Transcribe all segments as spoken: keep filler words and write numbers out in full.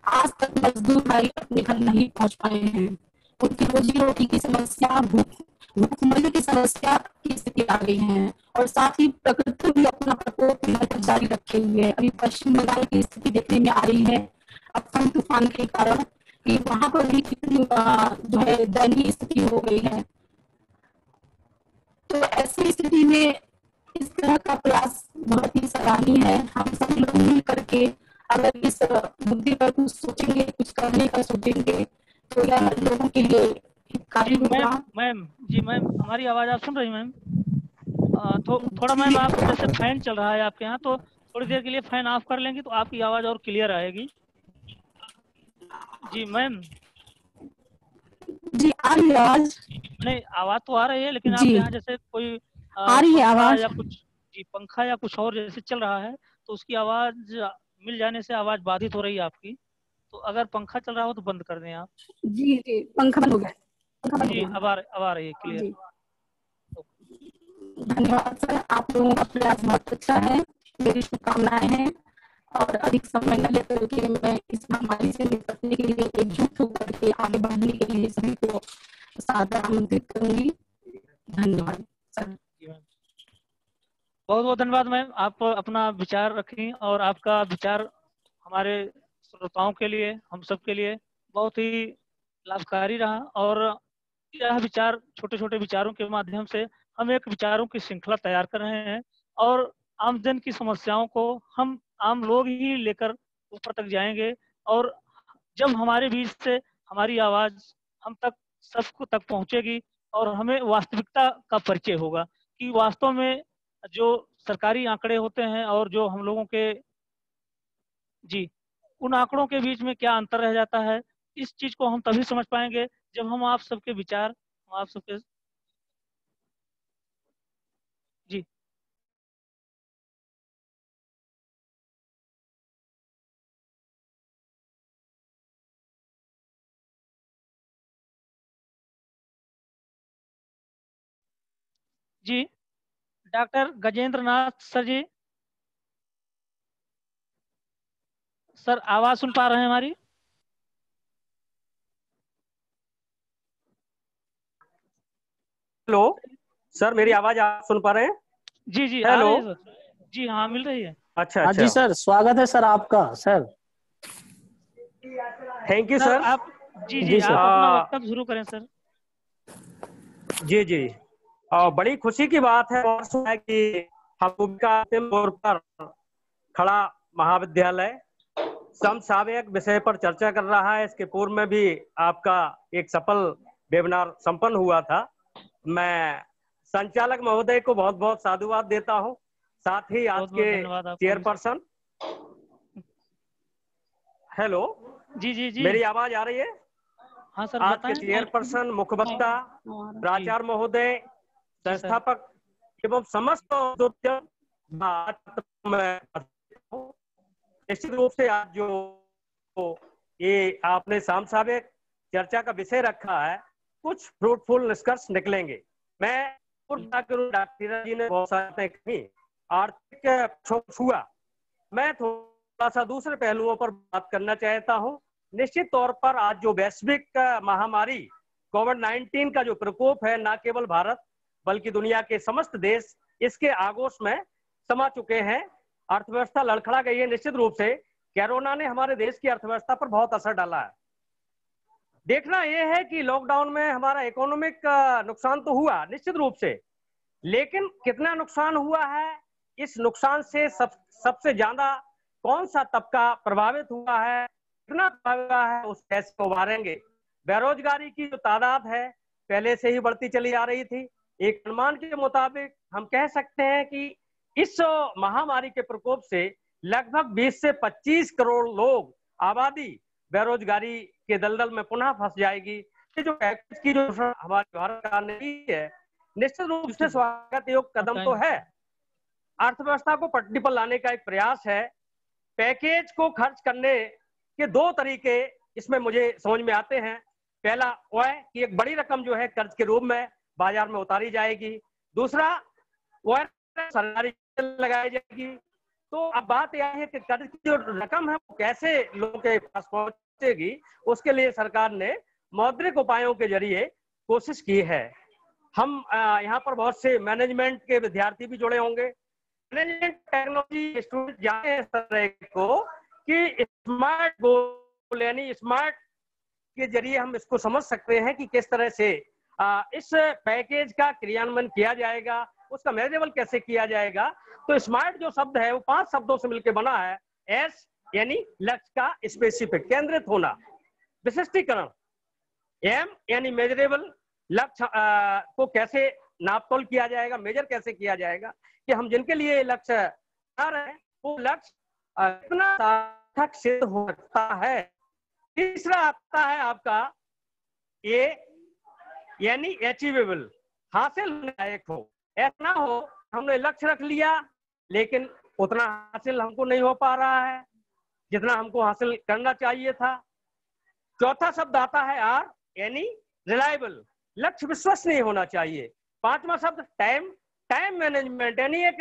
आज तक मजदूर भाई अपने घर नहीं पहुंच पाए हैं। उनकी रोजी रोटी की समस्या, भूख भूखमरी की समस्या की स्थिति आ गई है और साथ ही प्रकृति भी अपना प्रकोप लगातार जारी रखे हुए है। अभी पश्चिम बंगाल की स्थिति देखने में आ रही है अम्फन तूफान के कारण कि वहां पर भी कितनी जो है दयनीय स्थिति हो गई है। तो ऐसी स्थिति में इस तरह का प्रयास बहुत ही सराहनीय है। हम सभी लोग मिल करके अगर इस मुद्दे पर कुछ सोचेंगे, कुछ करने का सोचेंगे, तो यह लोगों के लिए हितकारी होगा। मैम मैम जी मैम, हमारी आवाज आप सुन रही मैम? अ, थो, थोड़ा जी मैम, आप जैसे फैन चल रहा है आपके यहाँ, तो थोड़ी देर के लिए फैन ऑफ कर लेंगी तो आपकी आवाज और क्लियर आएगी। जी मैम। जी आ रही है आवाज? नहीं, आवाज तो आ रही है, लेकिन जी आपके यहाँ जैसे कोई अ, आ रही है पंखा आवाज। या कुछ, जी पंखा या कुछ और जैसे चल रहा है, तो उसकी आवाज मिल जाने से आवाज बाधित हो रही है आपकी। तो अगर पंखा चल रहा हो तो बंद कर दें आप। जी जी पंखा बंद हो गया, पंखा बंद हो जी, गया। अब आ अब आ रही है क्लियर। जी धन्यवाद सर, आप लोगों का प्रयास बहुत अच्छा है। मेरी शुभकामनाएं हैं और अधिक समय न लेकर के मैं इस महामारी से निपटने के लिए एकजुट होकर के आगे बढ़ने के लिए सभी को सादर आमंत्रित करूंगी। धन्यवाद सर। जी मैम, बहुत बहुत धन्यवाद मैम। आप अपना विचार रखें और आपका विचार हमारे श्रोताओं के लिए, हम सब के लिए बहुत ही लाभकारी रहा। और यह विचार, छोटे छोटे विचारों के माध्यम से हम एक विचारों की श्रृंखला तैयार कर रहे हैं और आमजन की समस्याओं को हम आम लोग ही लेकर ऊपर तक जाएंगे। और जब हमारे बीच से हमारी आवाज हम तक, सबको तक पहुंचेगी और हमें वास्तविकता का परिचय होगा कि वास्तव में जो सरकारी आंकड़े होते हैं और जो हम लोगों के, जी, उन आंकड़ों के बीच में क्या अंतर रह जाता है, इस चीज को हम तभी समझ पाएंगे जब हम आप सबके विचार, हम आप सबके, जी जी डॉक्टर गजेंद्र नाथ सर जी। सर आवाज सुन पा रहे हैं हमारी? हेलो सर, मेरी आवाज आप सुन पा रहे हैं? जी जी आ हेलो। रही है सर। जी हाँ, मिल रही है। अच्छा हाँ जी अच्छा, सर, स्वागत है सर आपका sir. Thank you sir sir. आप, जी जी जी सर। आप अपना आ, वक्तव्य शुरू करें सर। जी जी, आ, बड़ी खुशी की बात है और सुना है कि हम भूमिका अंतिम मोड़ पर खड़ा महाविद्यालय समसामयिक विषय पर चर्चा कर रहा है। इसके पूर्व में भी आपका एक सफल वेबिनार संपन्न हुआ था। मैं संचालक महोदय को बहुत बहुत साधुवाद देता हूं, साथ ही आज बहुत बहुत के धन्यवाद आपका भी सर। चेयरपर्सन। हेलो, जी जी जी मेरी आवाज आ रही है? हाँ सर आज के बताएं। चेयरपर्सन, मुखवक्ता, जी प्राचार्य महोदय, जी सर। संस्थापक एवं समस्त उद्योजक, निश्चित रूप से आज जो ये आपने समसामयिक चर्चा का विषय रखा है, कुछ फ्रूटफुल निष्कर्ष निकलेंगे। मैं पूर्व डॉक्टर जी ने बहुत सारी कही, आर्थिक छुआ, मैं थोड़ा सा दूसरे पहलुओं पर बात करना चाहता हूं। निश्चित तौर पर आज जो वैश्विक महामारी कोविड नाइन्टीन का जो प्रकोप है, न केवल भारत बल्कि दुनिया के समस्त देश इसके आगोश में समा चुके हैं। अर्थव्यवस्था लड़खड़ा गई है। निश्चित रूप से कोरोना ने हमारे देश की अर्थव्यवस्था पर बहुत असर डाला है। देखना यह है कि लॉकडाउन में हमारा इकोनॉमिक नुकसान तो हुआ निश्चित रूप से, लेकिन कितना नुकसान हुआ है, इस नुकसान से सब सबसे ज्यादा कौन सा तबका प्रभावित हुआ है, कितना प्रभावित हुआ है, उस कैसे उभारेंगे। बेरोजगारी की जो तादाद है पहले से ही बढ़ती चली आ रही थी। एक अनुमान के मुताबिक हम कह सकते हैं कि इस महामारी के प्रकोप से लगभग बीस से पच्चीस करोड़ लोग, आबादी बेरोजगारी के दलदल में पुनः फंस जाएगी। ये जो पैकेज की जो हमारे भारत सरकार ने की है, निश्चित रूप से स्वागत योग्य कदम तो है। अर्थव्यवस्था को पटरी पर लाने का एक प्रयास है। पैकेज को खर्च करने के दो तरीके इसमें मुझे समझ में आते हैं। पहला वह कि एक बड़ी रकम जो है कर्ज के रूप में बाजार में उतारी जाएगी। दूसरा वह सरकारी लगाई जाएगी तो अब बात यह है कि कर्ज की जो रकम है वो कैसे लोगों के पास पहुंचेगी, उसके लिए सरकार ने मौद्रिक उपायों के जरिए कोशिश की है। हम यहाँ पर बहुत से मैनेजमेंट के विद्यार्थी भी जुड़े होंगे। मैनेजमेंट टेक्नोलॉजी स्टूडेंट जाने हैं इस तरह को कि स्मार्ट गोल यानी स्मार्ट के जरिए हम इसको समझ सकते हैं कि किस तरह से आ, इस पैकेज का क्रियान्वयन किया जाएगा, उसका मेजरेबल कैसे किया जाएगा। तो स्मार्ट जो शब्द है वो पांच शब्दों से मिलकर बना है। एस यानी लक्ष्य का स्पेसिफिक केंद्रित होना, विशिष्टीकरण, एम यानी मेजरेबल लक्ष्य को कैसे नापतोल किया जाएगा, मेजर कैसे किया जाएगा कि हम जिनके लिए लक्ष्य बना रहे हैं वो लक्ष्य कितना सार्थक सिद्ध हो सकता है। तीसरा आता है आपका ए यानी अचीवेबल, हासिल होने लायक हो। ऐसा ना हो हमने लक्ष्य रख लिया लेकिन उतना हासिल हमको नहीं हो पा रहा है जितना हमको हासिल करना चाहिए था। चौथा शब्द आता है आर यानी रिलायबल, लक्ष्य विश्वसनीय होना चाहिए। पांचवा शब्द टाइम, टाइम मैनेजमेंट यानी एक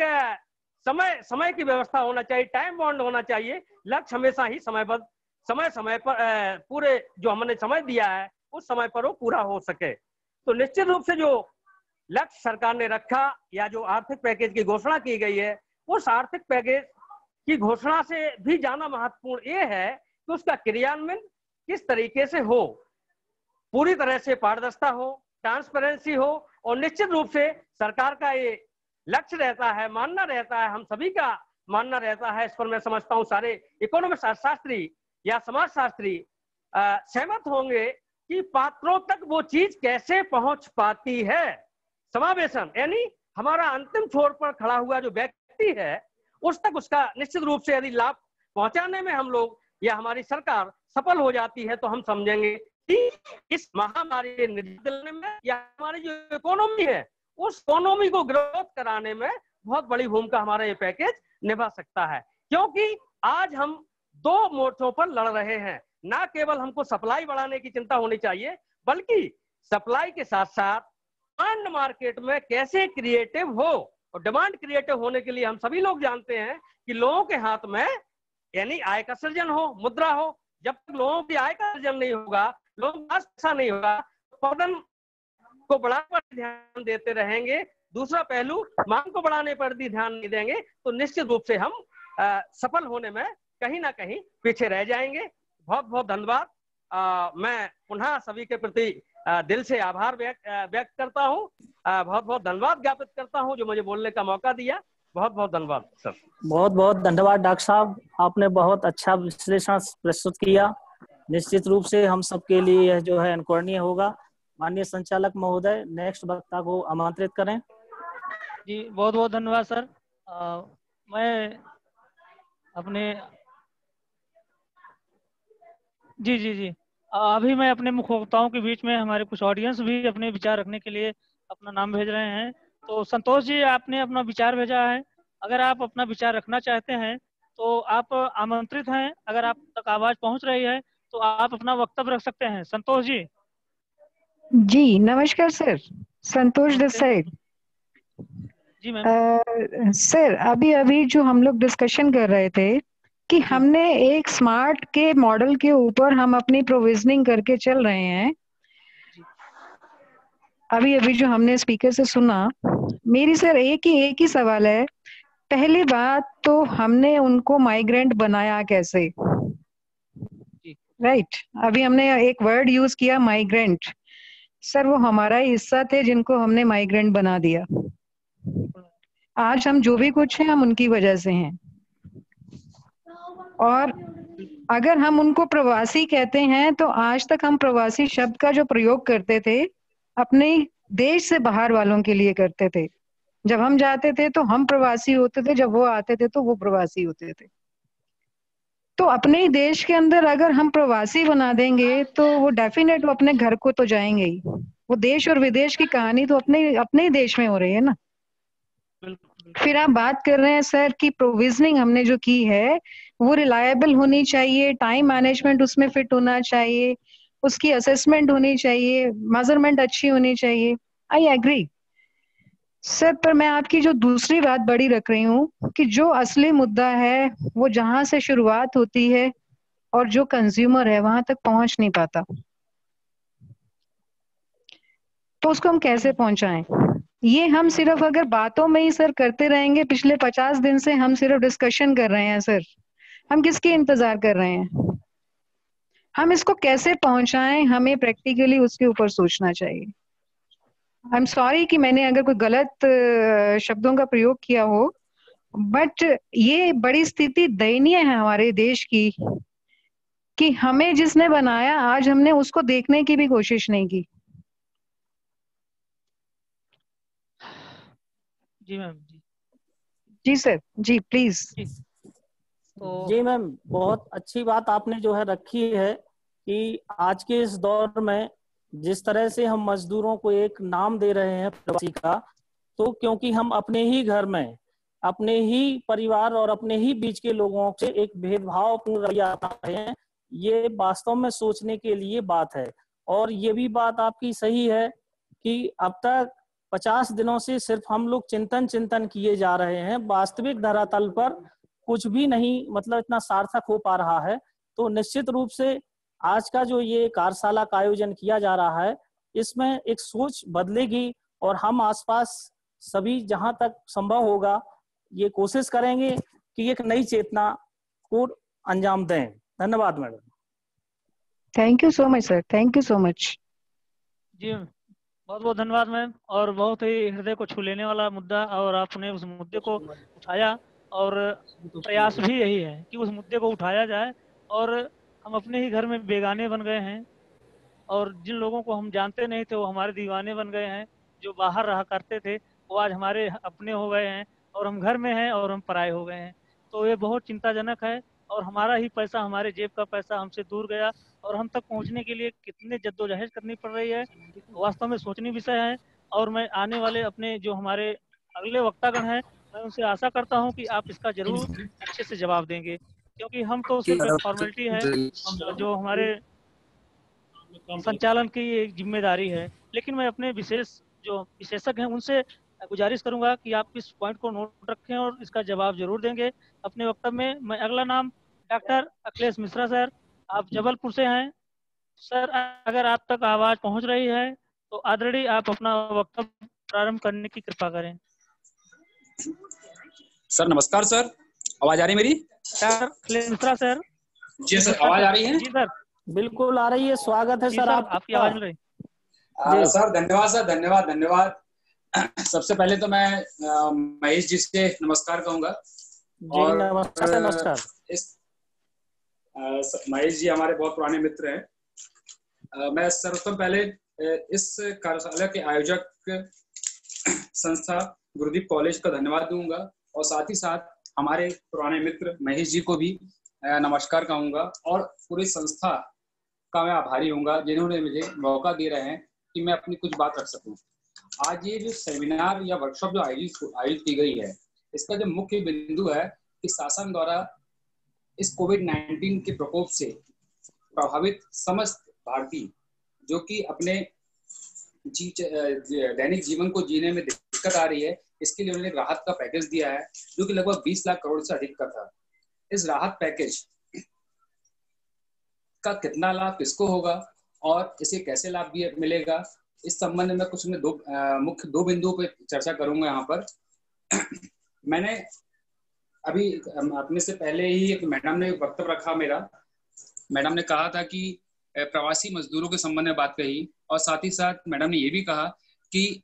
समय समय की व्यवस्था होना चाहिए, टाइम बाउंड होना चाहिए। लक्ष्य हमेशा ही समयबद्ध, समय समय पर पूरे जो हमने समय दिया है उस समय पर वो पूरा हो सके। तो निश्चित रूप से जो लक्ष्य सरकार ने रखा या जो आर्थिक पैकेज की घोषणा की गई है, उस आर्थिक पैकेज की घोषणा से भी ज्यादा महत्वपूर्ण ये है कि उसका क्रियान्वयन किस तरीके से हो, पूरी तरह से पारदर्शिता हो, ट्रांसपेरेंसी हो। और निश्चित रूप से सरकार का ये लक्ष्य रहता है, मानना रहता है, हम सभी का मानना रहता है, इस पर मैं समझता हूँ सारे इकोनॉमिक्स शास्त्री या समाजशास्त्री सहमत होंगे कि पात्रों तक वो चीज कैसे पहुंच पाती है। समावेशन यानी हमारा अंतिम छोर पर खड़ा हुआ जो व्यक्ति है उस तक उसका निश्चित रूप से यदि लाभ पहुंचाने में हम लोग या हमारी सरकार सफल हो जाती है तो हम समझेंगे कि इस महामारी के नियंत्रण में या हमारी जो इकोनॉमी है उस इकोनॉमी को ग्रोथ कराने में बहुत बड़ी भूमिका हमारा ये पैकेज निभा सकता है। क्योंकि आज हम दो मोर्चों पर लड़ रहे हैं, ना केवल हमको सप्लाई बढ़ाने की चिंता होनी चाहिए बल्कि सप्लाई के साथ साथ डिमांड मार्केट में कैसे क्रिएटिव हो। और डिमांड क्रिएटिव होने के लिए हम सभी लोग जानते हैं कि लोगों के हाथ में यानी आय का सृजन हो, मुद्रा हो। जब तक लोगों की आय का सृजन नहीं होगा, लोगों का पैसा नहीं होगा, उत्पादन को बढ़ाने पर ध्यान देते रहेंगे, दूसरा पहलू मांग को बढ़ाने पर भी ध्यान नहीं देंगे तो निश्चित रूप से हम आ, सफल होने में कहीं ना कहीं पीछे रह जाएंगे। बहुत बहुत धन्यवाद। मैं पुनः सभी के प्रति आ, दिल से आभार व्यक्त व्यक्त करता हूँ, बहुत बहुत धन्यवाद ज्ञापित करता हूँ जो मुझे बोलने का मौका दिया। बहुत बहुत धन्यवाद सर। बहुत बहुत धन्यवाद डॉक्टर साहब, आपने बहुत अच्छा विश्लेषण प्रस्तुत किया। निश्चित रूप से हम सबके लिए यह जो है अनुकरणीय होगा। माननीय संचालक महोदय नेक्स्ट वक्ता को आमंत्रित करें। जी बहुत बहुत धन्यवाद सर। आ, मैं अपने जी जी जी अभी मैं अपने मुखवक्ताओं के बीच में हमारे कुछ ऑडियंस भी अपने विचार रखने के लिए अपना नाम भेज रहे हैं। तो संतोष जी आपने अपना विचार भेजा है, अगर आप अपना विचार रखना चाहते हैं तो आप आमंत्रित हैं। अगर आप तक आवाज पहुंच रही है तो आप अपना वक्तव्य रख सकते हैं। संतोष जी। जी नमस्कार सर, संतोष दिस साइड। जी मैम। सर अभी अभी जो हम लोग डिस्कशन कर रहे थे कि हमने एक स्मार्ट के मॉडल के ऊपर हम अपनी प्रोविजनिंग करके चल रहे हैं। अभी अभी जो हमने स्पीकर से सुना, मेरी सर एक ही एक ही सवाल है। पहली बात तो हमने उनको माइग्रेंट बनाया कैसे, राइट right? अभी हमने एक वर्ड यूज किया माइग्रेंट, सर वो हमारा ही हिस्सा थे जिनको हमने माइग्रेंट बना दिया। आज हम जो भी कुछ हैं हम उनकी वजह से हैं। और अगर हम उनको प्रवासी कहते हैं तो आज तक हम प्रवासी शब्द का जो प्रयोग करते थे अपने देश से बाहर वालों के लिए करते थे। जब हम जाते थे तो हम प्रवासी होते थे, जब वो आते थे तो वो प्रवासी होते थे। तो अपने ही देश के अंदर अगर हम प्रवासी बना देंगे तो वो डेफिनेट वो अपने घर को तो जाएंगे ही। वो देश और विदेश की कहानी तो अपने अपने ही देश में हो रही है ना। फिर आप बात कर रहे हैं सर कि प्रोविजनिंग हमने जो की है वो रिलायबल होनी चाहिए, टाइम मैनेजमेंट उसमें फिट होना चाहिए, उसकी असेसमेंट होनी चाहिए, मेजरमेंट अच्छी होनी चाहिए। I agree. सर पर मैं आपकी जो दूसरी बात बड़ी रख रही हूँ कि जो असली मुद्दा है वो जहां से शुरुआत होती है और जो कंज्यूमर है वहां तक पहुंच नहीं पाता, तो उसको हम कैसे पहुंचाएं? ये हम सिर्फ अगर बातों में ही सर करते रहेंगे, पिछले पचास दिन से हम सिर्फ डिस्कशन कर रहे हैं सर, हम किसकी इंतजार कर रहे हैं? हम इसको कैसे पहुंचाएं, हमें प्रैक्टिकली उसके ऊपर सोचना चाहिए। आई एम सॉरी कि मैंने अगर कोई गलत अ, शब्दों का प्रयोग किया हो, बट ये बड़ी स्थिति दयनीय है हमारे देश की कि हमें जिसने बनाया आज हमने उसको देखने की भी कोशिश नहीं की। जी मैम। जी जी सर, जी प्लीज। जी तो जी मैम, बहुत अच्छी बात आपने जो है रखी है कि आज के इस दौर में जिस तरह से हम मजदूरों को एक नाम दे रहे हैं प्रवासी का, तो क्योंकि हम अपने ही घर में अपने ही परिवार और अपने ही बीच के लोगों से एक भेदभावपूर्ण रवैया अपना रहे हैं, ये वास्तव में सोचने के लिए बात है। और ये भी बात आपकी सही है कि अब तक पचास दिनों से सिर्फ हम लोग चिंतन चिंतन किए जा रहे हैं, वास्तविक धरातल पर कुछ भी नहीं मतलब इतना सार्थक हो पा रहा है। तो निश्चित रूप से आज का जो ये कार्यशाला का आयोजन किया जा रहा है, इसमें एक सोच बदलेगी और हम आसपास सभी जहां तक संभव होगा ये कोशिश करेंगे कि एक नई चेतना को अंजाम दें। धन्यवाद madam. Thank you so much sir, thank you so much. जी बहुत बहुत धन्यवाद मैम, और बहुत ही हृदय को छू लेने वाला मुद्दा, और आपने उस मुद्दे को उठाया, और प्रयास भी यही है कि उस मुद्दे को उठाया जाए। और हम अपने ही घर में बेगाने बन गए हैं, और जिन लोगों को हम जानते नहीं थे वो हमारे दीवाने बन गए हैं, जो बाहर रहा करते थे वो आज हमारे अपने हो गए हैं, और हम घर में हैं और हम पराए हो गए हैं। तो ये बहुत चिंताजनक है, और हमारा ही पैसा, हमारे जेब का पैसा हमसे दूर गया, और हम तक पहुंचने के लिए कितने जद्दोजहद करनी पड़ रही है, वास्तव में सोचनीय विषय है। और मैं आने वाले अपने जो हमारे अगले वक्तागण हैं, मैं उनसे आशा करता हूं कि आप इसका जरूर अच्छे से जवाब देंगे, क्योंकि हम तो सिर्फ एक फॉर्मेलिटी है जो हमारे संचालन की एक जिम्मेदारी है। लेकिन मैं अपने विशेष जो विशेषज्ञ हैं उनसे गुजारिश करूंगा कि आप इस पॉइंट को नोट रखें और इसका जवाब जरूर देंगे अपने वक्तव्य में। मैं अगला नाम डॉक्टर अखिलेश मिश्रा सर, आप जबलपुर से हैं। सर अगर आप तक आवाज पहुंच रही है तो आदरणीय आप अपना वक्तव्य प्रारंभ करने की कृपा करें। सर नमस्कार सर, आवाज आ रही है मेरी? Doctor Akhilesh Mishra sir. जी सर, आवाज आ रही है? जी सर बिल्कुल आ रही है, स्वागत है जी सर, सर, आप आपकी आवाज मिल रही। आ, सर धन्यवाद सर, धन्यवाद धन्यवाद। सबसे पहले तो मैं आ, महेश जी से नमस्कार कहूंगा। और नमस्कार नमस्कार। इस आ, महेश जी हमारे बहुत पुराने मित्र हैं। आ, मैं सर्वप्रथम पहले इस कार्यशाला के आयोजक संस्था गुरुदीप कॉलेज का धन्यवाद दूंगा, और साथ ही साथ हमारे पुराने मित्र महेश जी को भी नमस्कार कहूंगा, और पूरी संस्था का मैं आभारी हूँगा जिन्होंने मुझे मौका दे रहे हैं कि मैं अपनी कुछ बात रख सकूं। आज ये जो सेमिनार या वर्कशॉप जो आयोजित आयोजित की गई है, इसका जो मुख्य बिंदु है कि शासन द्वारा इस कोविड नाइन्टीन के प्रकोप से प्रभावित समस्त भारतीय जो कि अपने जी दैनिक जीवन को जीने में दिक्कत आ रही है, इसके लिए उन्होंने राहत का पैकेज दिया है जो कि लगभग बीस लाख करोड़ से अधिक का था। इस राहत पैकेज का कितना लाभ किसको होगा और इसे कैसे लाभ मिलेगा, इस संबंध में कुछ मैं दो मुख्य दो बिंदुओं पे चर्चा करूंगा यहाँ पर। मैंने अभी अपने से पहले ही एक मैडम ने वक्तव्य रखा मेरा, मैडम ने कहा था कि प्रवासी मजदूरों के संबंध में बात कही, और साथ ही साथ मैडम ने ये भी कहा कि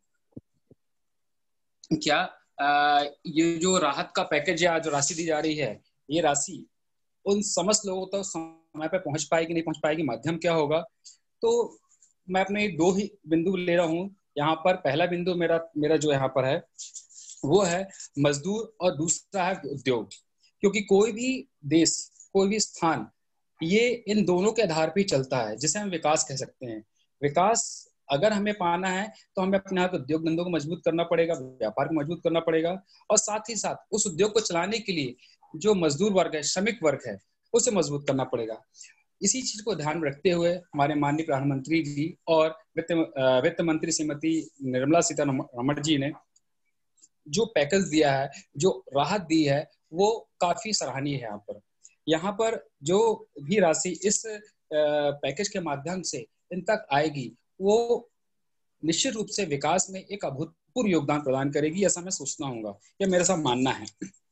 क्या आ, ये जो राहत का पैकेज या जो राशि दी जा रही है, ये राशि उन समस्त लोगों तक समय पे पहुंच पाएगी नहीं पहुंच पाएगी, माध्यम क्या होगा। तो मैं अपने दो ही बिंदु ले रहा हूँ यहाँ पर। पहला बिंदु मेरा मेरा जो यहाँ पर है वो है मजदूर, और दूसरा है उद्योग। क्योंकि कोई भी देश, कोई भी स्थान, ये इन दोनों के आधार पर चलता है, जिसे हम विकास कह सकते हैं। विकास अगर हमें पाना है तो हमें अपने यहाँ के उद्योग धंधों को मजबूत करना पड़ेगा, व्यापार को मजबूत करना पड़ेगा, और साथ ही साथ उस उद्योग को चलाने के लिए जो मजदूर वर्ग है, श्रमिक वर्ग है, उसे मजबूत करना पड़ेगा। इसी चीज को ध्यान में रखते हुए हमारे माननीय प्रधानमंत्री जी और वित्त वित्त मंत्री श्रीमती निर्मला सीतारमण जी ने जो पैकेज दिया है, जो राहत दी है, वो काफी सराहनीय है। यहाँ पर यहाँ पर जो भी राशि इस पैकेज के माध्यम से इन तक आएगी, वो निश्चित रूप से विकास में एक अभूतपूर्व योगदान प्रदान करेगी, ऐसा मैं सोचता हूँ, यह मेरा सब मानना है।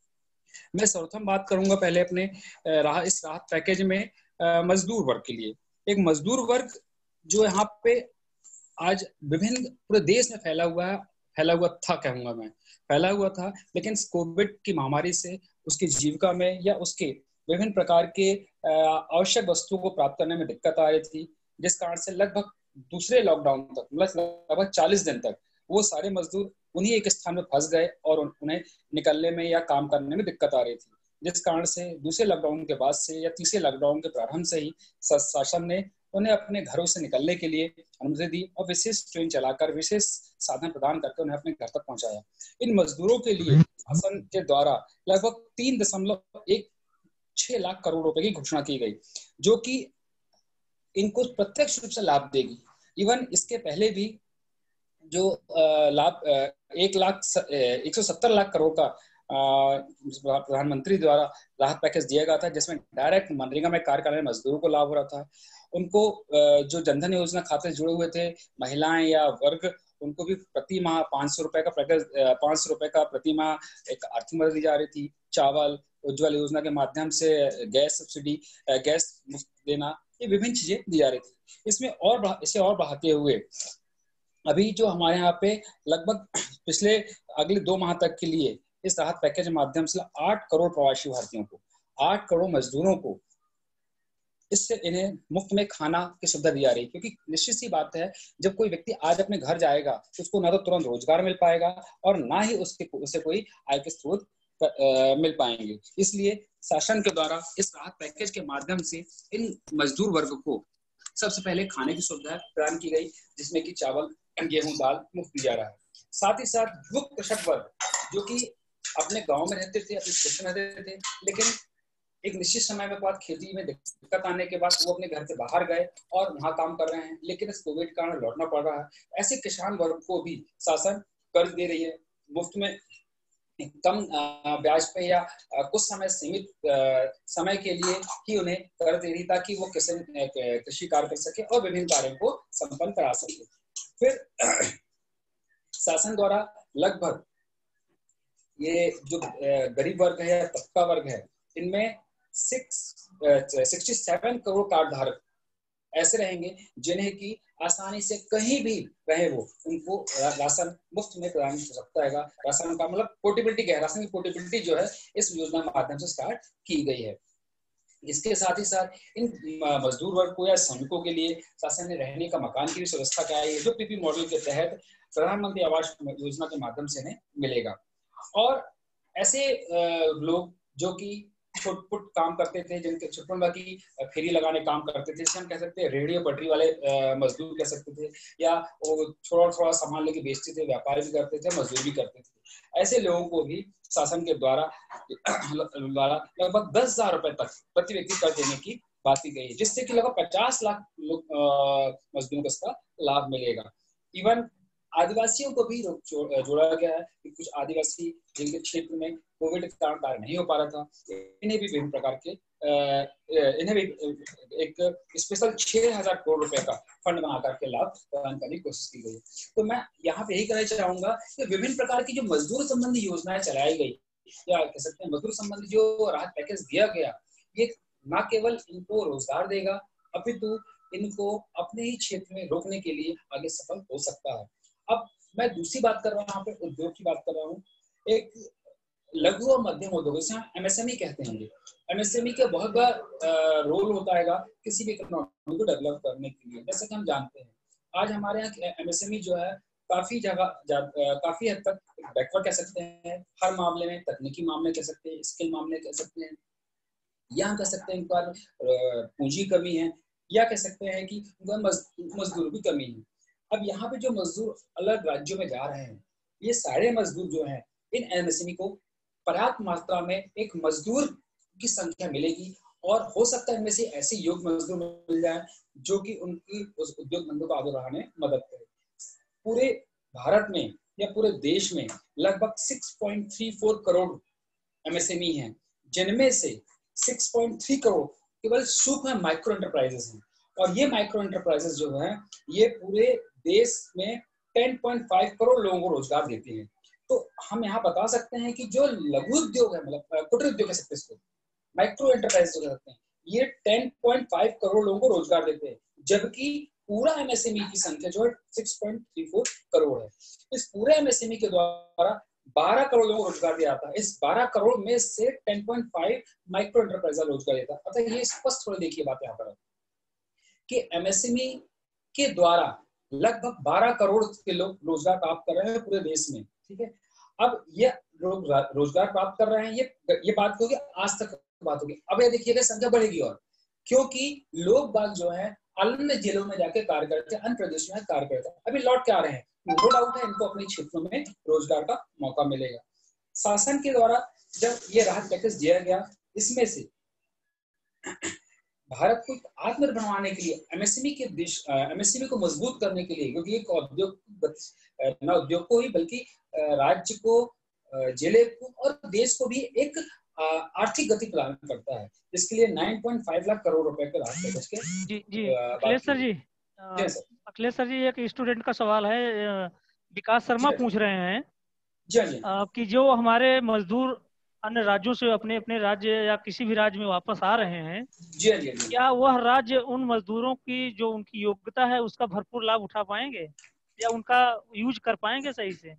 मैं सर्वप्रथम बात करूंगा पहले अपने राह, इस राहत पैकेज में मजदूर वर्ग के लिए। एक मजदूर वर्ग जो यहाँ पे आज विभिन्न पूरे देश में फैला हुआ है, फैला हुआ था कहूंगा मैं, फैला हुआ था, लेकिन कोविड की महामारी से उसकी जीविका में या उसके विभिन्न प्रकार के आवश्यक वस्तुओं को प्राप्त करने में दिक्कत आ रही थी, जिस कारण से लगभग दूसरे लॉकडाउन तक, मतलब लगभग चालीस दिन तक वो सारे मजदूर उन्हीं एक स्थान में फंस गए और उन्हें निकलने में या काम करने में दिक्कत आ रही थी, जिस कारण से दूसरे लॉकडाउन के बाद से या तीसरे लॉकडाउन के प्रारंभ से ही शासन ने उन्हें अपने घरों से निकलने के लिए अनुमति दी और विशेष ट्रेन चलाकर विशेष साधन प्रदान करके उन्हें अपने घर तक पहुंचाया। इन मजदूरों के लिए शासन के द्वारा लगभग तीन दशमलव एक छह लाख करोड़ रुपए की घोषणा की गई, जो कि इनको प्रत्यक्ष रूप से लाभ देगी। इवन इसके पहले भी जो लाभ एक लाख एक सौ सत्तर लाख करोड़ का प्रधानमंत्री द्वारा राहत पैकेज दिया गया था, जिसमें डायरेक्ट मनरेगा में कार्य करने मजदूरों को लाभ हो रहा था। उनको जो जनधन योजना खाते से जुड़े हुए थे महिलाएं या वर्ग, उनको भी प्रति माह पाँच सौ रुपए का पैकेज पाँच सौ रुपए का प्रति माह एक आर्थिक मदद दी जा रही थी। चावल, उज्ज्वल योजना के माध्यम से गैस सब्सिडी, गैस मुफ्त देना, ये विभिन्न चीजें दी जा रही थी। इसमें और इसे और बढ़ाते हुए अभी जो हमारे यहाँ पे लगभग पिछले अगले दो माह तक के लिए इस राहत पैकेज के माध्यम से आठ करोड़ प्रवासी भारतीयों को, आठ करोड़ मजदूरों को इससे इन्हें मुफ्त में खाना की सुविधा दी जा रही है। क्योंकि निश्चित सी बात है, जब कोई व्यक्ति आज अपने घर जाएगा तो उसको ना तो तुरंत रोजगार मिल पाएगा और ना ही उसके उसे कोई आय के स्रोत मिल पाएंगे। इसलिए शासन के द्वारा इस राहत पैकेज के माध्यम से इन मजदूर वर्ग को सबसे पहले खाने की सुविधा प्रदान की गई, जिसमें कि चावल, गेहूं, दाल मुफ्त दिया जा रहा है। साथ ही साथ युवा कृषक वर्ग जो कि अपने गांव में रहते थे, अपने क्षेत्र में रहते थे, लेकिन एक निश्चित समय में बाद खेती में दिक्कत आने के बाद वो अपने घर से बाहर गए और वहां काम कर रहे हैं, लेकिन इस कोविड के कारण लौटना पड़ रहा है। ऐसे किसान वर्ग को भी शासन कर्ज दे रही है मुफ्त में, कम ब्याज पे या कुछ समय सीमित समय के लिए ही उन्हें कर दे रही, ताकि वो कृषि कार्य कर सके और विभिन्न कार्यों को संपन्न करा सके। फिर शासन द्वारा लगभग ये जो गरीब वर्ग है या तबका वर्ग है, इनमें six sixty seven crore card धारक ऐसे रहेंगे जिन्हें कि आसानी से कहीं भी रहे वो उनको राशन मुफ्त में प्रदान हो सकता है। राशन का मतलब पोर्टेबिलिटी क्या है, राशन की पोर्टेबिलिटी जो है इस योजना के माध्यम से स्टार्ट की गई है। इसके साथ ही साथ इन मजदूर वर्ग को या श्रमिकों के लिए शासन ने रहने का मकान की भी व्यवस्था कराई है, जो पीपी मॉडल के तहत प्रधानमंत्री आवास योजना के माध्यम से इन्हें मिलेगा। और ऐसे लोग जो कि छोट-पुट काम करते थे, जिनके छोट-मोट की फेरी लगाने काम करते थे, जिसे हम कह सकते हैं रेहड़ी और पटरी वाले मजदूर कह सकते थे, या वो थोड़ा-थोड़ा सामान लेके बेचते थे, व्यापार भी करते थे, मजदूर भी करते थे। ऐसे लोगों को भी शासन के द्वारा द्वारा लगभग दस हजार रुपए तक प्रति व्यक्ति कर देने की बात की गई है, जिससे कि लगभग पचास लाख लोग मजदूरों को इसका लाभ मिलेगा। इवन आदिवासियों को भी जोड़ा गया है कि कुछ आदिवासी जिनके क्षेत्र में कोविड के कारण कार्य नहीं हो पा रहा था, इन्हें भी विभिन्न प्रकार के इन्हें भी एक स्पेशल छह हजार करोड़ रुपए का फंड बना करके लाभ प्रदान करने की कोशिश की गई। तो मैं यहाँ पे यही कहना चाहूंगा कि विभिन्न प्रकार की जो मजदूर संबंधी योजनाएं चलाई गई या कह सकते हैं मजदूर संबंधी जो राहत पैकेज दिया गया, ये न केवल इनको रोजगार देगा अपितु इनको अपने ही क्षेत्र में रोकने के लिए आगे सफल हो सकता है। अब मैं दूसरी बात कर रहा हूँ, यहाँ पे उद्योग की बात कर रहा हूँ। एक लघु और मध्यम उद्योग, इसे एमएसएमई कहते हैं। एमएसएमई का बहुत बड़ा रोल होता है किसी भी इकोनॉमी को डेवलप करने के लिए। जैसे कि हम जानते हैं आज हमारे यहाँ एमएसएमई जो है काफी जगह काफी हद तक बैकवर्ड कह सकते हैं, हर मामले में, तकनीकी मामले कह सकते हैं, स्किल मामले कह सकते हैं, या हम कह सकते हैं इनका पूंजी कमी है, या कह सकते हैं कि मजदूर भी कमी है। अब यहाँ पे जो मजदूर अलग राज्यों में जा रहे हैं, ये सारे मजदूर जो हैं इन एमएसएमई को पर्याप्त मात्रा में एक मजदूर की संख्या मिलेगी और हो सकता है इनमें से ऐसे योग्य मजदूर मिल जाए जो कि उनकी उस उद्योग धंधों को आगे बढ़ाने में मदद करे। पूरे भारत में या पूरे देश में लगभग छह पॉइंट तीन चार करोड़ एमएसएमई हैं, जिनमें से छह पॉइंट तीन करोड़ केवल सूक्ष्म माइक्रो एंटरप्राइजेस हैं। और ये माइक्रो एंटरप्राइजेस जो हैं ये पूरे देश में दस पॉइंट पाँच करोड़ लोगों को रोजगार देते हैं। तो हम यहाँ बता सकते हैं कि जो लघु उद्योग है, मतलब कुटीर उद्योग कह सकते हैं इसको, माइक्रो एंटरप्राइज जो कहते हैं, ये दस पॉइंट पाँच करोड़ लोगों को रोजगार देते हैं, जबकि पूरा एमएसएमई की संख्या जो है छह पॉइंट तीन चार करोड़ है। इस पूरे एमएसएमई के द्वारा बारह करोड़ लोगों को रोजगार दिया जाता है। इस बारह करोड़ में से दस पॉइंट पाँच माइक्रो एंटरप्राइज रोजगार देता है। अतः ये स्पष्ट थोड़ी देखिए बात यहाँ पर कि एमएसएमई के द्वारा लगभग बारह करोड़ के लोग रोजगार प्राप्त कर रहे हैं पूरे देश में, ठीक है। अब ये रोजगार प्राप्त कर रहे हैं, ये ये बात होगी, आज तक बात होगी। अब ये देखिएगा संख्या बढ़ेगी, और क्योंकि लोग बाग जो है अन्य जिलों में जाके कार्य करते हैं, अन्य प्रदेशों में कार्य करते हैं, अभी लौट के आ रहे हैं, नो डाउट है इनको अपने क्षेत्रों में रोजगार का मौका मिलेगा। शासन के द्वारा जब ये राहत पैकेज दिया गया, इसमें से भारत को आत्मनिर्भर बनाने के लिए, एमएसएमई के देश एमएसएमई को मजबूत करने के लिए, क्योंकि एक उद्योग न उद्योग को ही बल्कि राज्य को, जिले को और देश को भी एक आर्थिक गति प्रदान करता है। इसके लिए नौ पॉइंट पाँच लाख करोड़ रुपए के राहत पैकेज के जी जी अखिलेश सर जी अखिलेश सर जी एक स्टूडेंट का सवाल है, विकास शर्मा पूछ रहे हैं जी जी कि जो हमारे मजदूर अन्य राज्यों से अपने अपने राज्य या किसी भी राज्य में वापस आ रहे हैं, जी जी क्या वह राज्य उन मजदूरों की जो उनकी योग्यता है उसका भरपूर लाभ उठा पाएंगे या उनका यूज कर पाएंगे सही से?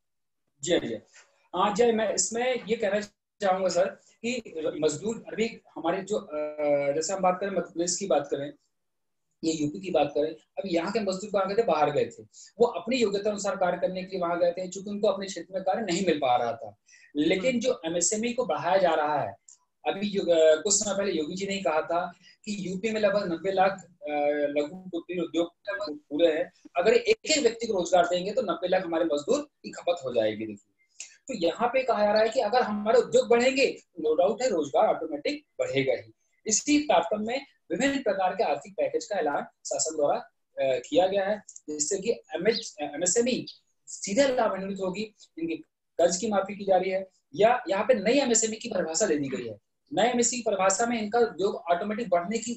जी जी हाँ जी, मैं इसमें ये कहना चाहूंगा सर कि मजदूर अभी हमारे जो जैसे हम बात करें मध्य प्रदेश की बात करें, ये यूपी की बात करें, अब यहाँ के मजदूर कहाँ गए थे? बाहर गए थे। वो अपनी योग्यता अनुसार कार्य करने के लिए वहां गए थे, चूंकि उनको अपने क्षेत्र में कार्य नहीं मिल पा रहा था। लेकिन जो एमएसएमई को बढ़ाया जा रहा है, अभी कुछ समय पहले योगी जी ने कहा था कि यूपी में लगभग नब्बे लाख लघु कुटीर उद्योग पूरे हैं, अगर एक एक व्यक्ति को रोजगार देंगे तो नब्बे लाख हमारे मजदूर की खपत हो जाएगी। देखिए, तो यहाँ पे कहा जा रहा है कि अगर हमारे उद्योग बढ़ेंगे, नो डाउट है रोजगार ऑटोमेटिक बढ़ेगा ही। इसी तारतम्य में विभिन्न प्रकार के आर्थिक पैकेज का ऐलान शासन द्वारा किया गया है, जिससे कि एमएसएमई सीधे लाभान्वित होगी। इनकी कर्ज की माफी की जा रही है, या यहाँ पे नई एमएसएमई की परिभाषा दे दी गई है। नई एमएसएमई की परिभाषा में इनका उद्योग ऑटोमेटिक बढ़ने की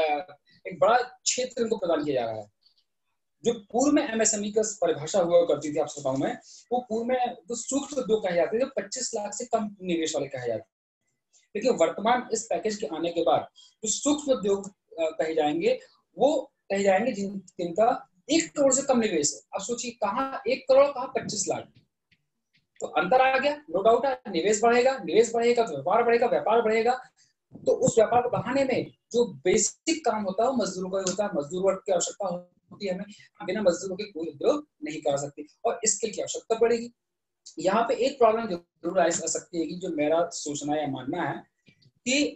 एक बड़ा क्षेत्र इनको प्रदान किया जा रहा है। जो पूर्व में एमएसएमई का परिभाषा हुआ करती थी आप श्रोताओं में, वो पूर्व में जो सूक्ष्म उद्योग कहे जाते थे, पच्चीस लाख से कम निवेश वाले कहे जाते। लेकिन वर्तमान इस पैकेज के आने के बाद जो सूक्ष्म उद्योग कहे जाएंगे वो कहे जाएंगे जिन जिनका एक करोड़ से कम निवेश है। अब सोचिए, कहाँ एक करोड़, कहाँ पच्चीस लाख, तो अंतर आ गया। नो डाउट है निवेश बढ़ेगा, निवेश बढ़ेगा तो व्यापार बढ़ेगा, व्यापार बढ़ेगा तो उस व्यापार को बढ़ाने में जो बेसिक काम होता है वो मजदूरों का ही होता है। मजदूर वर्ग की आवश्यकता होती है, हमें बिना मजदूरों के कोई उद्योग नहीं कर सकते और स्किल की आवश्यकता पड़ेगी। यहाँ पे एक प्रॉब्लम जरूर आ सकती है कि जो मेरा सोचना या मानना है कि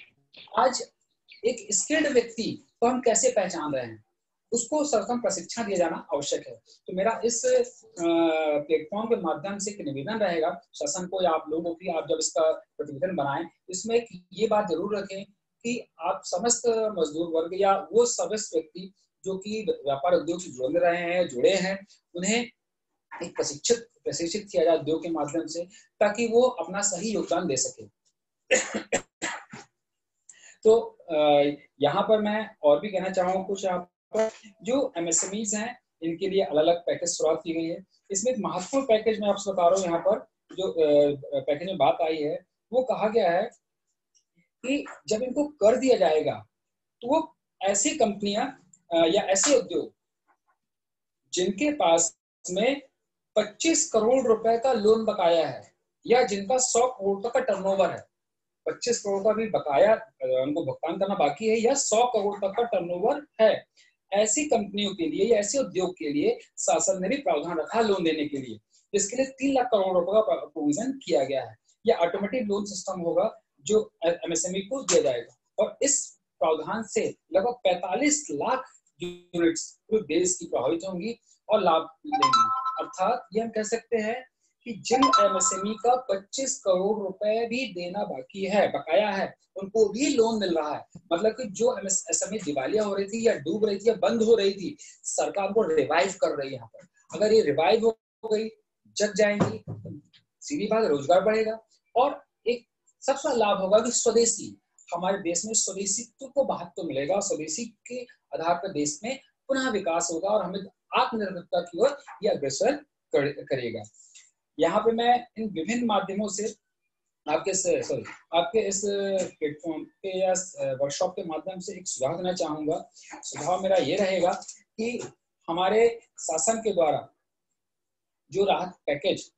आज एक स्किल्ड व्यक्ति को हम कैसे पहचान रहे हैं, उसको सर्वप्रथम प्रशिक्षण दिया जाना आवश्यक है। तो मेरा इस प्लेटफॉर्म के माध्यम से एक निवेदन रहेगा शासन को या आप लोगों की, आप जब इसका प्रतिवेदन बनाएं, इसमें ये बात जरूर रखें कि आप समस्त मजदूर वर्ग या वो समस्त व्यक्ति जो कि व्यापार उद्योग से जुड़ रहे हैं, जुड़े हैं, उन्हें एक प्रशिक्षित प्रशिक्षित किया जाए उद्योग के माध्यम से, ताकि वो अपना सही योगदान दे सके। तो यहाँ पर मैं और भी कहना चाहूँगा कुछ। यहाँ पर जो एमएसएमईज हैं इनके लिए अलग अलग पैकेज शुरुआत की गई है। इसमें एक महत्वपूर्ण पैकेज मैं आपसे बता रहा हूँ, यहाँ पर जो पैकेज में बात आई है वो कहा गया है कि जब इनको कर दिया जाएगा तो वो ऐसी कंपनियां या ऐसे उद्योग जिनके पास में पच्चीस करोड़ रुपए का लोन बकाया है या जिनका सौ करोड़ तक का टर्नओवर है, पच्चीस करोड़ का भी बकाया उनको भुगतान करना बाकी है या सौ करोड़ तक का टर्नओवर है, ऐसी कंपनियों के लिए या ऐसे उद्योग के लिए शासन ने भी प्रावधान रखा लोन देने के लिए, जिसके लिए तीन लाख करोड़ रुपए का प्रोविजन किया गया है। यह ऑटोमेटिक लोन सिस्टम होगा जो एमएसएमई को दिया जाएगा और इस प्रावधान से लगभग पैंतालीस लाख यूनिट्स पूरे देश की प्रभावित होंगी और लाभ लेंगी। अर्थात ये हम कह सकते हैं कि जिन एमएसएमई का पच्चीस करोड़ रुपए भी देना बाकी है, बकाया है, उनको भी लोन मिल रहा है। मतलब कि जो एमएसएमई दिवालिया हो रही थी या डूब रही थी या बंद हो रही थी, सरकार को रिवाइव कर रही है। यहाँ पर अगर ये रिवाइव हो गई जग जाएंगी, सीधी बात रोजगार बढ़ेगा, और एक सबसे लाभ होगा कि स्वदेशी, हमारे देश में स्वदेशीत्व को महत्व मिलेगा और स्वदेशी के आधार पर देश में पुनः विकास होगा और हमें आत्मनिर्भरता की ओर यह अग्रसर करेगा। यहाँ पे मैं इन विभिन्न माध्यमों से आपके सॉरी आपके इस प्लेटफॉर्म पे या वर्कशॉप के माध्यम से एक सुझाव देना चाहूंगा। सुझाव मेरा ये रहेगा कि हमारे शासन के द्वारा जो राहत पैकेज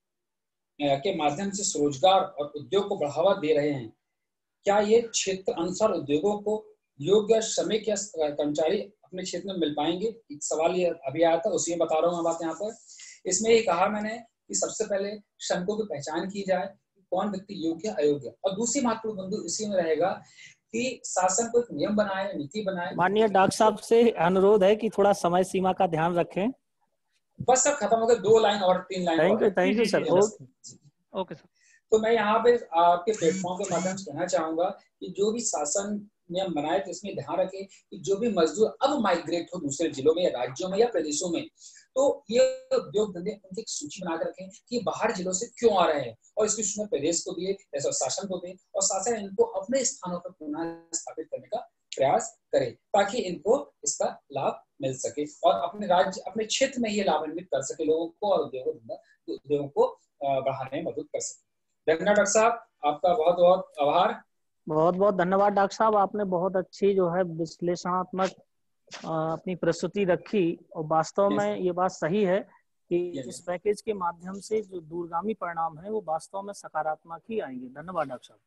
के माध्यम से स्वरोजगार और उद्योग को बढ़ावा दे रहे हैं, क्या ये क्षेत्र अनुसार उद्योगों को योग्य श्रमिक या कर्मचारी अपने क्षेत्र में मिल पाएंगे? एक सवाल ये अभी आया था, उसी में बता रहा हूँ बात यहाँ पर। इसमें ये कहा मैंने कि सबसे पहले श्रमिकों की पहचान की जाए, कौन व्यक्ति योग्य अयोग्य, और दूसरी महत्वपूर्ण बिंदु इसी में रहेगा कि शासन को एक नियम बनाए, नीति बनाए। माननीय डॉक्टर साहब से अनुरोध है कि थोड़ा समय सीमा का ध्यान रखें। बस सब खत्म हो गया, दो लाइन और तीन line. Thank you thank you sir. Okay sir. तो मैं यहाँ पे आपके प्लेटफॉर्म के माध्यम से कहना चाहूंगा कि जो भी शासन नियम बनाए तो इसमें ध्यान रखें कि जो भी मजदूर अब माइग्रेट हो दूसरे जिलों में या राज्यों में या प्रदेशों में, तो ये उद्योग धंधे उनकी एक सूची बना कर रखें कि बाहर जिलों से क्यों आ रहे हैं, और इसकी सूचना प्रदेश को दिए, ऐसा शासन को दे, और शासन इनको अपने स्थानों पर पुनः स्थापित करने का प्रयास करे ताकि इनको इसका लाभ मिल सके और अपने राज्य अपने क्षेत्र में ये लाभान्वित कर सके लोगों को और उद्योगों उद्योगों को बढ़ाने में मदद कर सके। धन्यवाद डॉक्टर साहब, आपका बहुत बहुत आभार। बहुत बहुत धन्यवाद डॉक्टर साहब, आपने बहुत अच्छी जो है विश्लेषणात्मक अपनी प्रस्तुति रखी, और वास्तव में ये बात सही है कि इस पैकेज के माध्यम से जो दूरगामी परिणाम है वो वास्तव में सकारात्मक ही आएंगे। धन्यवाद डॉक्टर साहब।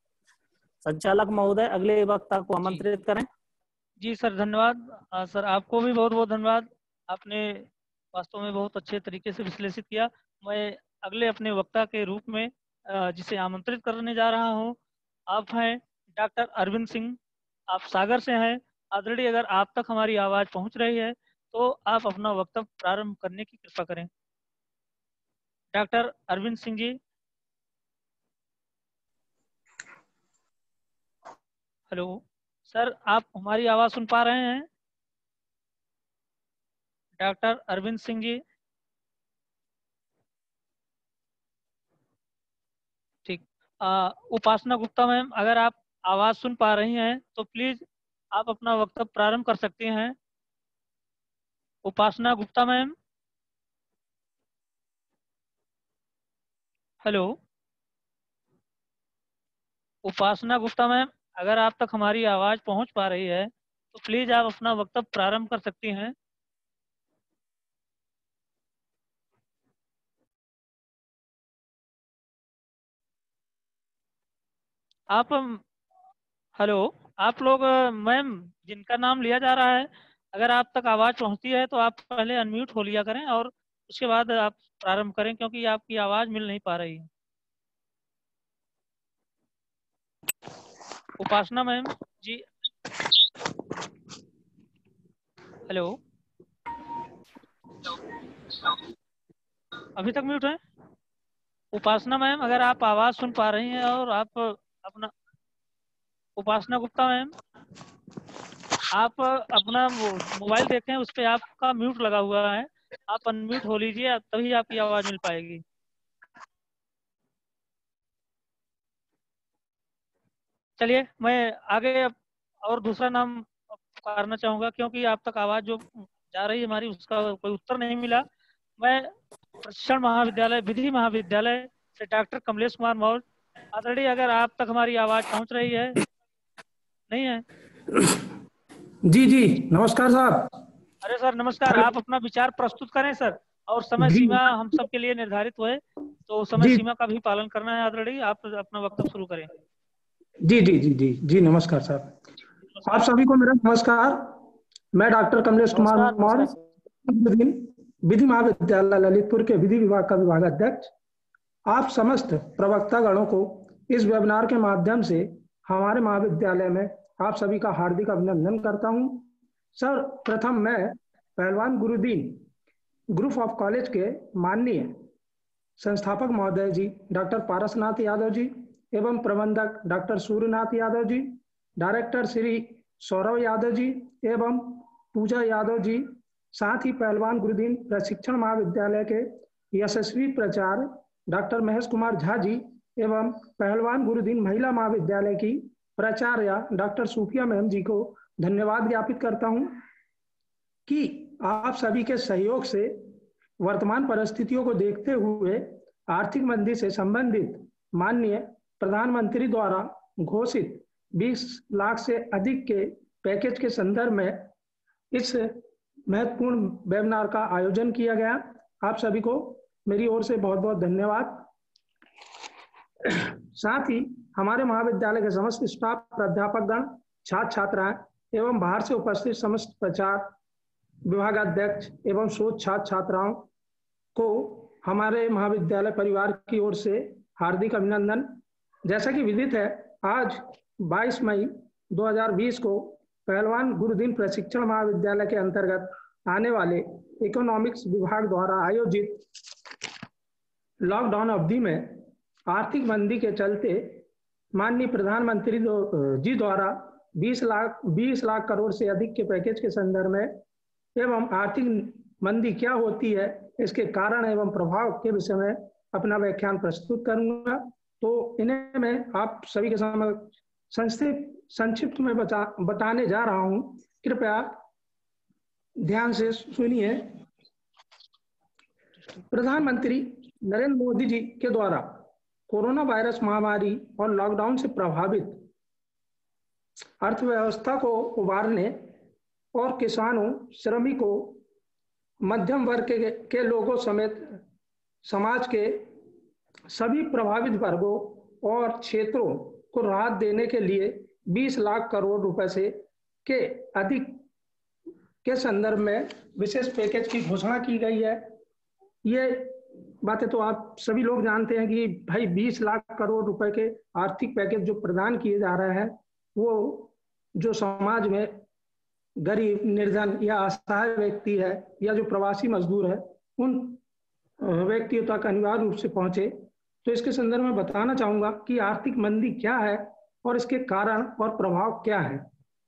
संचालक महोदय अगले वक्ता को आमंत्रित करें। जी सर, धन्यवाद सर, आपको भी बहुत बहुत धन्यवाद। आपने वास्तव में बहुत अच्छे तरीके से विश्लेषित किया। मैं अगले अपने वक्ता के रूप में जिसे आमंत्रित करने जा रहा हूं, आप हैं डॉक्टर अरविंद सिंह, आप सागर से हैं। ऑलरेडी अगर आप तक हमारी आवाज पहुंच रही है तो आप अपना वक्तव्य प्रारंभ करने की कृपा करें। Doctor Arvind Singh ji. Hello sir, आप हमारी आवाज सुन पा रहे हैं? डॉक्टर अरविंद सिंह जी। ठीक। उपासना गुप्ता मैम, अगर आप आवाज सुन पा रही हैं तो प्लीज आप अपना वक्तव्य प्रारंभ कर सकती हैं। Upasana Gupta ma'am. Hello Upasana Gupta ma'am, अगर आप तक हमारी आवाज पहुंच पा रही है तो प्लीज आप अपना वक्तव्य प्रारंभ कर सकती हैं। आप हेलो आप लोग मैम जिनका नाम लिया जा रहा है, अगर आप तक आवाज पहुंचती है तो आप पहले अनम्यूट हो लिया करें और उसके बाद आप प्रारंभ करें, क्योंकि आपकी आवाज मिल नहीं पा रही है। उपासना मैम जी। हेलो, अभी तक म्यूट है। उपासना मैम, अगर आप आवाज सुन पा रही हैं और आप अपना उपासना गुप्ता मैम, आप अपना मोबाइल देखें, उस पर आपका म्यूट लगा हुआ है, आप अनम्यूट हो लीजिए, तभी आपकी आवाज मिल पाएगी। चलिए मैं आगे और दूसरा नाम पुकारना चाहूंगा, क्योंकि आप तक आवाज जो जा रही है हमारी उसका कोई उत्तर नहीं मिला। मैं प्रशिक्षण महाविद्यालय विधि महाविद्यालय से डॉक्टर कमलेश कुमार मौर्य, ऑलरेडी अगर आप तक हमारी आवाज पहुंच रही है? नहीं है? जी जी नमस्कार साहब। अरे सर नमस्कार, आप अपना विचार प्रस्तुत करें सर, और समय सीमा हम सब के लिए निर्धारित हुए तो समय सीमा का भी पालन करना है। ऑलरेडी आप अपना वक्तव्य शुरू करें। जी जी जी जी जी नमस्कार साहब, आप सभी को मेरा नमस्कार। मैं डॉक्टर कमलेश कुमार मौर्य, विधि महाविद्यालय ललितपुर के विधि विभाग का विभाग अध्यक्ष, आप समस्त प्रवक्ता गणों को इस वेबिनार के माध्यम से हमारे महाविद्यालय में आप सभी का हार्दिक अभिनंदन करता हूं। सर प्रथम मैं पहलवान गुरुदीन ग्रुप ऑफ कॉलेज के माननीय संस्थापक महोदय जी डॉक्टर पारसनाथ यादव जी एवं प्रबंधक डॉक्टर सूर्यनाथ यादव जी, डायरेक्टर श्री सौरभ यादव जी एवं पूजा यादव जी, साथ ही पहलवान गुरुदीन प्रशिक्षण महाविद्यालय के यशस्वी प्राचार्य डॉक्टर महेश कुमार झा जी एवं पहलवान गुरुदीन महिला महाविद्यालय की प्राचार्य डॉक्टर सूफिया मैम जी को धन्यवाद ज्ञापित करता हूं कि आप सभी के सहयोग से वर्तमान परिस्थितियों को देखते हुए आर्थिक मंदी से संबंधित माननीय प्रधानमंत्री द्वारा घोषित बीस लाख से अधिक के पैकेज के संदर्भ में इस महत्वपूर्ण वेबिनार का आयोजन किया गया। आप सभी को मेरी ओर से बहुत बहुत धन्यवाद। साथ ही हमारे महाविद्यालय के समस्त स्टाफ, प्राध्यापकगण, छात्र छात्राएं एवं बाहर से उपस्थित समस्त प्रचार विभागाध्यक्ष एवं शोध छात्र छात्राओं को हमारे महाविद्यालय परिवार की ओर से हार्दिक अभिनंदन। जैसा कि विदित है, आज बाईस मई दो हज़ार बीस को पहलवान गुरुदीन प्रशिक्षण महाविद्यालय के अंतर्गत आने वाले इकोनॉमिक्स विभाग द्वारा आयोजित लॉकडाउन अवधि में आर्थिक मंदी के चलते माननीय प्रधानमंत्री जी द्वारा बीस लाख बीस लाख करोड़ से अधिक के पैकेज के संदर्भ में एवं आर्थिक मंदी क्या होती है, इसके कारण एवं प्रभाव के विषय में अपना व्याख्यान प्रस्तुत करूंगा। तो इन्हें मैं आप सभी के सामने संक्षिप्त संक्षिप्त में बता बताने जा रहा हूं, कृपया ध्यान से सुनिए। प्रधानमंत्री नरेंद्र मोदी जी के द्वारा कोरोना वायरस महामारी और लॉकडाउन से प्रभावित अर्थव्यवस्था को उबारने और किसानों, श्रमिकों, मध्यम वर्ग के, के लोगों समेत समाज के सभी प्रभावित वर्गों और क्षेत्रों को राहत देने के लिए बीस लाख करोड़ रुपए से के अधिक के संदर्भ में विशेष पैकेज की घोषणा की गई है। ये बातें तो आप सभी लोग जानते हैं कि भाई बीस लाख करोड़ रुपए के आर्थिक पैकेज जो प्रदान किए जा रहे हैं, वो जो समाज में गरीब, निर्धन या असहाय व्यक्ति है या जो प्रवासी मजदूर है, उन व्यक्तियों तक अनिवार्य रूप से पहुंचे। तो इसके संदर्भ में बताना चाहूंगा कि आर्थिक मंदी क्या है और इसके कारण और प्रभाव क्या है।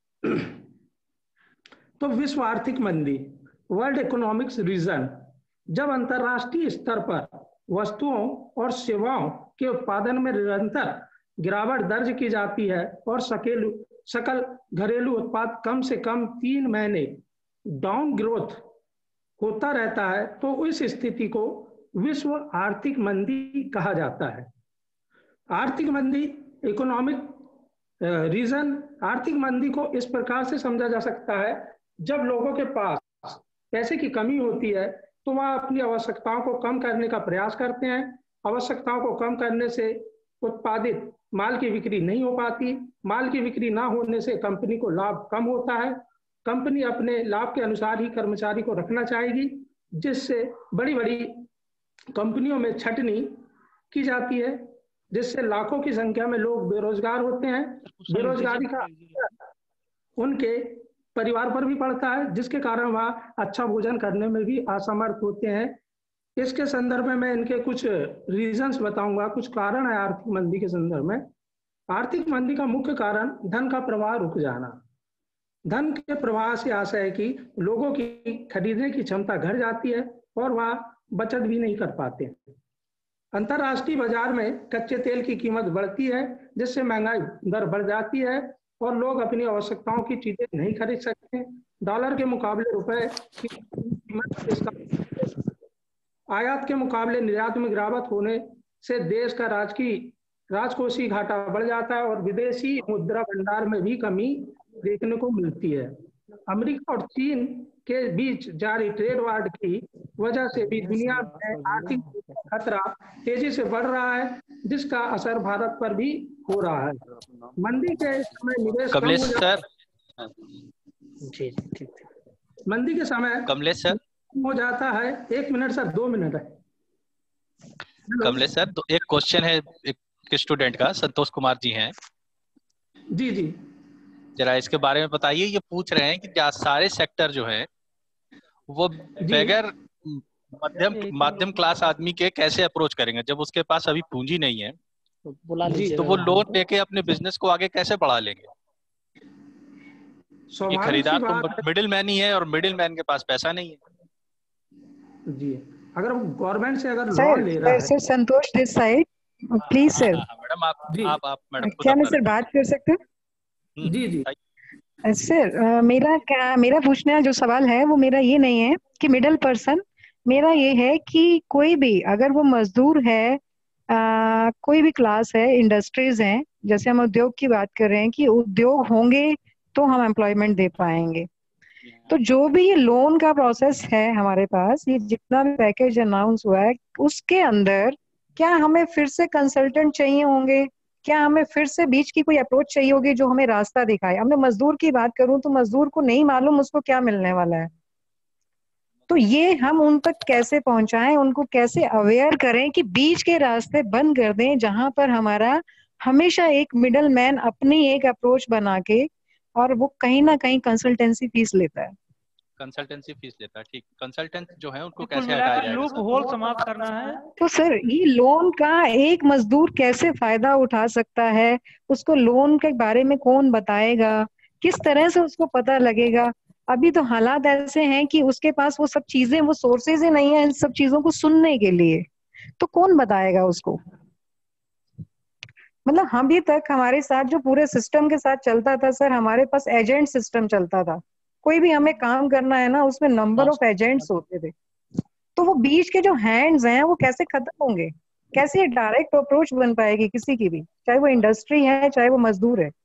तो विश्व आर्थिक मंदी, वर्ल्ड इकोनॉमिक्स रीजन, जब अंतरराष्ट्रीय स्तर पर वस्तुओं और सेवाओं के उत्पादन में निरंतर गिरावट दर्ज की जाती है और सकेलू सकल घरेलू उत्पाद कम से कम तीन महीने डाउन ग्रोथ होता रहता है, तो इस स्थिति को विश्व आर्थिक मंदी कहा जाता है। आर्थिक मंदी, इकोनॉमिक रीजन, आर्थिक मंदी को इस प्रकार से समझा जा सकता है, जब लोगों के पास पैसे की कमी होती है तो वह अपनी आवश्यकताओं को कम करने का प्रयास करते हैं। आवश्यकताओं को कम करने से उत्पादित माल की बिक्री नहीं हो पाती, माल की बिक्री ना होने से कंपनी को लाभ कम होता है, कंपनी अपने लाभ के अनुसार ही कर्मचारी को रखना चाहेगी, जिससे बड़ी बड़ी कंपनियों में छटनी की जाती है, जिससे लाखों की संख्या में लोग बेरोजगार होते हैं। बेरोजगारी का उनके परिवार पर भी पड़ता है, जिसके कारण वह अच्छा भोजन करने में भी असमर्थ होते हैं। इसके संदर्भ में मैं इनके कुछ रीजंस बताऊंगा, कुछ कारण है आर्थिक मंदी के संदर्भ में। आर्थिक मंदी का मुख्य कारण धन का प्रवाह रुक जाना। धन के प्रवाह से आशय है कि लोगों की खरीदने की क्षमता घट जाती है और वह बचत भी नहीं कर पाते। अंतरराष्ट्रीय बाजार में कच्चे तेल की कीमत बढ़ती है, जिससे महंगाई दर बढ़ जाती है और लोग अपनी आवश्यकताओं की चीजें नहीं खरीद सकते। डॉलर के मुकाबले रुपए की कीमत, इसका आयात के मुकाबले निर्यात में गिरावट होने से देश का राजकीय राजकोषीय घाटा बढ़ जाता है और विदेशी मुद्रा भंडार में भी कमी देखने को मिलती है। अमेरिका और चीन के बीच जारी ट्रेड वार की वजह से भी दुनिया में आर्थिक खतरा तेजी से बढ़ रहा है, जिसका असर भारत पर भी हो रहा है। मंदी के समय निवेश कम हो सर जी ठीक मंदी के समय कमलेश सर हो जाता है। एक मिनट सर, दो मिनट है। कमलेश सर, तो एक क्वेश्चन है एक स्टूडेंट का, संतोष कुमार जी हैं। जी जी जरा इसके बारे में बताइए। ये पूछ रहे हैं कि क्या सारे सेक्टर जो है वो बगैर मध्यम मध्यम क्लास आदमी के कैसे अप्रोच करेंगे, जब उसके पास अभी पूंजी नहीं है तो बुला लीजिए, तो वो लोन लेके अपने बिजनेस को आगे कैसे बढ़ा लेंगे? ये खरीदार तो मिडिल मैन ही है और मिडिल मैन के पास पैसा नहीं है। जी अगर गवर्नमेंट से अगर सर लोन ले रहा सर है। Sir Santosh this side please sir. Madam आप आप आप मैडम खुद क्या मैं अपना सर बात कर सकते हूँ? जी जी सर अ, मेरा क्या मेरा पूछने जो सवाल है वो मेरा ये नहीं है कि मिडिल पर्सन, मेरा ये है कि कोई भी अगर वो मजदूर है, आ, कोई भी क्लास है, इंडस्ट्रीज हैं, जैसे हम उद्योग की बात कर रहे हैं कि उद्योग होंगे तो हम एम्प्लॉयमेंट दे पाएंगे। तो जो भी ये लोन का प्रोसेस है हमारे पास, ये जितना भी पैकेज अनाउंस हुआ है उसके अंदर क्या हमें फिर से कंसल्टेंट चाहिए होंगे? क्या हमें फिर से बीच की कोई अप्रोच चाहिए होगी जो हमें रास्ता दिखाए? अब मैं मजदूर की बात करूं तो मजदूर को नहीं मालूम उसको क्या मिलने वाला है, तो ये हम उन तक कैसे पहुंचाएं, उनको कैसे अवेयर करें कि बीच के रास्ते बंद कर दें जहां पर हमारा हमेशा एक मिडल मैन अपनी एक अप्रोच बना के, और वो कहीं ना कहीं कंसल्टेंसी फीस लेता है। कंसल्टेंसी फीस लेता है, ठीक। कंसल्टेंट जो है उनको कुल कैसे हटाया मिलाकर जाएगा लूप सर? होल समाप्त करना है। तो सर ये लोन का एक मजदूर कैसे फायदा उठा सकता है, उसको लोन के बारे में कौन बताएगा, किस तरह से उसको पता लगेगा? अभी तो हालात ऐसे हैं कि उसके पास वो सब चीजें, वो सोर्सेज ही नहीं है इन सब चीजों को सुनने के लिए, तो कौन बताएगा उसको? मतलब हम भी तक हमारे साथ जो पूरे सिस्टम के साथ चलता था सर, हमारे पास एजेंट सिस्टम चलता था। कोई भी हमें काम करना है ना, उसमें नंबर ऑफ एजेंट्स होते थे। तो वो बीच के जो हैंड्स हैं वो कैसे खत्म होंगे? कैसे डायरेक्ट अप्रोच बन पाएगी किसी की भी, चाहे वो इंडस्ट्री है चाहे वो मजदूर है?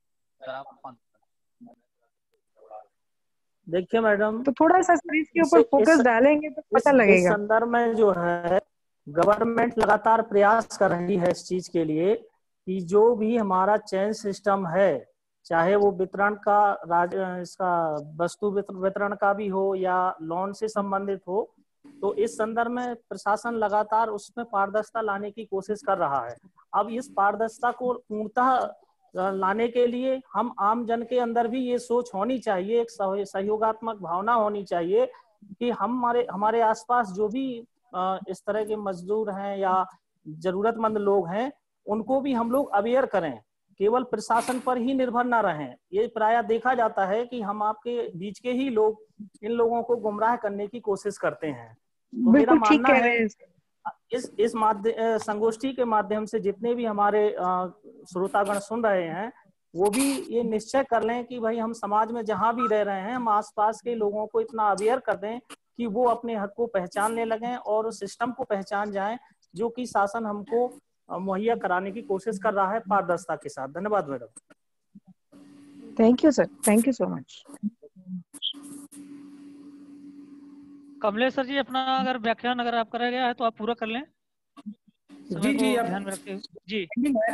देखिए मैडम, तो थोड़ा सा सर इसके ऊपर इस, फोकस इस, डालेंगे तो इस, पता इस लगेगा। संदर्भ में जो है गवर्नमेंट लगातार प्रयास कर रही है इस चीज के लिए कि जो भी हमारा चेन सिस्टम है, चाहे वो वितरण का राज इसका वस्तु वितरण का भी हो या लोन से संबंधित हो, तो इस संदर्भ में प्रशासन लगातार उसमें पारदर्शिता लाने की कोशिश कर रहा है। अब इस पारदर्शिता को पूर्णतः लाने के लिए हम आम जन के अंदर भी ये सोच होनी चाहिए, एक सहयोगात्मक भावना होनी चाहिए कि हमारे हमारे आसपास जो भी इस तरह के मजदूर हैं या जरूरतमंद लोग हैं, उनको भी हम लोग अवेयर करें, केवल प्रशासन पर ही निर्भर ना रहें। ये प्रायः देखा जाता है कि हम आपके बीच के ही लोग इन लोगों को गुमराह करने की कोशिश करते हैं। तो मेरा मानना है इस इस माध्यम संगोष्ठी के माध्यम से जितने भी हमारे श्रोतागण सुन रहे हैं, वो भी ये निश्चय कर लें कि भाई हम समाज में जहां भी रह रहे हैं, हम आसपास के लोगों को इतना अवेयर कर दें कि वो अपने हक को पहचानने लगें और उस सिस्टम को पहचान जाएं जो कि शासन हमको मुहैया कराने की कोशिश कर रहा है पारदर्शिता के साथ। धन्यवाद madam. Thank you sir, thank you so much. Kamlesh sir ji, अपना अगर व्याख्यान अगर आपका रह गया है तो आप पूरा कर लें, जी जी ध्यान में रखते हुए। जी,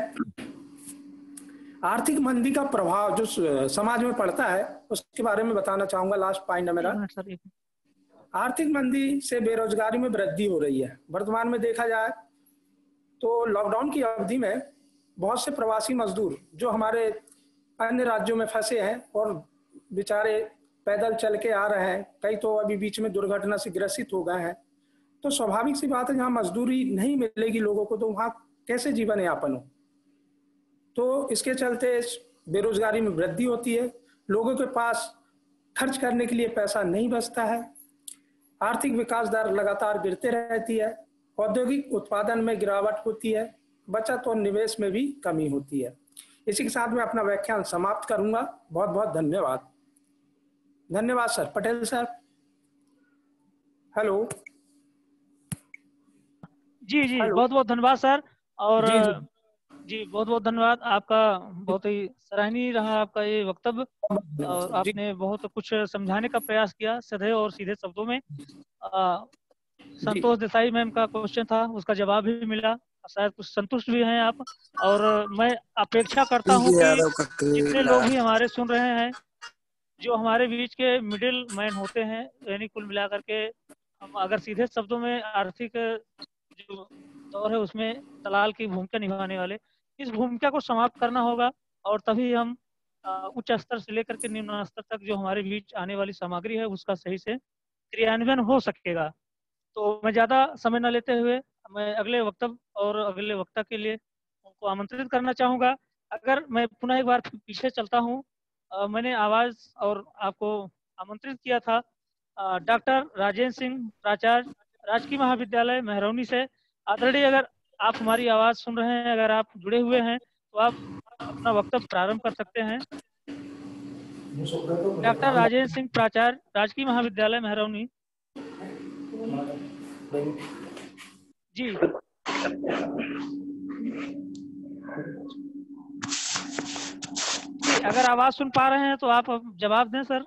आर्थिक मंदी का प्रभाव जो समाज में पड़ता है उसके बारे में बताना चाहूंगा। लास्ट पॉइंट है मेरा। आर्थिक मंदी से बेरोजगारी में वृद्धि हो रही है। वर्तमान में देखा जाए तो लॉकडाउन की अवधि में बहुत से प्रवासी मजदूर जो हमारे अन्य राज्यों में फंसे हैं और बेचारे पैदल चल के आ रहे हैं, कई तो अभी बीच में दुर्घटना से ग्रसित हो गए हैं, तो स्वाभाविक सी बात है जहाँ मजदूरी नहीं मिलेगी लोगों को तो वहाँ कैसे जीवन यापन हो। तो इसके चलते बेरोजगारी में वृद्धि होती है, लोगों के पास खर्च करने के लिए पैसा नहीं बचता है, आर्थिक विकास दर लगातार गिरते रहती है, औद्योगिक उत्पादन में गिरावट होती है, बचत और निवेश में भी कमी होती है। इसी के साथ मैं अपना व्याख्यान समाप्त करूंगा। बहुत बहुत धन्यवाद। धन्यवाद सर। Patel sir, hello. जी जी, बहुत बहुत धन्यवाद सर। और जी जी, जी बहुत बहुत धन्यवाद आपका, बहुत ही सराहनीय रहा आपका ये वक्तव्य, और आपने बहुत कुछ समझाने का प्रयास किया सीधे और सीधे शब्दों में। आ, संतोष देसाई मैम का क्वेश्चन था, उसका जवाब भी मिला, शायद कुछ संतुष्ट भी हैं आप। और मैं अपेक्षा करता हूं कि जितने लोग भी हमारे सुन रहे हैं, जो हमारे बीच के मिडिल मैन होते हैं, यानी कुल मिलाकर के हम अगर सीधे शब्दों में आर्थिक जो दौर है उसमें दलाल की भूमिका निभाने वाले, इस भूमिका को समाप्त करना होगा, और तभी हम उच्च स्तर से लेकर के निम्न स्तर तक जो हमारे बीच आने वाली सामग्री है उसका सही से क्रियान्वयन हो सकेगा। तो मैं ज़्यादा समय न लेते हुए मैं अगले वक्तव्य और अगले वक्ता के लिए उनको आमंत्रित करना चाहूँगा। अगर मैं पुनः एक बार पीछे चलता हूँ, मैंने आवाज़ और आपको आमंत्रित किया था डॉक्टर राजेंद्र सिंह, प्राचार्य राजकीय महाविद्यालय मेहरौनी से। आदरणीय, अगर आप हमारी आवाज सुन रहे हैं, अगर आप जुड़े हुए हैं तो आप अपना वक्तव्य प्रारंभ कर सकते हैं। डॉक्टर राजेंद्र सिंह, प्राचार्य, राजकीय महाविद्यालय मेहरौनी जी। जी, अगर आवाज सुन पा रहे हैं तो आप जवाब दें सर।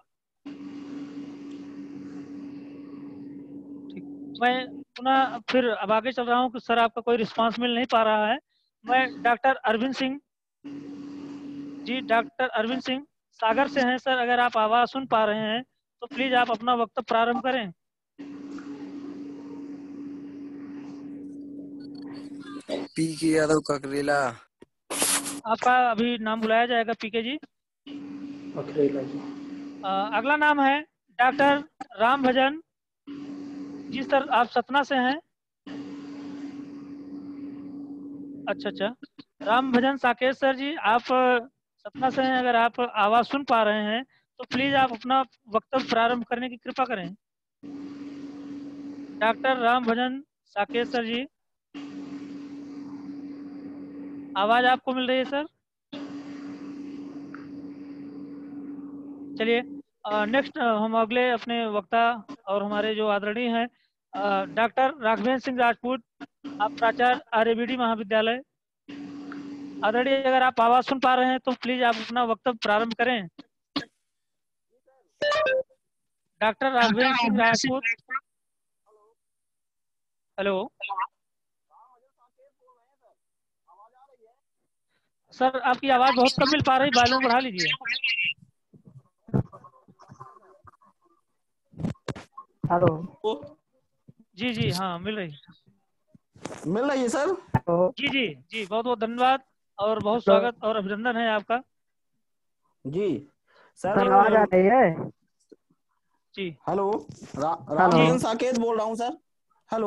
ठीक, मैं पुनः फिर अब आगे चल रहा हूँ कि सर आपका कोई रिस्पांस मिल नहीं पा रहा है। मैं डॉक्टर अरविंद सिंह जी, डॉक्टर अरविंद सिंह सागर से हैं सर। अगर आप आवाज सुन पा रहे हैं तो प्लीज आप अपना वक्तव्य प्रारंभ करें। पी के यादव ककरेला। आपका अभी नाम बुलाया जाएगा पीके जी। ककरेला जी। आ, अगला नाम है डॉक्टर राम भजन जी। सर आप सतना से हैं। अच्छा अच्छा, राम भजन साकेत सर जी, आप सतना से हैं। अगर आप आवाज सुन पा रहे हैं तो प्लीज आप अपना वक्तव्य प्रारंभ करने की कृपा करें। डॉक्टर राम भजन साकेत सर जी, आवाज आपको मिल रही है सर? चलिए नेक्स्ट हम अगले अपने वक्ता और हमारे जो आदरणीय हैं डॉक्टर राघवेंद्र सिंह राजपूत, आप प्राचार्य आर्यबीडी महाविद्यालय। आदरणीय, अगर आप आवाज सुन पा रहे हैं तो प्लीज आप अपना वक्तव्य प्रारंभ करें। Doctor Raghavendra Singh Rajput, hello sir, आपकी आवाज बहुत कम मिल पा रही, वॉल्यूम बढ़ा लीजिए। हेलो जी जी, हाँ मिल रही मिल रही है सर। जी जी जी, बहुत बहुत धन्यवाद और बहुत स्वागत और अभिनंदन है आपका जी सर। आवाज आ रही है जी। हेलो, रा, राम साकेत बोल रहा हूँ सर। हेलो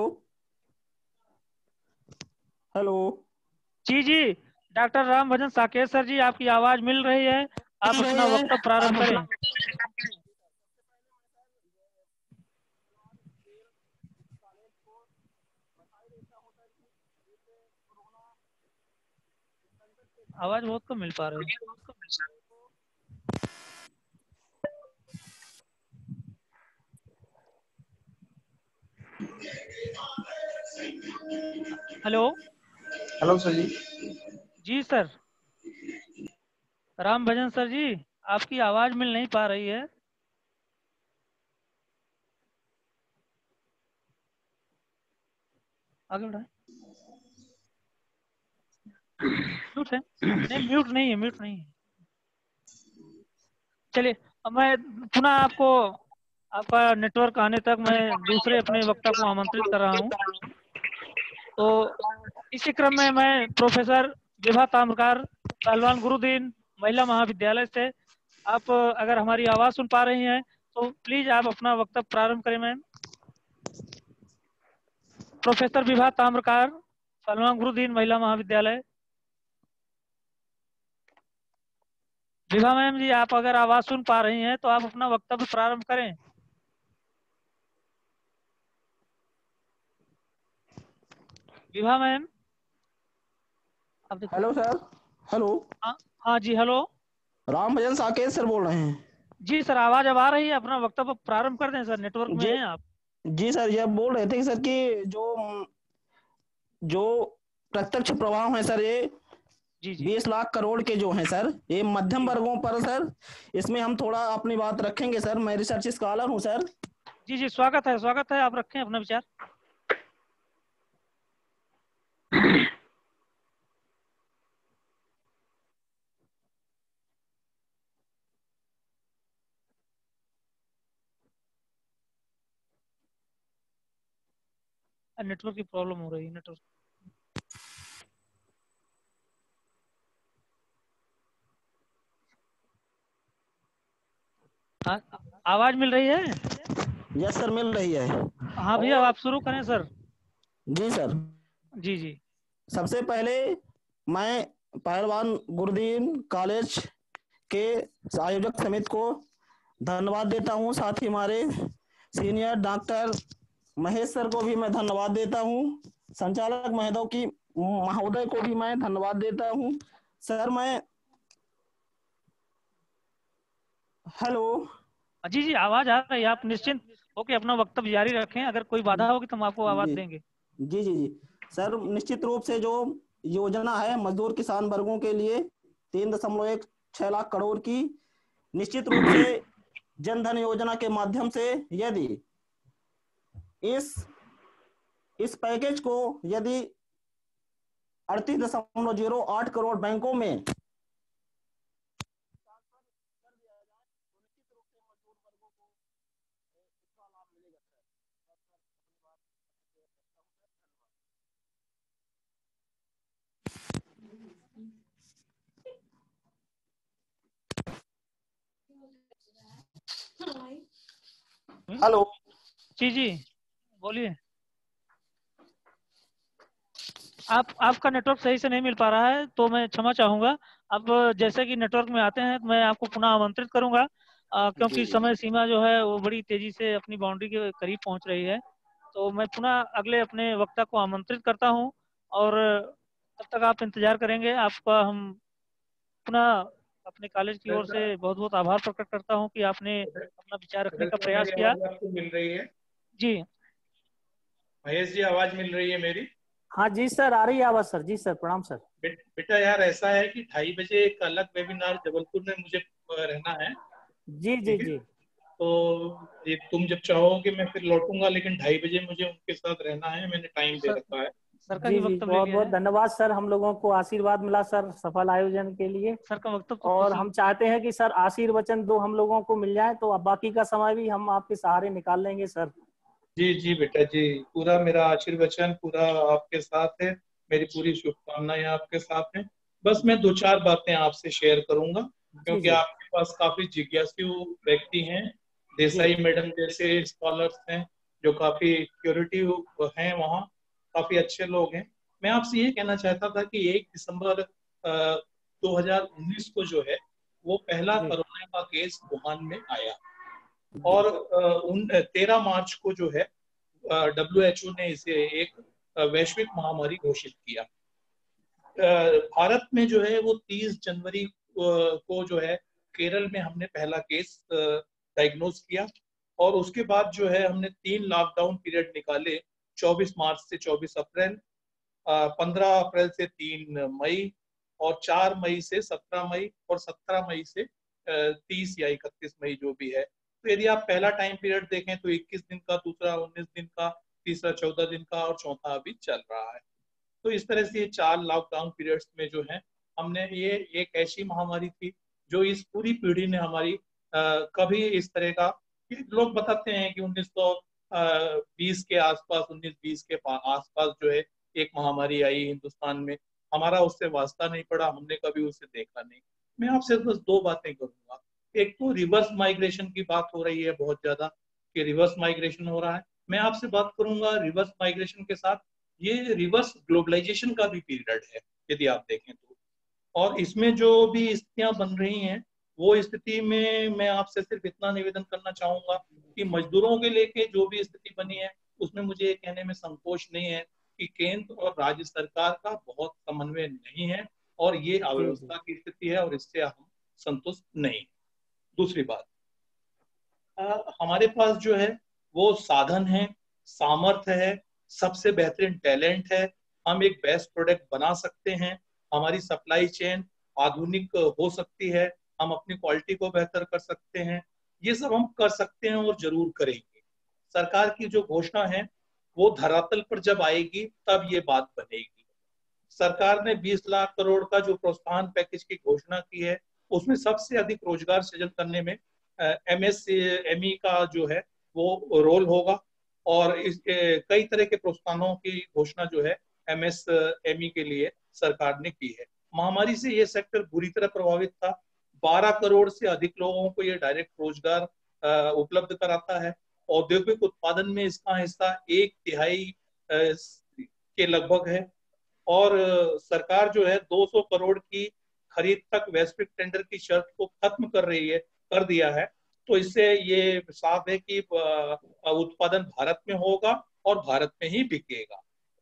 हेलो जी जी, डॉक्टर राम भजन साकेत सर जी, आपकी आवाज मिल रही है, आप अपना वक्तव्य प्रारंभ करें। आवाज बहुत कम मिल पा रही है। हेलो हेलो सर जी। जी सर, राम भजन सर जी, आपकी आवाज मिल नहीं पा रही है। आगे बढ़ाएं। म्यूट है? नहीं म्यूट नहीं है, म्यूट नहीं है। चलिए, अब मैं पुनः आपको आपका नेटवर्क आने तक मैं दूसरे अपने वक्ता को आमंत्रित कर रहा हूं। तो इसी क्रम में मैं प्रोफेसर विभा ताम्रकार, पहलवान गुरुदीन महिला महाविद्यालय से, आप अगर हमारी आवाज सुन पा रही हैं तो प्लीज आप अपना वक्तव्य प्रारंभ करें मैम। प्रोफेसर विभा ताम्रकार, पहलवान गुरुदीन महिला महाविद्यालय। विभा मैम जी, आप अगर आवाज सुन पा रही हैं तो आप अपना वक्तव्य प्रारंभ करें। Vibha ma'am, hello sir. Hello हाँ जी, हेलो राम भजन साकेत सर बोल रहे हैं। जी सर, आवाज अब आ रही है, अपना वक्तव्य प्रारंभ कर दें सर, नेटवर्क में हैं आप। जी सर, ये बोल रहे थे कि सर कि जो जो प्रत्यक्ष प्रभाव है सर, ये बीस लाख करोड़ के जो हैं सर, ये मध्यम वर्गों पर सर, इसमें हम थोड़ा अपनी बात रखेंगे सर। मैं रिसर्च स्कॉलर हूं सर। जी जी, स्वागत है, स्वागत है, आप रखें अपना विचार। नेटवर्क की प्रॉब्लम हो रही है, नेटवर्क। आ, आवाज मिल रही है? यस सर, मिल रही है। हाँ भैया, आप शुरू करें सर। जी सर। जी जी, सबसे पहले मैं पहलवान गुरुदीन कॉलेज के आयोजक समिति को धन्यवाद देता हूं, साथ ही हमारे सीनियर डॉक्टर महेश सर को भी मैं धन्यवाद देता हूँ। संचालक महोदय की महोदय को भी मैं धन्यवाद देता हूँ। सर मैं हेलो जी जी आवाज आ रही है, आप निश्चिंत होकर अपना वक्तव्य जारी रखें, अगर कोई बाधा होगी तो हम आपको आवाज जी देंगे। जी जी जी सर, निश्चित रूप से जो योजना है मजदूर किसान वर्गों के लिए तीन दशमलव एक छह लाख करोड़ की, निश्चित रूप से जनधन योजना के माध्यम से यदि इस इस पैकेज को यदि अड़तीस दशमलव जीरो आठ करोड़ बैंकों में हेलो जी जी बोलिए। आप आपका नेटवर्क सही से नहीं मिल पा रहा है तो मैं क्षमा चाहूंगा। अब जैसे कि नेटवर्क में आते हैं तो मैं आपको पुनः आमंत्रित करूंगा, अ, क्योंकि समय सीमा जो है वो बड़ी तेजी से अपनी बाउंड्री के करीब पहुंच रही है। तो मैं पुनः अगले अपने वक्ता को आमंत्रित करता हूं और तब तक आप इंतजार करेंगे। आपका हम पुनः अपने कॉलेज की ओर से बहुत बहुत आभार प्रकट करता हूं कि आपने अपना विचार रखने का प्रयास मेरी किया। आवाज आपको मिल रही है? जी महेश जी आवाज मिल रही है मेरी? हाँ जी सर, आ रही है आवाज सर। जी सर, प्रणाम सर। बे, बेटा यार ऐसा है कि ढाई बजे एक अलग वेबिनार जबलपुर में मुझे रहना है। जी जी जी तो ये तुम जब चाहोगे मैं फिर लौटूंगा, लेकिन ढाई बजे मुझे उनके साथ रहना है, मैंने टाइम दे रखा है। सर का जी भी जी वक्तव्य ले बहुत लिया बहुत है। धन्यवाद सर, हम लोगों को आशीर्वाद मिला सर सफल आयोजन के लिए। सर का वक्तव्य और तो हम चाहते हैं कि सर आशीर्वचन दो हम लोगों को मिल जाए, तो अब बाकी का समय भी हम आपके सहारे निकाल लेंगे सर। जी जी बेटा जी, पूरा मेरा आशीर्वचन पूरा आपके साथ है, मेरी पूरी शुभकामनाएं आपके साथ हैं। बस मैं दो चार बातें आपसे शेयर करूंगा जी क्योंकि जी आपके पास काफी जिज्ञासु व्यक्ति हैं। जी देसाई मैडम जैसे स्कॉलर्स हैं जो काफी क्यूरेटिव हैं, वहाँ काफी अच्छे लोग हैं। मैं आपसे ये कहना चाहता था कि एक दिसंबर दो हजार उन्नीस को जो है वो पहला जी कोरोना का केस वुहान में आया और उन तेरह मार्च को जो है डब्ल्यू एच ओ ने इसे एक वैश्विक महामारी घोषित किया। भारत में जो है वो तीस जनवरी को जो है केरल में हमने पहला केस डायग्नोज किया और उसके बाद जो है हमने तीन लॉकडाउन पीरियड निकाले, चौबीस मार्च से चौबीस अप्रैल, पंद्रह अप्रैल से तीन मई और चार मई से सत्रह मई और सत्रह मई से तीस या इकतीस मई जो भी है। तो यदि आप पहला टाइम पीरियड देखें तो इक्कीस दिन का, दूसरा उन्नीस दिन का, तीसरा चौदह दिन का और चौथा अभी चल रहा है। तो इस तरह से ये चार लॉकडाउन पीरियड्स में जो है हमने ये एक ऐसी महामारी थी जो इस पूरी पीढ़ी ने हमारी आ, कभी इस तरह का, लोग बताते हैं कि उन्नीस सौ बीस के आसपास उन्नीस बीस के आसपास जो है एक महामारी आई हिंदुस्तान में, हमारा उससे वास्ता नहीं पड़ा, हमने कभी उसे देखा नहीं। मैं आपसे बस दो बातें करूंगा। एक तो रिवर्स माइग्रेशन की बात हो रही है बहुत ज्यादा कि रिवर्स माइग्रेशन हो रहा है, मैं आपसे बात करूंगा रिवर्स माइग्रेशन के साथ ये रिवर्स ग्लोबलाइजेशन का भी पीरियड है यदि आप देखें तो। और इसमें जो भी स्थितियां बन रही हैं वो स्थिति में मैं आपसे सिर्फ इतना निवेदन करना चाहूंगा कि मजदूरों के लेके जो भी स्थिति बनी है उसमें मुझे ये कहने में संकोच नहीं है कि केंद्र और राज्य सरकार का बहुत समन्वय नहीं है और ये अव्यवस्था की स्थिति है और इससे हम संतुष्ट नहीं। दूसरी बात, आ, हमारे पास जो है वो साधन है, सामर्थ्य है, सबसे बेहतरीन टैलेंट है, हम एक बेस्ट प्रोडक्ट बना सकते हैं, हमारी सप्लाई चेन आधुनिक हो सकती है, हम अपनी क्वालिटी को बेहतर कर सकते हैं, ये सब हम कर सकते हैं और जरूर करेंगे। सरकार की जो घोषणा है वो धरातल पर जब आएगी तब ये बात बनेगी। सरकार ने बीस लाख करोड़ का जो प्रोत्साहन पैकेज की घोषणा की है उसमें सबसे अधिक रोजगार सृजन करने में एमएसएमई का जो है वो रोल होगा और इस कई तरह के प्रोत्साहनों की घोषणा जो है एमएसएमई के लिए सरकार ने की है। महामारी से ये सेक्टर बुरी तरह प्रभावित था, बारह करोड़ से अधिक लोगों को ये डायरेक्ट रोजगार उपलब्ध कराता है। औद्योगिक उत्पादन में इसका हिस्सा एक तिहाई के लगभग है और सरकार जो है दो सौ करोड़ की खरीद तक वैश्विक टेंडर की शर्त को खत्म कर रही है कर दिया है तो इससे ये साफ है कि उत्पादन भारत में होगा और भारत में ही बिकेगा।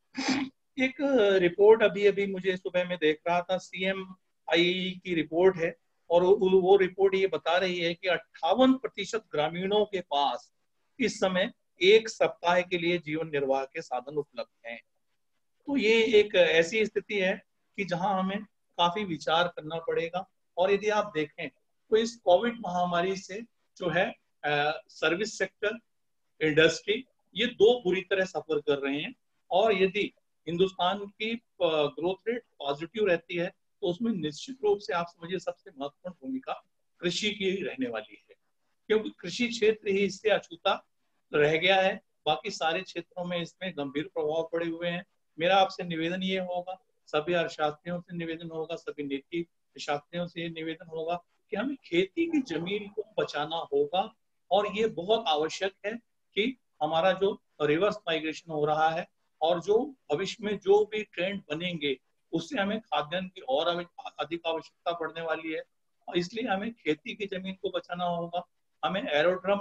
एक रिपोर्ट अभी अभी मुझे सुबह में देख रहा था, सीएम आई की रिपोर्ट है, और वो रिपोर्ट ये बता रही है कि अट्ठावन प्रतिशत ग्रामीणों के पास इस समय एक सप्ताह के लिए जीवन निर्वाह के साधन उपलब्ध हैं। तो ये एक ऐसी स्थिति है कि जहां हमें काफी विचार करना पड़ेगा। और यदि आप देखें तो इस कोविड महामारी से जो है सर्विस सेक्टर, इंडस्ट्री, ये दो बुरी तरह सफर कर रहे हैं। और यदि हिंदुस्तान की ग्रोथ रेट पॉजिटिव रहती है तो उसमें निश्चित रूप से आप समझिए सबसे महत्वपूर्ण भूमिका कृषि की रहने वाली है, क्योंकि कृषि क्षेत्र ही इससे अछूता रह गया है। बाकी सारे क्षेत्रों में इसमें गंभीर प्रभाव पड़े हुए हैं। मेरा आपसे निवेदन ये होगा, सभी अर्थशास्त्रियों से निवेदन होगा, सभी नीति शास्त्रियों से निवेदन होगा कि हमें खेती की जमीन को बचाना होगा। और ये बहुत आवश्यक है कि हमारा जो रिवर्स माइग्रेशन हो रहा है और जो भविष्य में जो भी ट्रेंड बनेंगे उससे हमें खाद्यान्न की और अधिक आवश्यकता पड़ने वाली है। इसलिए हमें खेती की जमीन को बचाना होगा। हमें एरोड्रम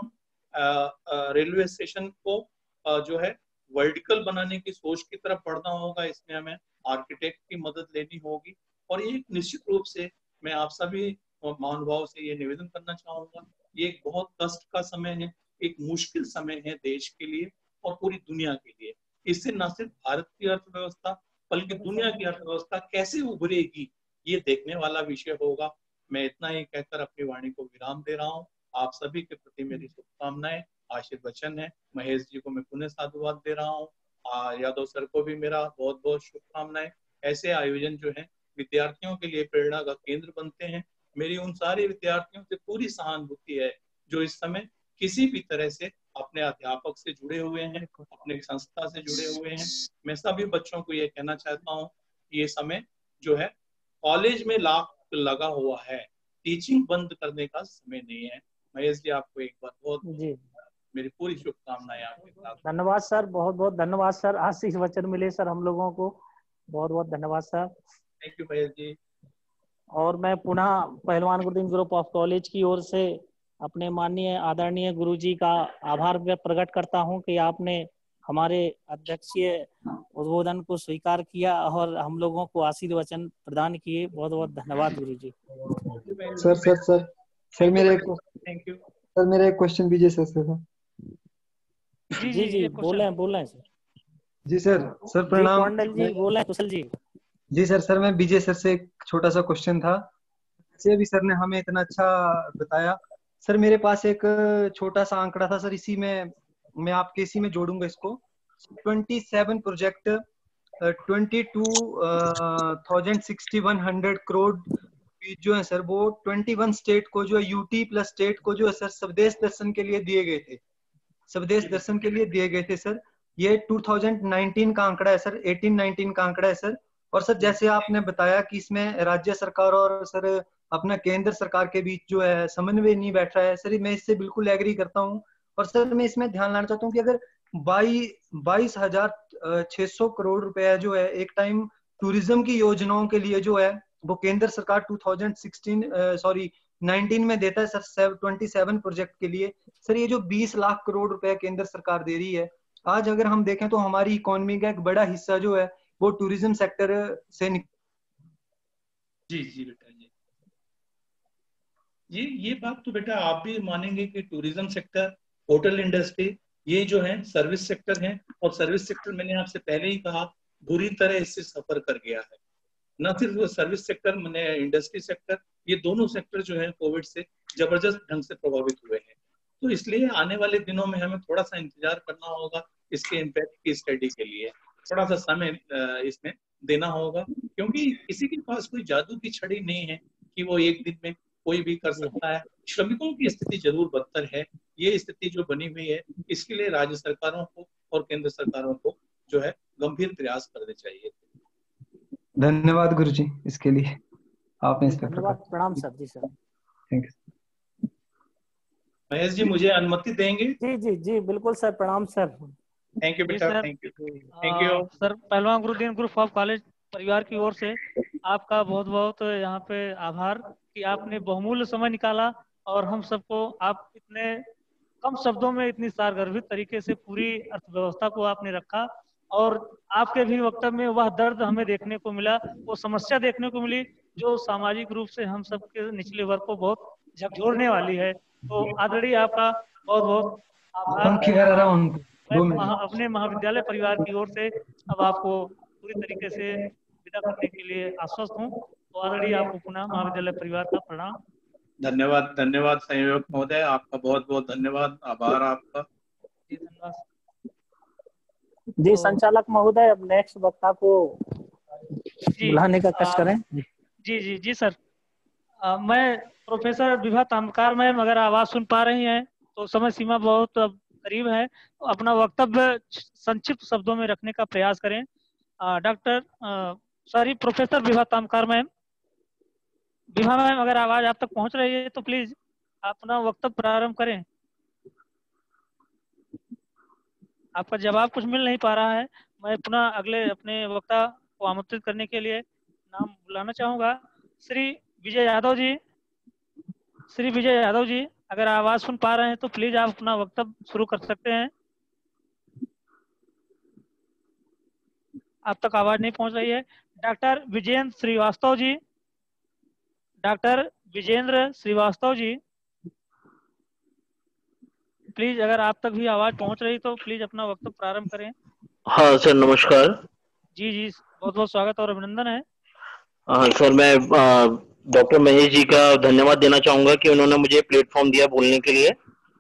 रेलवे स्टेशन को आ, जो है वर्टिकल बनाने की सोच की तरफ बढ़ना होगा। इसमें हमें आर्किटेक्ट की मदद लेनी होगी। और ये निश्चित रूप से मैं आप सभी महानुभाव से ये निवेदन करना चाहूंगा, ये एक बहुत कष्ट का समय है, एक मुश्किल समय है देश के लिए और पूरी दुनिया के लिए। इससे न सिर्फ भारत की अर्थव्यवस्था बल्कि दुनिया की अर्थव्यवस्था कैसे उभरेगी ये देखने वाला विषय होगा। मैं इतना ही कहकर अपनी वाणी को विराम दे रहा हूँ। आप सभी के प्रति मेरी शुभकामनाएं, आशीर्वचन है। महेश जी को मैं पुनः साधुवाद दे रहा हूँ। यादव सर को भी मेरा बहुत बहुत शुभकामनाएं। ऐसे आयोजन जो है विद्यार्थियों के लिए प्रेरणा का केंद्र बनते हैं। मेरी उन सारे विद्यार्थियों से पूरी सहानुभूति है जो इस समय किसी भी तरह से अपने अध्यापक से जुड़े हुए हैं, अपने संस्था से जुड़े हुए हैं। मैं सभी बच्चों को ये कहना चाहता हूँ कि ये समय जो है कॉलेज में लाख लगा हुआ है, टीचिंग बंद करने का समय नहीं है। महेश जी आपको एक बार बहुत जी मेरी पूरी शुभकामनाएं आपके साथ। धन्यवाद सर, बहुत बहुत धन्यवाद सर। आशीष वचन मिले सर हम लोगों को, बहुत बहुत धन्यवाद sir. Thank you Mahesh ji. और मैं पुनः पहलवान गुरुदीन ग्रुप ऑफ कॉलेज की ओर से अपने माननीय आदरणीय गुरुजी का आभार प्रकट करता हूं कि आपने हमारे अध्यक्षीय उद्बोधन को स्वीकार किया और हम लोगों को आशीर्वचन प्रदान किए। बहुत बहुत धन्यवाद गुरुजी। सर सर सर सर मेरे थैंक यू सर मेरा एक क्वेश्चन दीजिए सर से। जी जी जी बोले बोले सर। जी सर सर प्रणाम। कौंडल जी बोले, कुशल जी। जी सर सर मैं विजय सर से एक छोटा सा क्वेश्चन था। से भी सर ने हमें इतना अच्छा बताया। सर मेरे पास एक छोटा सा आंकड़ा था सर, इसी में मैं आपके इसी में जोड़ूंगा इसको। सत्ताईस project twenty two thousand sixty one hundred crore जो है सर वो इक्कीस स्टेट को जो है यूटी प्लस स्टेट को जो है सर स्वदेश दर्शन के लिए दिए गए थे, स्वदेश दर्शन के लिए दिए गए थे सर। ये दो हज़ार उन्नीस का आंकड़ा है सर, अठारह उन्नीस का आंकड़ा है सर। और सर जैसे आपने बताया कि इसमें राज्य सरकार और सर अपना केंद्र सरकार के बीच जो है समन्वय नहीं बैठ रहा है सर, मैं इससे बिल्कुल एग्री करता हूँ। और सर मैं इसमें ध्यान लाना चाहता हूँ कि अगर बाईस बाईस हजार छह सौ करोड़ रुपया जो है एक टाइम टूरिज्म की योजनाओं के लिए जो है वो केंद्र सरकार दो हज़ार सोलह सॉरी उन्नीस में देता है सर सत्ताईस प्रोजेक्ट के लिए। सर ये जो बीस लाख करोड़ रुपया केंद्र सरकार दे रही है, आज अगर हम देखें तो हमारी इकोनॉमी का एक बड़ा हिस्सा जो है वो टूरिज्म सेक्टर से निक... जी जी बेटा जी ये ये बात तो बेटा आप भी मानेंगे कि टूरिज्म सेक्टर, होटल इंडस्ट्री, ये जो है सर्विस सेक्टर है। और सर्विस सेक्टर मैंने आपसे पहले ही कहा बुरी तरह इससे सफर कर गया है। न सिर्फ सर्विस सेक्टर मैंने इंडस्ट्री सेक्टर, ये दोनों सेक्टर जो है कोविड से जबरदस्त ढंग से प्रभावित हुए हैं। तो इसलिए आने वाले दिनों में हमें थोड़ा सा इंतजार करना होगा इसके इम्पैक्ट की स्टडी के लिए, थोड़ा सा समय इसमें देना होगा, क्योंकि किसी के पास कोई जादू की छड़ी नहीं है कि वो एक दिन में कोई भी कर सकता है। श्रमिकों की स्थिति जरूर बदतर है। ये स्थिति जो बनी हुई है इसके लिए राज्य सरकारों को और केंद्र सरकारों को जो है गंभीर प्रयास करने चाहिए। धन्यवाद गुरुजी इसके लिए, आपने इस पर प्रणाम sir. Ji sir thank you. Mahesh ji मुझे अनुमति देंगे? जी जी जी बिल्कुल सर, प्रणाम सर। थैंक यू बेटा, thank you thank you sir. Pahalwan Gurudin group of college परिवार की ओर से आपका बहुत बहुत यहाँ पे आभार कि आपने बहुमूल्य समय निकाला और हम सबको आप इतने कम शब्दों में इतनी सारगर्भित तरीके से पूरी अर्थव्यवस्था को आपने रखा, और आपके भी वक्तव्य में वह दर्द हमें देखने को मिला, वो समस्या देखने को मिली जो सामाजिक रूप से हम सबके निचले वर्ग को बहुत झकझोरने वाली है। तो आदरणीय आपका बहुत बहुत आभार। मैं महा, अपने महाविद्यालय परिवार की ओर से अब आपको पूरी तरीके से विदा करने के लिए आश्वस्त हूँ। तो आदरणीय आपको पुनः महाविद्यालय परिवार का प्रणाम। धन्यवाद, धन्यवाद संयोजक महोदय, आपका बहुत बहुत धन्यवाद, आभार आपका। जी धन्यवाद। जी संचालक महोदय, अब नेक्स्ट वक्ता को बुलाने का कष्ट करें। जी जी जी सर। आ, मैं प्रोफेसर विभा तामकार मैम, अगर आवाज सुन पा रही हैं तो समय सीमा बहुत अब करीब है, तो अपना वक्तव्य संक्षिप्त शब्दों में रखने का प्रयास करें। Doctor sorry professor Vibha Tamkar ma'am, Vibha ma'am अगर आवाज आप तक पहुंच रही है तो प्लीज अपना वक्तव्य प्रारंभ करें। आपका जवाब कुछ मिल नहीं पा रहा है। मैं पुनः अगले अपने वक्ता को आमंत्रित करने के लिए नाम बुलाना चाहूंगा। श्री विजय यादव जी, श्री विजय यादव जी अगर आवाज सुन पा रहे हैं तो प्लीज आप अपना वक्तव्य शुरू कर सकते हैं। आप तक आवाज नहीं पहुंच रही है। Doctor Vijendra Shrivastava ji, doctor Vijendra Shrivastava ji please अगर आप तक भी आवाज पहुंच रही तो प्लीज अपना वक्तव्य प्रारंभ करें। हाँ सर नमस्कार। जी जी बहुत बहुत स्वागत और अभिनंदन है। हाँ सर, मैं डॉक्टर महेश जी का धन्यवाद देना चाहूंगा कि उन्होंने मुझे प्लेटफॉर्म दिया बोलने के लिए।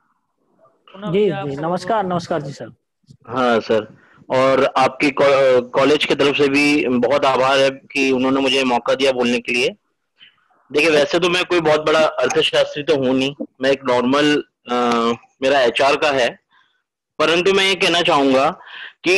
जी जी नमस्कार, नमस्कार जी सर। हाँ सर, और आपकी कॉलेज की तरफ से भी बहुत आभार है कि उन्होंने मुझे मौका दिया बोलने के लिए। देखिए वैसे तो मैं कोई बहुत बड़ा अर्थशास्त्री तो हूँ नहीं, मैं एक नॉर्मल मेरा एचआर का है, परंतु मैं ये कहना चाहूंगा कि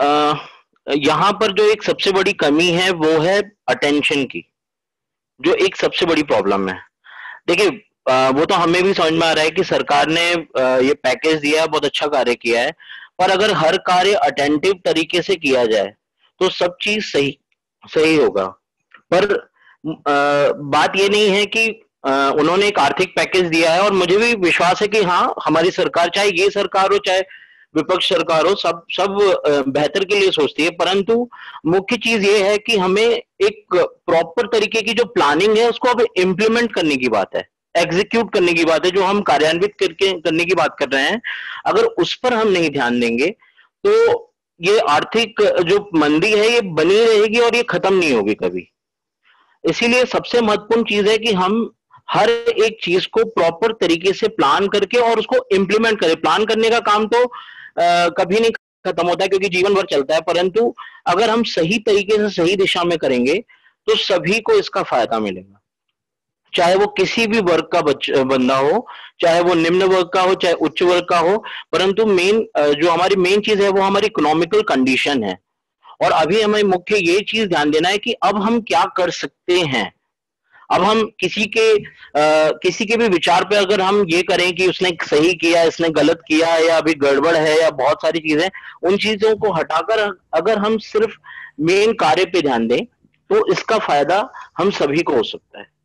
यहाँ पर जो एक सबसे बड़ी कमी है वो है अटेंशन की, जो एक सबसे बड़ी प्रॉब्लम है। देखिए वो तो हमें भी समझ में आ रहा है कि सरकार ने ये पैकेज दिया है, बहुत अच्छा कार्य किया है, पर अगर हर कार्य अटेंटिव तरीके से किया जाए तो सब चीज सही सही होगा। पर आ, बात ये नहीं है कि आ, उन्होंने एक आर्थिक पैकेज दिया है और मुझे भी विश्वास है कि हाँ हमारी सरकार, चाहे ये सरकार हो चाहे विपक्ष सरकार हो, सब सब बेहतर के लिए सोचती है, परंतु मुख्य चीज ये है कि हमें एक प्रॉपर तरीके की जो प्लानिंग है उसको अब इम्प्लीमेंट करने की बात है, एग्जीक्यूट करने की बात है, जो हम कार्यान्वित करके करने की बात कर रहे हैं। अगर उस पर हम नहीं ध्यान देंगे तो ये आर्थिक जो मंदी है ये बनी रहेगी और ये खत्म नहीं होगी कभी। इसीलिए सबसे महत्वपूर्ण चीज है कि हम हर एक चीज को प्रॉपर तरीके से प्लान करके और उसको इम्प्लीमेंट करें। प्लान करने का काम तो आ, कभी नहीं खत्म होता है क्योंकि जीवन भर चलता है, परंतु अगर हम सही तरीके से सही दिशा में करेंगे तो सभी को इसका फायदा मिलेगा, चाहे वो किसी भी वर्ग का बंदा हो, चाहे वो निम्न वर्ग का हो चाहे उच्च वर्ग का हो। परंतु मेन जो हमारी मेन चीज है वो हमारी इकोनॉमिकल कंडीशन है, और अभी हमें मुख्य ये चीज ध्यान देना है कि अब हम क्या कर सकते हैं। अब हम किसी के आ, किसी के भी विचार पे अगर हम ये करें कि उसने सही किया, इसने गलत किया, या अभी गड़बड़ है, या बहुत सारी चीजें, उन चीजों को हटाकर अगर हम सिर्फ मेन कार्य पे ध्यान दें तो इसका फायदा हम सभी को हो सकता है।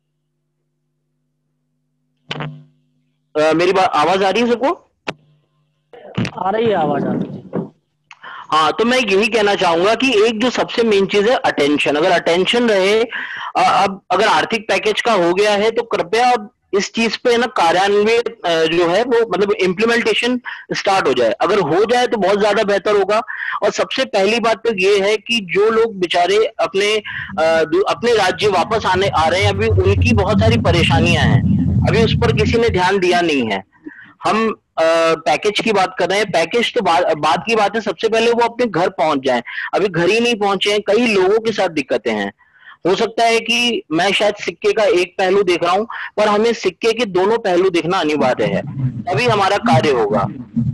आ, मेरी बात आवाज आ रही है सबको? आ रही है आवाज, आ रही है। हाँ, तो मैं यही कहना चाहूंगा कि एक जो सबसे मेन चीज है अटेंशन, अगर अटेंशन रहे, अब अगर आर्थिक पैकेज का हो गया है तो कृपया इस चीज पे ना कार्यान्वयन जो है वो मतलब इम्प्लीमेंटेशन स्टार्ट हो जाए। अगर हो जाए तो बहुत ज्यादा बेहतर होगा। और सबसे पहली बात तो ये है कि जो लोग बेचारे अपने अपने राज्य वापस आने आ रहे हैं, अभी उनकी बहुत सारी परेशानियां हैं, अभी उस पर किसी ने ध्यान दिया नहीं है। हम पैकेज की बात कर रहे हैं, पैकेज तो बात बात की बात है, सबसे पहले वो अपने घर पहुंच जाएं। अभी घर ही नहीं पहुंचे हैं, कई लोगों के साथ दिक्कतें हैं। हो सकता है कि मैं शायद सिक्के का एक पहलू देख रहा हूं, पर हमें सिक्के के दोनों पहलू देखना अनिवार्य है, तभी हमारा कार्य होगा।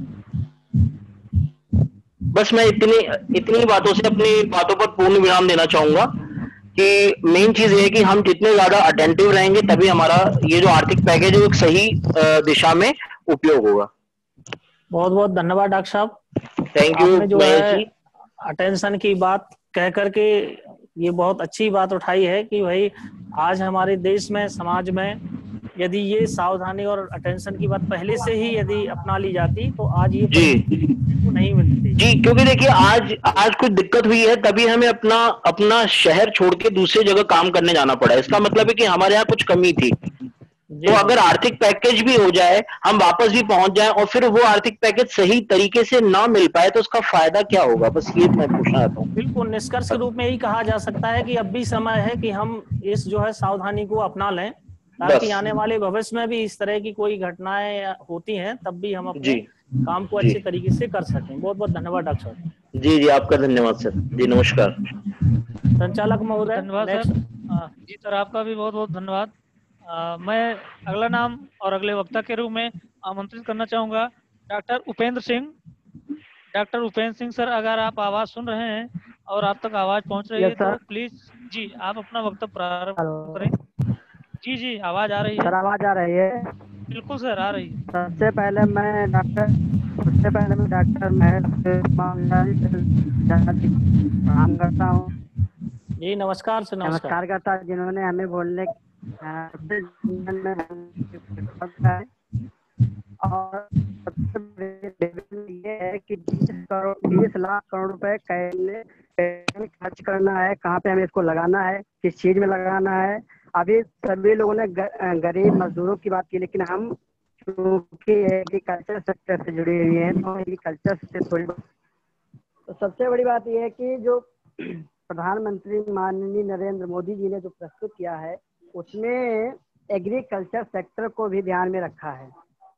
बस मैं इतनी इतनी बातों से अपनी बातों पर पूर्ण विराम देना चाहूंगा कि मेन चीज ये है कि हम जितने ज्यादा अटेंटिव रहेंगे तभी हमारा ये जो आर्थिक पैकेज है वो एक सही दिशा में उपयोग होगा। बहुत बहुत धन्यवाद डॉक्टर साहब। Thank you. जो है अटेंशन की बात कह करके ये बहुत अच्छी बात उठाई है कि भाई आज हमारे देश में, समाज में यदि ये सावधानी और अटेंशन की बात पहले से ही यदि अपना ली जाती तो आज ये जी नहीं मिलती। जी, क्योंकि देखिए आज आज कुछ दिक्कत हुई है तभी हमें अपना अपना शहर छोड़ के दूसरी जगह काम करने जाना पड़ा। इसका मतलब है कि हमारे यहाँ कुछ कमी थी। तो अगर आर्थिक पैकेज भी हो जाए, हम वापस भी पहुंच जाएं और फिर वो आर्थिक पैकेज सही तरीके से ना मिल पाए तो उसका फायदा क्या होगा, बस ये मैं पूछना चाहता हूँ। बिल्कुल, निष्कर्ष के रूप में यही कहा जा सकता है कि अब भी समय है कि हम इस जो है सावधानी को अपना लें, ताकि आने वाले भविष्य में भी इस तरह की कोई घटनाएं होती हैं तब भी हम अपने काम को अच्छे तरीके से कर सकें। बहुत बहुत धन्यवाद डॉक्टर साहब। जी जी, आपका धन्यवाद सर। जी नमस्कार। संचालक महोदय। धन्यवाद सर। जी सर, आपका भी बहुत बहुत धन्यवाद। आ, मैं अगला नाम और अगले वक्ता के रूप में आमंत्रित करना चाहूंगा doctor Upendra Singh. Doctor Upendra Singh sir, अगर आप आवाज सुन रहे हैं और आप तक आवाज पहुंच रही है तो प्लीज जी आप अपना वक्तव्य प्रारंभ करें। जी जी, आवाज आ रही है सर। आवाज आ रही है? बिल्कुल सर, आ रही है। सबसे पहले मैं डॉक्टर सबसे पहले मैं डॉक्टर महेश प्रणाम करता हूँ। जी नमस्कार सर। नमस्कार करता हूँ जिन्होंने हमें बोलने और सबसे बड़ी ये है कि बीस करोड़ बीस लाख करोड़ रुपए कैसे खर्च करना है, कहाँ पे हमें इसको लगाना है, किस चीज में लगाना है। अभी सभी लोगों ने गरीब मजदूरों की बात की, लेकिन हम क्योंकि एग्रीकल्चर सेक्टर से जुड़े हुए हैं तो एग्रीकल्चर से थोड़ी। तो सबसे बड़ी बात यह है कि जो प्रधानमंत्री माननीय नरेंद्र मोदी जी ने जो प्रस्तुत किया है उसमें एग्रीकल्चर सेक्टर को भी ध्यान में रखा है।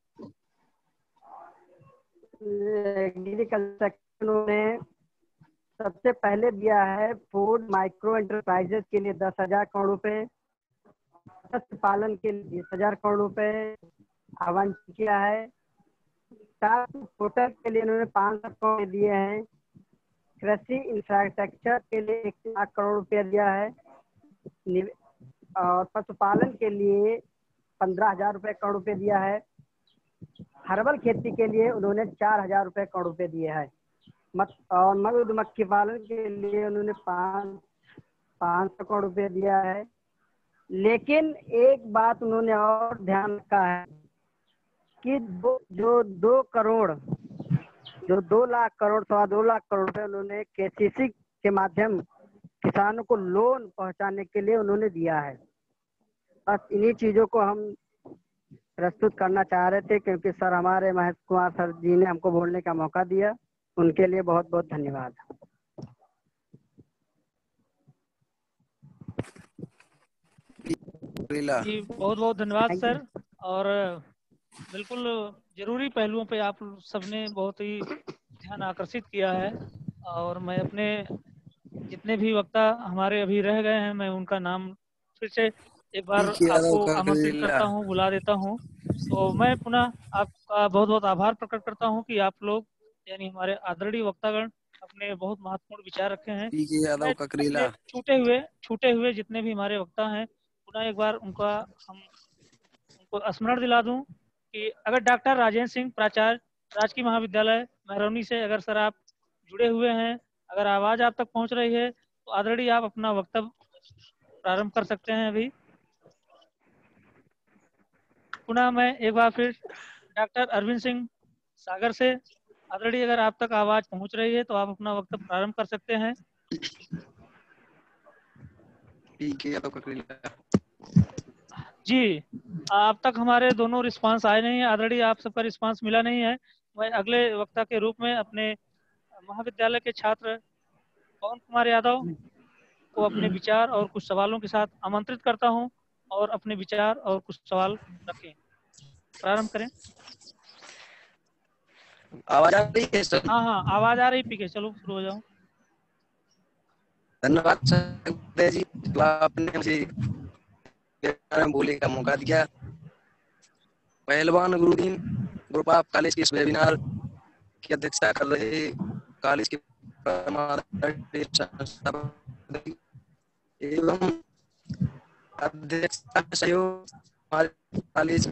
एग्रीकल्चर सेक्टर में सबसे पहले दिया है फूड माइक्रो एंटरप्राइजेस के लिए दस हजार करोड़ रुपए, मत्स्य पालन के लिए बीस हजार करोड़ रुपए आवंटित किया है। पोर्टल के लिए उन्होंने पाँच सौ करोड़ दिए हैं। कृषि इंफ्रास्ट्रक्चर के लिए एक लाख करोड़ रुपया दिया है और पशुपालन के लिए पंद्रह हजार रुपये करोड़ रुपये दिया है। हर्बल खेती के लिए उन्होंने चार हजार रुपये करोड़ रुपये दिए हैं। मत और मधुमक्खी पालन के लिए उन्होंने पाँच पाँच सौ करोड़ रुपये दिया है। लेकिन एक बात उन्होंने और ध्यान रखा है कि दो, जो दो करोड़ जो दो लाख करोड़ सवा दो लाख करोड़ रुपए उन्होंने केसीसी के माध्यम किसानों को लोन पहुंचाने के लिए उन्होंने दिया है। बस इन्हीं चीजों को हम प्रस्तुत करना चाह रहे थे, क्योंकि सर हमारे महेश कुमार सर जी ने हमको बोलने का मौका दिया, उनके लिए बहुत बहुत धन्यवाद। जी बहुत बहुत धन्यवाद सर। और बिल्कुल जरूरी पहलुओं पे आप सबने बहुत ही ध्यान आकर्षित किया है। और मैं अपने जितने भी वक्ता हमारे अभी रह गए हैं मैं उनका नाम फिर से एक बार आपको आमंत्रित करता हूँ, बुला देता हूँ। तो मैं पुनः आपका बहुत बहुत आभार प्रकट करता हूँ कि आप लोग यानी हमारे आदरणीय वक्तागण अपने बहुत महत्वपूर्ण विचार रखे हैं। छूटे हुए छूटे हुए जितने भी हमारे वक्ता हैं पुनः एक बार उनका हम उनको स्मरण दिला दूं कि अगर डॉक्टर राजेंद्र सिंह प्राचार्य राजकीय महाविद्यालय महरौनी से अगर सर आप जुड़े हुए हैं, अगर आवाज आप तक पहुंच रही है तो आदरणीय आप अपना वक्तव्य प्रारंभ कर सकते हैं। अभी पुनः मैं एक बार फिर डॉक्टर अरविंद सिंह सागर से आदरणीय अगर आप तक आवाज पहुंच रही है तो आप अपना वक्तव्य प्रारंभ कर सकते हैं। जी अब तक हमारे दोनों रिस्पांस आए नहीं है आदरणीय, आप सबका रिस्पांस मिला नहीं है। मैं अगले वक्ता के रूप में अपने महाविद्यालय के छात्र पवन कुमार यादव को अपने विचार और कुछ सवालों के साथ आमंत्रित करता हूं और अपने विचार और कुछ सवाल रखें। प्रारंभ करें। आवाज आ रही है सर? हाँ हाँ आवाज आ रही, पीके चलो शुरू हो जाओ। धन्यवाद सर जी, आपने मुझे बोले का मौका दिया। पहलवान गुरुदीन ग्रुप ऑफ कॉलेज के इस वेबिनार की अध्यक्षता कर रहे कॉलेज के एवं अध्यक्ष सहयोग हमारे कॉलेज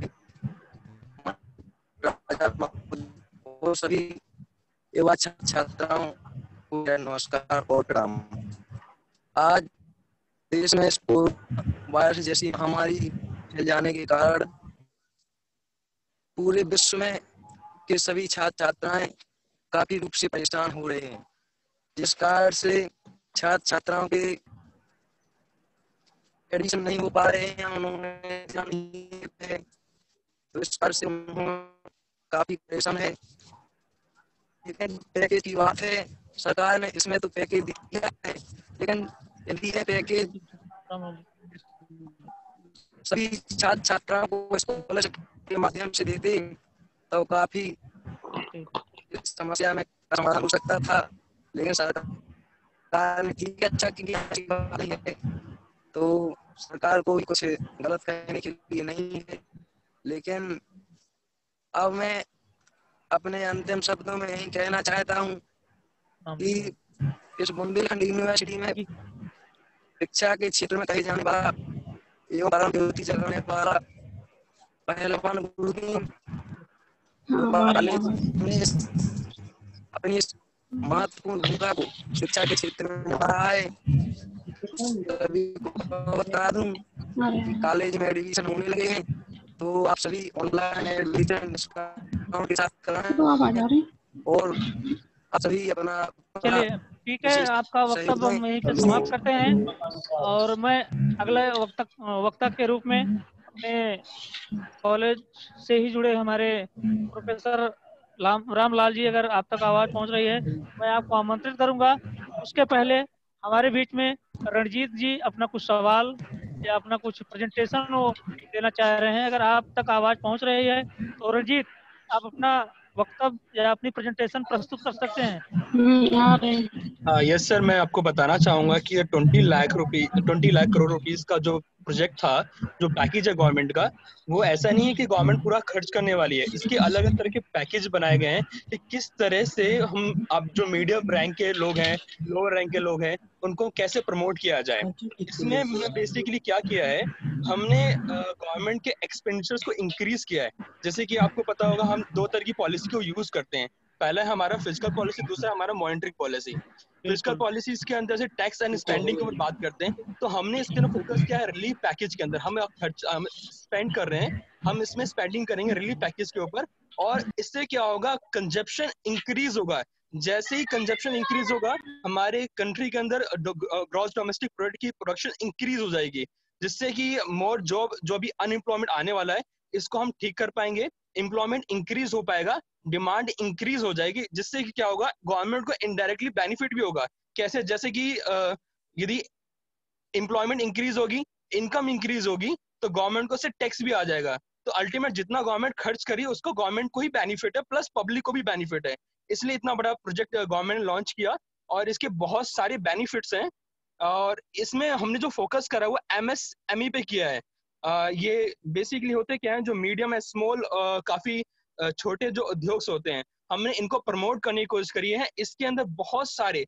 और सभी युवा छात्राओं को नमस्कार और प्रणाम। आज देश में वायरस जैसी महामारी फैल जाने के कारण पूरे विश्व में के सभी छात्र छात्राएं काफी रूप से परेशान हो रहे हैं, जिस कारण से छात्र छात्राओं के एडमिशन नहीं हो पा रहे हैं, उन्होंने तो इस कारण से उन्होंने काफी परेशान है। लेकिन पैकेज की बात है, सरकार ने इसमें तो पैकेज दिया है, लेकिन यदि है पैकेज सभी छात्र छात्राओं को स्कॉलरशिप के माध्यम से देते तो काफी इस समस्या में समाधान हो सकता था। लेकिन सरकार ने ठीक है, अच्छा की अच्छी बात है, तो सरकार को भी कुछ गलत कहने के लिए नहीं है। लेकिन अब मैं अपने अंतिम शब्दों में यही कहना चाहता हूँ कि इस बुंदेलखंड यूनिवर्सिटी में शिक्षा के क्षेत्र में कहे जाने वाला एवं परम ज्योति जगाने वाला पहलवान गुरुदीन अपनी इस महत्वपूर्ण भूमिका को शिक्षा के क्षेत्र में निभा है। सभी को बता दूं कि कॉलेज में एडमिशन होने लगे हैं, तो आप सभी ऑनलाइन एडमिशन के साथ कराएं और आप सभी अपना चलिए ठीक है, आपका वक्तव्य हम यहीं पे समाप्त करते हैं। और मैं अगले वक्ता वक्ता के रूप में अपने कॉलेज से ही जुड़े हमारे प्रोफेसर राम रामलाल जी, अगर आप तक आवाज पहुंच रही है, मैं आपको आमंत्रित करूंगा। उसके पहले हमारे बीच में रणजीत जी अपना कुछ सवाल या अपना कुछ प्रेजेंटेशन वो देना चाह रहे हैं। अगर आप तक आवाज पहुंच रही है तो रणजीत, आप अपना वक्तव्य या अपनी प्रेजेंटेशन प्रस्तुत कर सकते हैं। यस सर, मैं आपको बताना चाहूंगा कि ये twenty lakh rupee twenty lakh crore rupees का जो प्रोजेक्ट था, जो पैकेज है गवर्नमेंट का, वो ऐसा नहीं है कि गवर्नमेंट पूरा खर्च करने वाली है। इसके अलग अलग तरह के पैकेज बनाए गए हैं कि किस तरह से हम अब जो मीडियम रैंक के लोग हैं, लोअर रैंक के लोग हैं, उनको कैसे प्रमोट किया जाए। इसमें हमने बेसिकली क्या किया है, हमने गवर्नमेंट के एक्सपेंडिचर्स को इंक्रीज किया है। जैसे कि आपको पता होगा, हम दो तरह की पॉलिसी को यूज करते हैं। पहला है हमारा फिजिकल पॉलिसी, दूसरा हमारा मॉनिटरी पॉलिसी। फिजिकल पॉलिसीज के अंदर से टैक्स एंड स्पेंडिंग के ऊपर बात करते हैं, तो हमने इसके अंदर फोकस किया है रिलीफ पैकेज के अंदर। हम खर्च हम स्पेंड कर रहे हैं, हम इसमें स्पेंडिंग करेंगे रिलीफ पैकेज के ऊपर, और इससे क्या होगा, कंजप्शन इंक्रीज होगा। जैसे ही कंजप्शन इंक्रीज होगा, हमारे कंट्री के अंदर ग्रॉस डोमेस्टिक प्रोडक्ट की प्रोडक्शन इंक्रीज हो जाएगी, जिससे कि मोर जॉब जो भी अनएम्प्लॉयमेंट आने वाला है, इसको हम ठीक कर पाएंगे। एम्प्लॉयमेंट इंक्रीज हो पाएगा, डिमांड इंक्रीज हो जाएगी, जिससे कि क्या होगा, गवर्नमेंट को इनडायरेक्टली बेनिफिट भी होगा। कैसे? जैसे कि यदि एम्प्लॉयमेंट इंक्रीज होगी, इनकम इंक्रीज होगी, तो गवर्नमेंट को से टैक्स भी आ जाएगा। तो अल्टीमेट जितना गवर्नमेंट खर्च करी, उसको गवर्नमेंट को ही बेनिफिट है, प्लस पब्लिक को भी बेनिफिट है। इसलिए इतना बड़ा प्रोजेक्ट गवर्नमेंट ने लॉन्च किया, और इसके बहुत सारे बेनिफिट्स हैं। और इसमें हमने जो फोकस करा वो एम एस एम ई पे किया है। Uh, ये बेसिकली होते क्या है, जो मीडियम है, स्मॉल uh, काफी uh, छोटे जो उद्योग होते हैं, हमने इनको प्रमोट करने की कोशिश करी है। इसके अंदर बहुत सारे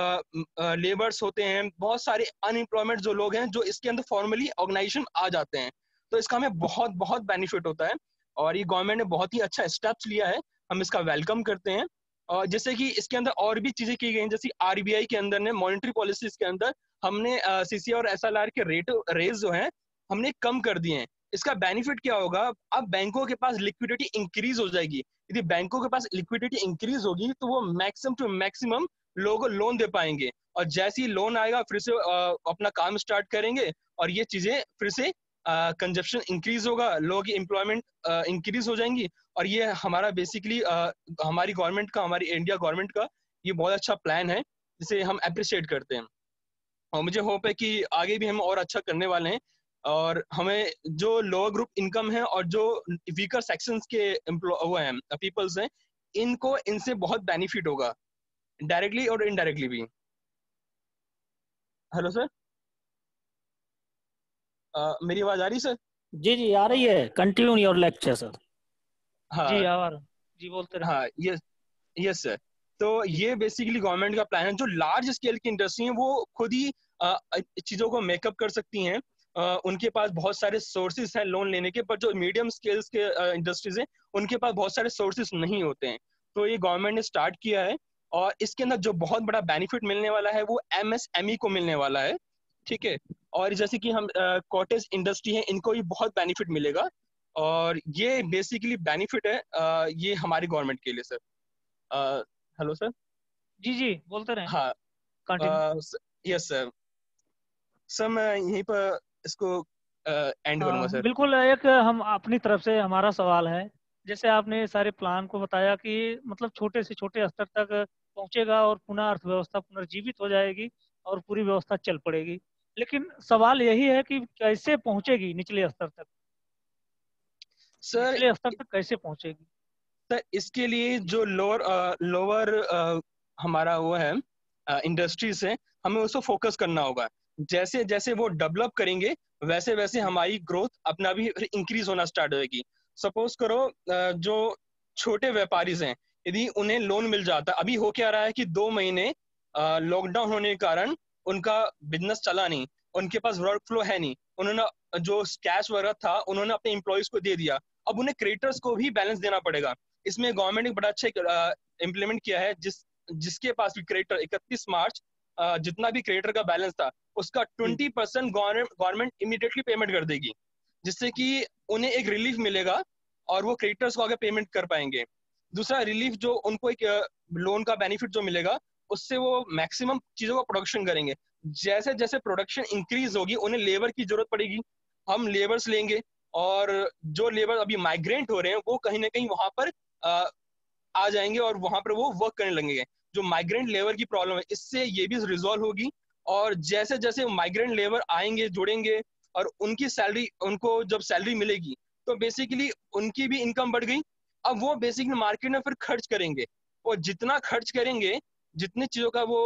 लेबर्स uh, uh, होते हैं, बहुत सारे अनएम्प्लॉयमेंट जो लोग हैं, जो इसके अंदर फॉर्मली ऑर्गेनाइजेशन आ जाते हैं, तो इसका हमें बहुत बहुत बेनिफिट होता है। और ये गवर्नमेंट ने बहुत ही अच्छा स्टेप्स लिया है, हम इसका वेलकम करते हैं। और जैसे कि इसके अंदर और भी चीजें की गई, जैसे आरबीआई के अंदर ने मॉनेटरी पॉलिसीज के अंदर हमने सीसी uh, और एसएलआर के रेट रेज जो है हमने कम कर दिए हैं। इसका बेनिफिट क्या होगा, अब बैंकों के पास लिक्विडिटी इंक्रीज हो जाएगी। यदि बैंकों के पास लिक्विडिटी इंक्रीज होगी, तो वो मैक्सिमम टू मैक्सिमम लोगों को लोन दे पाएंगे, और जैसे ही लोन आएगा, फिर से अपना काम स्टार्ट करेंगे, और ये चीजें फिर से कंजप्शन इंक्रीज होगा, लोगों की एम्प्लॉयमेंट इंक्रीज हो जाएंगी। और ये हमारा बेसिकली हमारी गवर्नमेंट का, हमारी इंडिया गवर्नमेंट का ये बहुत अच्छा प्लान है, जिसे हम अप्रिशिएट करते हैं। और मुझे होप है कि आगे भी हम और अच्छा करने वाले हैं, और हमें जो लोअर ग्रुप इनकम है और जो वीकर सेक्शंस के वो हैं, पीपल्स हैं, इनको इनसे बहुत बेनिफिट होगा, डायरेक्टली और इनडायरेक्टली भी। हेलो सर, uh, मेरी आवाज आ रही सर? जी जी आ रही है, कंटिन्यू योर लेक्चर सर। हाँ जी आवाज जी बोलते रहे। हाँ यस यस सर। तो ये बेसिकली गवर्नमेंट का प्लान है। जो लार्ज स्केल की इंडस्ट्री है, वो खुद ही चीजों को मेकअप कर सकती हैं, Uh, उनके पास बहुत सारे सोर्सेज हैं लोन लेने के, पर जो मीडियम स्केल्स के इंडस्ट्रीज हैं, उनके पास बहुत सारे सोर्सेज नहीं होते हैं। तो ये गवर्नमेंट ने स्टार्ट किया है, और इसके अंदर जो बहुत बड़ा बेनिफिट मिलने वाला है वो एमएसएमई को मिलने वाला है। ठीक है। और जैसे कि हम कॉटेज इंडस्ट्री है, इनको भी बहुत बेनिफिट मिलेगा, और ये बेसिकली बेनिफिट है uh, ये हमारी गवर्नमेंट के लिए सर। Hello sir. जी जी बोलते रहे। हाँ यस सर। सर मैं यहीं पर इसको एंड करूंगा सर। बिल्कुल, एक हम अपनी तरफ से हमारा सवाल है, जैसे आपने सारे प्लान को बताया कि मतलब छोटे से छोटे स्तर तक पहुंचेगा और पुनः अर्थव्यवस्था पुनर्जीवित हो जाएगी और पूरी व्यवस्था चल पड़ेगी, लेकिन सवाल यही है कि कैसे पहुंचेगी निचले स्तर तक? सर निचले स्तर तक कैसे पहुंचेगी? सर इसके लिए जो लोअर लोअर हमारा वो है इंडस्ट्रीज है, हमें उसको फोकस करना होगा। जैसे जैसे वो डेवलप करेंगे वैसे वैसे हमारी ग्रोथ अपना भी इंक्रीज होना स्टार्ट होगी। सपोज करो जो छोटे व्यापारी हैं, यदि उन्हें लोन मिल जाता, अभी हो क्या रहा है कि दो महीने लॉकडाउन होने के कारण उनका बिजनेस चला नहीं, उनके पास वर्क फ्लो है नहीं, उन्होंने जो कैश वगैरह था उन्होंने अपने एम्प्लॉयज को दे दिया, अब उन्हें क्रेडिटर्स को भी बैलेंस देना पड़ेगा। इसमें गवर्नमेंट ने बड़ा अच्छा इम्प्लीमेंट किया है, जिस जिसके पास भी क्रेडिटर इकतीस मार्च जितना भी क्रेडिटर का बैलेंस था उसका twenty percent government immediately payment कर देगी, जिससे कि उन्हें एक रिलीफ मिलेगा और वो क्रेडिटर्स को आगे पेमेंट कर पाएंगे। दूसरा रिलीफ जो उनको एक लोन का बेनिफिट जो मिलेगा, उससे वो मैक्सिमम चीजों का प्रोडक्शन करेंगे। जैसे जैसे प्रोडक्शन इंक्रीज होगी उन्हें लेबर की जरूरत पड़ेगी, हम लेबर्स लेंगे, और जो लेबर अभी माइग्रेंट हो रहे हैं वो कहीं ना कहीं वहां पर आ, आ जाएंगे और वहां पर वो वर्क करने लगेंगे। जो माइग्रेंट लेबर की प्रॉब्लम है इससे ये भी रिजॉल्व होगी, और जैसे जैसे माइग्रेंट लेबर आएंगे जुड़ेंगे और उनकी सैलरी, उनको जब सैलरी मिलेगी तो बेसिकली उनकी भी इनकम बढ़ गई। अब वो बेसिकली मार्केट में फिर खर्च करेंगे, और जितना खर्च करेंगे, जितनी चीजों का वो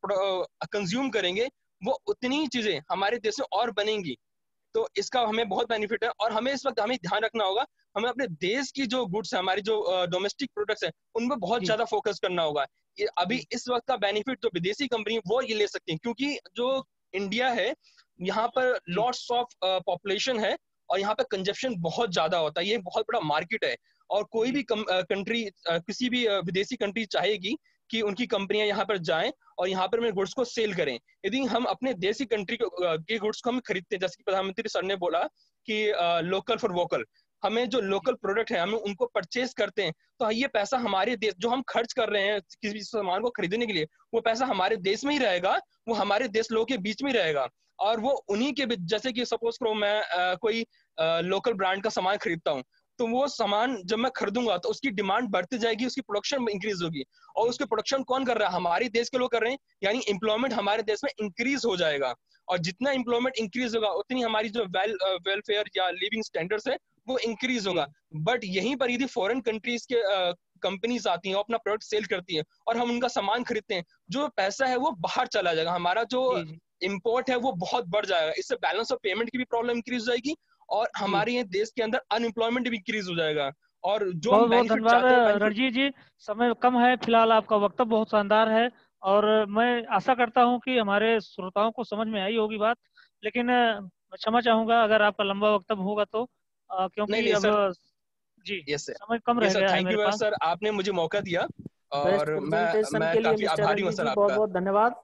कंज्यूम करेंगे, वो उतनी चीजें हमारे देश में और बनेंगी। तो इसका हमें बहुत बेनिफिट है, और हमें इस वक्त हमें ध्यान रखना होगा, हमें अपने देश की जो गुड्स है, हमारी जो डोमेस्टिक प्रोडक्ट्स है, उन पर बहुत ज्यादा फोकस करना होगा। अभी इस वक्त का बेनिफिट जो विदेशी कंपनी वो ये ले सकती है, क्योंकि जो इंडिया है यहाँ पर लॉट्स ऑफ पॉपुलेशन है और यहाँ पे कंजप्शन बहुत ज्यादा होता है, ये बहुत बड़ा मार्केट है, और कोई भी कंट्री, किसी भी विदेशी कंट्री चाहेगी कि उनकी कंपनियां यहाँ पर जाएं और यहाँ पर गुड्स को सेल करें। यदि हम अपने देसी कंट्री के गुड्स को हम खरीदते हैं, जैसे कि प्रधानमंत्री सर ने बोला कि लोकल फॉर वोकल, हमें जो लोकल प्रोडक्ट है हम उनको परचेज करते हैं, तो ये पैसा हमारे देश, जो हम खर्च कर रहे हैं किसी सामान को खरीदने के लिए, वो पैसा हमारे देश में ही रहेगा, वो हमारे देश लोगों के बीच में ही रहेगा, और वो उन्हीं के बीच, जैसे कि सपोज करो मैं आ, कोई लोकल ब्रांड का सामान खरीदता हूँ, तो वो सामान जब मैं खरीदूंगा तो उसकी डिमांड बढ़ती जाएगी, उसकी प्रोडक्शन इंक्रीज होगी, और उसके प्रोडक्शन कौन कर रहा है? हमारे देश के लोग कर रहे हैं, यानी एम्प्लॉयमेंट हमारे देश में इंक्रीज हो जाएगा, और जितना एम्प्लॉयमेंट इंक्रीज होगा उतनी हमारी जो वेल वेलफेयर या लिविंग स्टैंडर्ड्स है वो इंक्रीज होगा। बट यहीं पर यदि फॉरेन कंट्रीज के कंपनीज आती हैं, अपना प्रोडक्ट सेल करती हैं और हम उनका सामान खरीदते हैं, जो पैसा है वो बाहर चला जाएगा, हमारा जो इम्पोर्ट है वो बहुत बढ़ जाएगा, इससे बैलेंस ऑफ पेमेंट की भी प्रॉब्लम इंक्रीज हो जाएगी, और हमारे ये देश के अंदर अनएम्प्लॉयमेंट भी इंक्रीज हो जाएगा। और जो बहुत बहुत धन्यवाद रणजीत जी, समय कम है फिलहाल, आपका वक्तव्य बहुत शानदार है, और मैं आशा करता हूं कि हमारे श्रोताओं को समझ में आई होगी बात, लेकिन मैं क्षमा चाहूंगा अगर आपका लंबा वक्तव्य होगा तो, आ, क्योंकि नहीं, नहीं, अब सर, जी यस सर, समय कम रह गया है मेरे पास। सर आपने मुझे मौका दिया और मैं मैं काफी आभारी हूं सर आपका। बहुत बहुत धन्यवाद।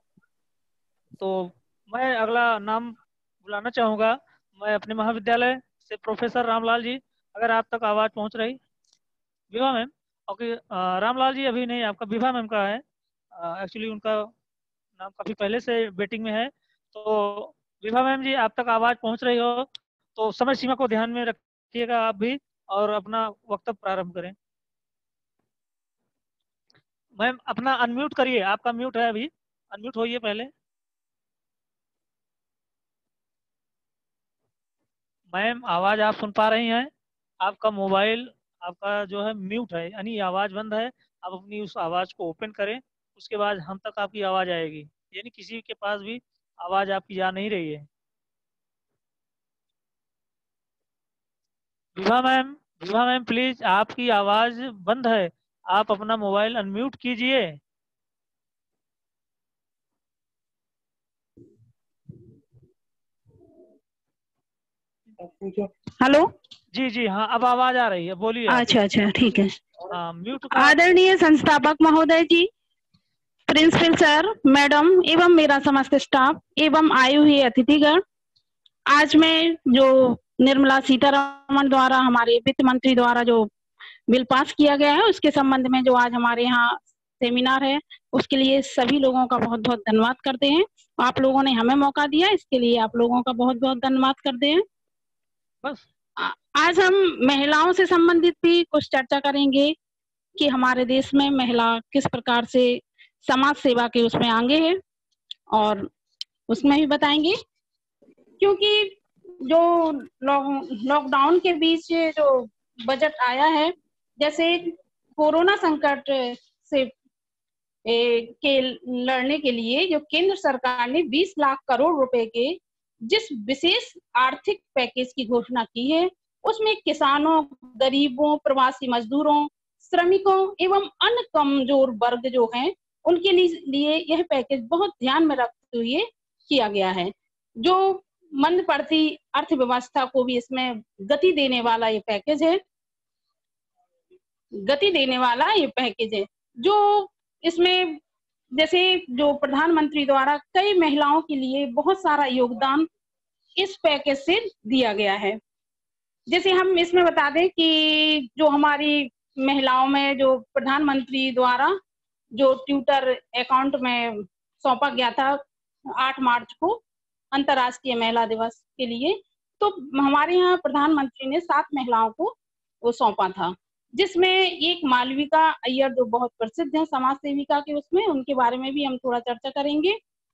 तो मैं अगला नाम बुलाना चाहूंगा, मैं अपने महाविद्यालय से प्रोफेसर रामलाल जी, अगर आप तक आवाज पहुंच रही। विभा मैम, ओके, रामलाल जी अभी नहीं, आपका विभा मैम का है, एक्चुअली उनका नाम काफी पहले से वेटिंग में है, तो विभा मैम जी आप तक आवाज पहुंच रही हो तो समय सीमा को ध्यान में रखिएगा आप भी, और अपना वक्तव्य प्रारंभ करें। मैम अपना अनम्यूट करिए, आपका म्यूट है अभी, अनम्यूट होइए पहले। मैम आवाज आप सुन पा रही हैं? आपका मोबाइल आपका जो है म्यूट है, यानी आवाज बंद है, आप अपनी उस आवाज को ओपन करें, उसके बाद हम तक आपकी आवाज आएगी, यानी किसी के पास भी आवाज आपकी जा नहीं रही है। Vibha ma'am, Vibha ma'am please, आपकी आवाज बंद है, आप अपना मोबाइल अनम्यूट कीजिए। हेलो, जी जी हाँ, अब आवाज आ रही है, बोलिए। अच्छा अच्छा ठीक है। हाँ, म्यूट आदरणीय संस्थापक महोदय जी, प्रिंसिपल सर, मैडम एवं मेरा समस्त स्टाफ एवं आए हुए अतिथिगण, आज मैं जो निर्मला सीतारमण द्वारा हमारे वित्त मंत्री द्वारा जो बिल पास किया गया है उसके संबंध में जो आज हमारे यहाँ सेमिनार है, उसके लिए सभी लोगों का बहुत बहुत धन्यवाद करते हैं। आप लोगों ने हमें मौका दिया, इसके लिए आप लोगों का बहुत बहुत धन्यवाद करते हैं। बस आज हम महिलाओं से संबंधित भी कुछ चर्चा करेंगे कि हमारे देश में महिला किस प्रकार से समाज सेवा के उसमें आगे है, और उसमें भी बताएंगे। क्योंकि जो लॉकडाउन के बीच जो बजट आया है, जैसे कोरोना संकट से ए, के लड़ने के लिए जो केंद्र सरकार ने बीस लाख करोड़ रुपए के जिस विशेष आर्थिक पैकेज की घोषणा की है, उसमें किसानों, गरीबों, प्रवासी मजदूरों, श्रमिकों एवं अन्य कमजोर वर्ग जो हैं उनके लिए यह पैकेज बहुत ध्यान में रखते हुए किया गया है। जो मंद पड़ती अर्थव्यवस्था को भी इसमें गति देने वाला ये पैकेज है गति देने वाला ये पैकेज है जो इसमें जैसे जो प्रधानमंत्री द्वारा कई महिलाओं के लिए बहुत सारा योगदान इस पैकेज से दिया गया है। जैसे हम इसमें बता दें कि जो हमारी महिलाओं में जो प्रधानमंत्री द्वारा जो ट्यूटर अकाउंट में सौंपा गया था आठ मार्च को अंतर्राष्ट्रीय महिला दिवस के लिए, तो हमारे यहाँ प्रधानमंत्री ने सात महिलाओं को वो सौंपा था, जिसमें एक मालविका अय्यर जो बहुत प्रसिद्ध है समाज सेविका के, उसमें उनके बारे में भी हम थोड़ा चर्चा करेंगे।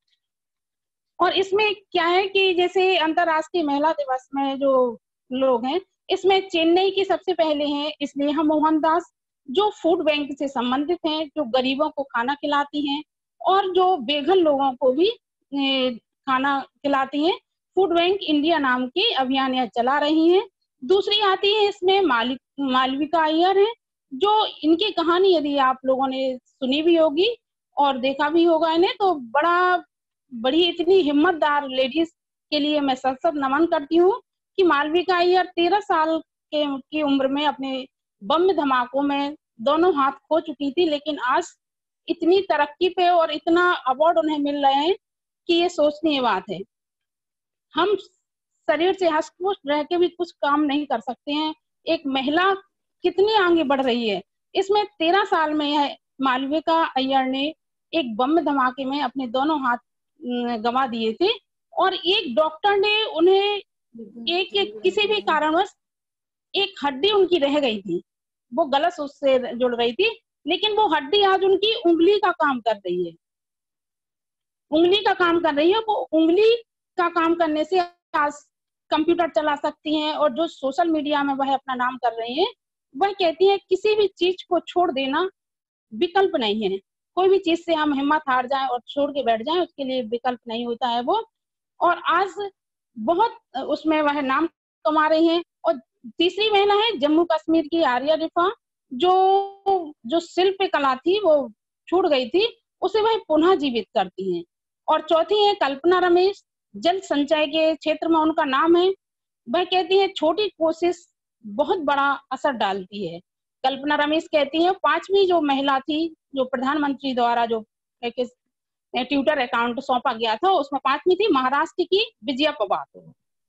और इसमें क्या है कि जैसे अंतर्राष्ट्रीय महिला दिवस में जो लोग हैं, इसमें चेन्नई की सबसे पहले हैं स्नेहा मोहनदास, जो फूड बैंक से संबंधित हैं, जो गरीबों को खाना खिलाती हैं और जो बेघर लोगों को भी खाना खिलाती हैं। फूड बैंक इंडिया नाम की अभियान यह चला रही हैं। दूसरी आती है इसमें मालिक मालविका अय्यर है, जो इनकी कहानी यदि आप लोगों ने सुनी भी होगी और देखा भी होगा इन्हें, तो बड़ा बड़ी इतनी हिम्मतदार लेडीज के लिए मैं सत सत नमन करती हूँ कि मालविका अय्यर तेरह साल के की उम्र में अपने बम धमाकों में दोनों हाथ खो चुकी थी, लेकिन आज इतनी तरक्की पे और इतना अवार्ड उन्हें मिल रहे हैं कि ये सोचनीय बात है। हम शरीर से हष्ट-पुष्ट रह के भी कुछ काम नहीं कर सकते हैं। एक महिला कितनी आगे बढ़ रही है। इसमें तेरह साल में यह मालविका अय्यर ने एक बम धमाके में अपने दोनों हाथ गंवा दिए थे, और एक डॉक्टर ने उन्हें एक, एक किसी भी कारणवश एक हड्डी उनकी रह गई थी, वो गलत उससे जुड़ रही थी, लेकिन वो हड्डी आज उनकी उंगली का काम कर रही है उंगली का काम कर रही है वो उंगली का काम करने से आज कंप्यूटर चला सकती हैं, और जो सोशल मीडिया में वह अपना नाम कर रही हैं, वह कहती है किसी भी चीज को छोड़ देना विकल्प नहीं है। कोई भी चीज से हम हिम्मत हार जाएं और छोड़ के बैठ जाएं, उसके लिए विकल्प नहीं होता है वो। और आज बहुत उसमें वह नाम कमा रही हैं। और तीसरी महिला है जम्मू कश्मीर की आर्या रिफा, जो जो शिल्प कला थी वो छूट गई थी, उसे वह पुनः जीवित करती हैं। और चौथी है कल्पना रमेश, जल संचय के क्षेत्र में उनका नाम है। वह कहती है छोटी कोशिश बहुत बड़ा असर डालती है। कल्पना रमेश कहती है पांचवी जो महिला थी जो प्रधानमंत्री द्वारा जो ट्यूटर अकाउंट सौंपा गया था, उसमें पांचवी थी महाराष्ट्र की विजया पवार,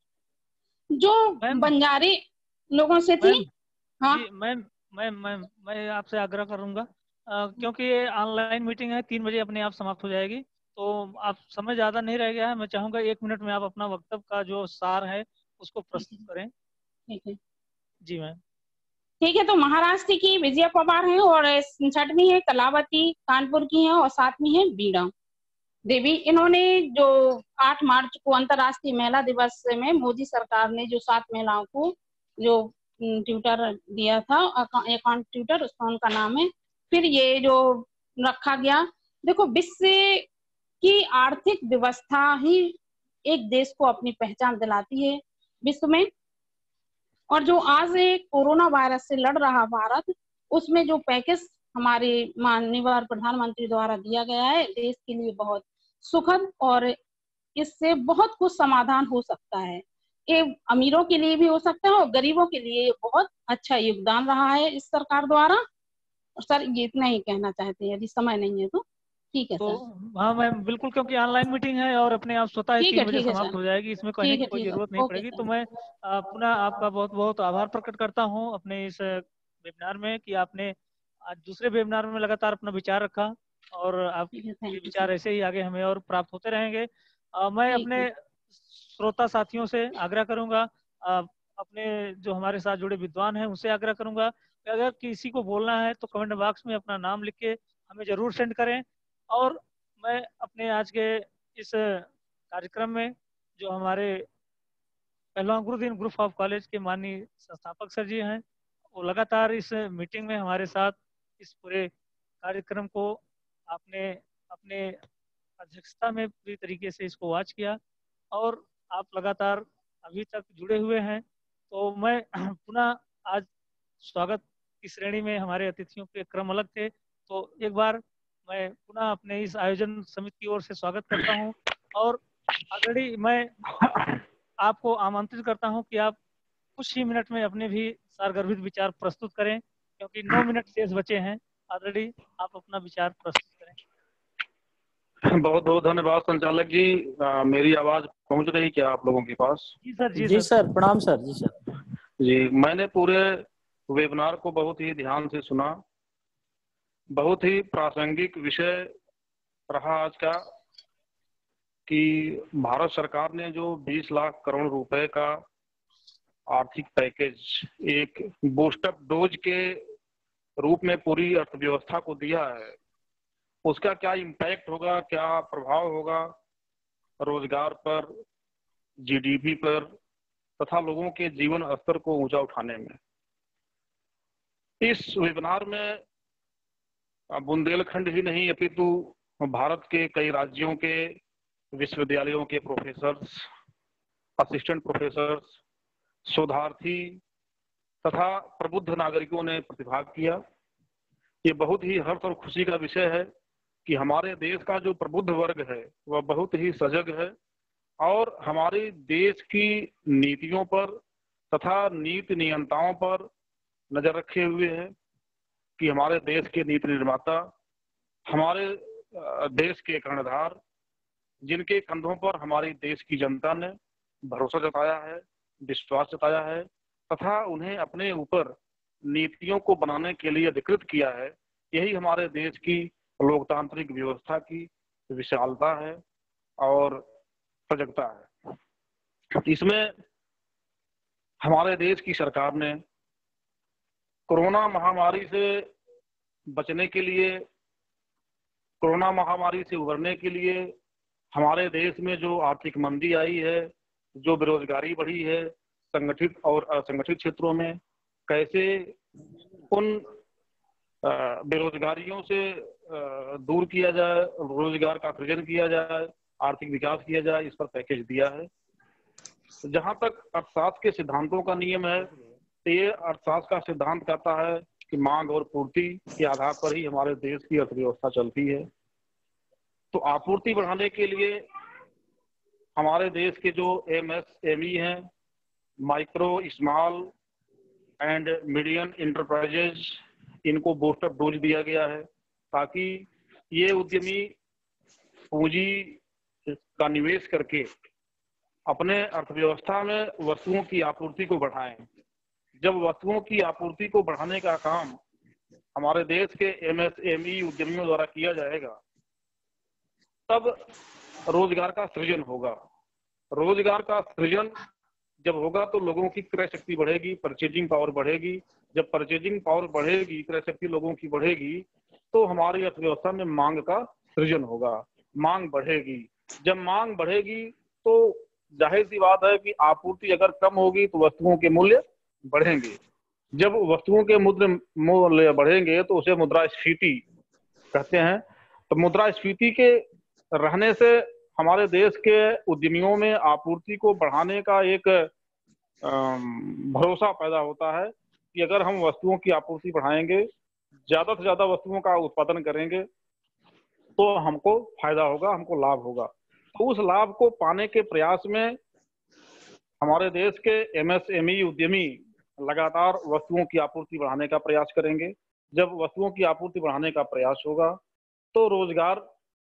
जो बंजारे लोगों से थी। हाँ मैं मैं मैं मैं आपसे आग्रह करूंगा, क्योंकि ये ऑनलाइन मीटिंग है, तीन बजे अपने आप समाप्त हो जाएगी, तो आप समय ज्यादा नहीं रह गया है। मैं चाहूंगा एक मिनट में आप अपना वक्तव्य का जो सार है उसको प्रस्तुत करें। ठीक है जी मैम। ठीक है, तो महाराष्ट्र की विजया पवार है, और छठवीं है कलावती, कानपुर की है, और सातवीं है बीणा देवी। इन्होंने जो आठ मार्च को अंतर्राष्ट्रीय महिला दिवस में मोदी सरकार ने जो सात महिलाओं को जो ट्यूटर दिया था, अकाउंट ट्यूटर, उसका उनका नाम है। फिर ये जो रखा गया, देखो विश्व की आर्थिक व्यवस्था ही एक देश को अपनी पहचान दिलाती है विश्व में। और जो आज कोरोना वायरस से लड़ रहा भारत, उसमें जो पैकेज हमारे माननीय प्रधानमंत्री द्वारा दिया गया है, देश के लिए बहुत सुखद, और इससे बहुत कुछ समाधान हो सकता है। ये अमीरों के लिए भी हो सकता है और गरीबों के लिए बहुत अच्छा योगदान रहा है इस सरकार द्वारा। और सर ये इतना ही कहना चाहते हैं, यदि समय नहीं है तो, ठीक है तो सर। हाँ मैम बिल्कुल, क्योंकि ऑनलाइन मीटिंग है और अपने आप स्वतः ठीक तीन है बजे ठीक है समाप्त सर। हो जाएगी, इसमें कहने ठीक की है कोई ठीक है जरूरत नहीं ओके पड़ेगी। सर। तो मैं अ, पुनः आपका बहुत बहुत आभार प्रकट करता हूँ अपने इस वेबिनार में कि आपने आज दूसरे वेबिनार में लगातार अपना विचार रखा, और आपके ठीक है, थैंक यू विचार सर। ऐसे ही आगे हमें और प्राप्त होते रहेंगे। अ, मैं ठीक अपने है। श्रोता साथियों से आग्रह करूंगा, अ, अपने जो हमारे साथ जुड़े विद्वान हैं उनसे आग्रह करूंगा कि अगर किसी को बोलना है तो कमेंट बॉक्स में अपना नाम लिख के हमें जरूर सेंड करें। और मैं अपने आज के इस कार्यक्रम में जो हमारे पहलवान गुरुदीन ग्रुप ऑफ कॉलेज के माननीय संस्थापक सर जी हैं, वो लगातार इस मीटिंग में हमारे साथ इस पूरे कार्यक्रम को आपने अपने अध्यक्षता में पूरी तरीके से इसको वॉच किया, और आप लगातार अभी तक जुड़े हुए हैं। तो मैं पुनः आज स्वागत की श्रेणी में हमारे अतिथियों के क्रम अलग थे, तो एक बार मैं पुनः अपने इस आयोजन समिति की ओर से स्वागत करता हूं। और ऑलरेडी मैं आपको आमंत्रित करता हूं कि आप कुछ ही मिनट में अपने भी सारगर्भित विचार प्रस्तुत करें, क्योंकि नौ मिनट शेष बचे हैं। ऑलरेडी आप अपना विचार प्रस्तुत करें। बहुत बहुत धन्यवाद संचालक जी। आ, मेरी आवाज पहुंच रही क्या आप लोगों के पास? जी सर। जी, जी सर, सर प्रणाम सर। जी सर। जी, मैंने पूरे वेबिनार को बहुत ही ध्यान से सुना। बहुत ही प्रासंगिक विषय रहा आज का कि भारत सरकार ने जो बीस लाख करोड़ रुपए का आर्थिक पैकेज एक बूस्टअप डोज के रूप में पूरी अर्थव्यवस्था को दिया है, उसका क्या इम्पैक्ट होगा, क्या प्रभाव होगा रोजगार पर, जीडीपी पर तथा लोगों के जीवन स्तर को ऊंचा उठाने में। इस वेबिनार में बुंदेलखंड ही नहीं अपितु भारत के कई राज्यों के विश्वविद्यालयों के प्रोफेसर्स, असिस्टेंट प्रोफेसर्स, शोधार्थी तथा प्रबुद्ध नागरिकों ने प्रतिभाग किया। ये बहुत ही हर्ष और खुशी का विषय है कि हमारे देश का जो प्रबुद्ध वर्ग है वह बहुत ही सजग है और हमारे देश की नीतियों पर तथा नीति नियंताओं पर नजर रखे हुए है कि हमारे देश के नीति निर्माता, हमारे देश के कर्णधार, जिनके कंधों पर हमारी देश की जनता ने भरोसा जताया है, विश्वास जताया है तथा उन्हें अपने ऊपर नीतियों को बनाने के लिए अधिकृत किया है, यही हमारे देश की लोकतांत्रिक व्यवस्था की विशालता है और सजगता है। इसमें हमारे देश की सरकार ने कोरोना महामारी से बचने के लिए, कोरोना महामारी से उबरने के लिए हमारे देश में जो आर्थिक मंदी आई है, जो बेरोजगारी बढ़ी है संगठित और असंगठित क्षेत्रों में, कैसे उन बेरोजगारियों से दूर किया जाए, रोजगार का सृजन किया जाए, आर्थिक विकास किया जाए, इस पर पैकेज दिया है। जहां तक अर्थशास्त्र के सिद्धांतों का नियम है, तो ये अर्थशास्त्र का सिद्धांत कहता है कि मांग और पूर्ति के आधार पर ही हमारे देश की अर्थव्यवस्था चलती है। तो आपूर्ति बढ़ाने के लिए हमारे देश के जो एमएसएमई हैं, micro small and medium enterprises, इनको बूस्टअप डोज दिया गया है ताकि ये उद्यमी पूंजी का निवेश करके अपने अर्थव्यवस्था में वस्तुओं की आपूर्ति को बढ़ाएं। जब वस्तुओं की आपूर्ति को बढ़ाने का काम हमारे देश के एमएसएमई उद्यमियों द्वारा किया जाएगा, तब रोजगार का सृजन होगा। रोजगार का सृजन जब होगा तो लोगों की क्रय शक्ति बढ़ेगी, परचेजिंग पावर बढ़ेगी। जब परचेजिंग पावर बढ़ेगी, क्रय शक्ति लोगों की बढ़ेगी, तो हमारी अर्थव्यवस्था में मांग का सृजन होगा, मांग बढ़ेगी। जब मांग बढ़ेगी तो जाहिर सी बात है कि आपूर्ति अगर कम होगी तो वस्तुओं के मूल्य बढ़ेंगे। जब वस्तुओं के मुद्रा मूल्य बढ़ेंगे तो उसे मुद्रास्फीति कहते हैं। तो मुद्रास्फीति के रहने से हमारे देश के उद्यमियों में आपूर्ति को बढ़ाने का एक भरोसा पैदा होता है कि अगर हम वस्तुओं की आपूर्ति बढ़ाएंगे, ज्यादा से ज्यादा वस्तुओं का उत्पादन करेंगे, तो हमको फायदा होगा, हमको लाभ होगा। तो उस लाभ को पाने के प्रयास में हमारे देश के एमएसएमई उद्यमी लगातार वस्तुओं की आपूर्ति बढ़ाने का प्रयास करेंगे। जब वस्तुओं की आपूर्ति बढ़ाने का प्रयास होगा तो रोजगार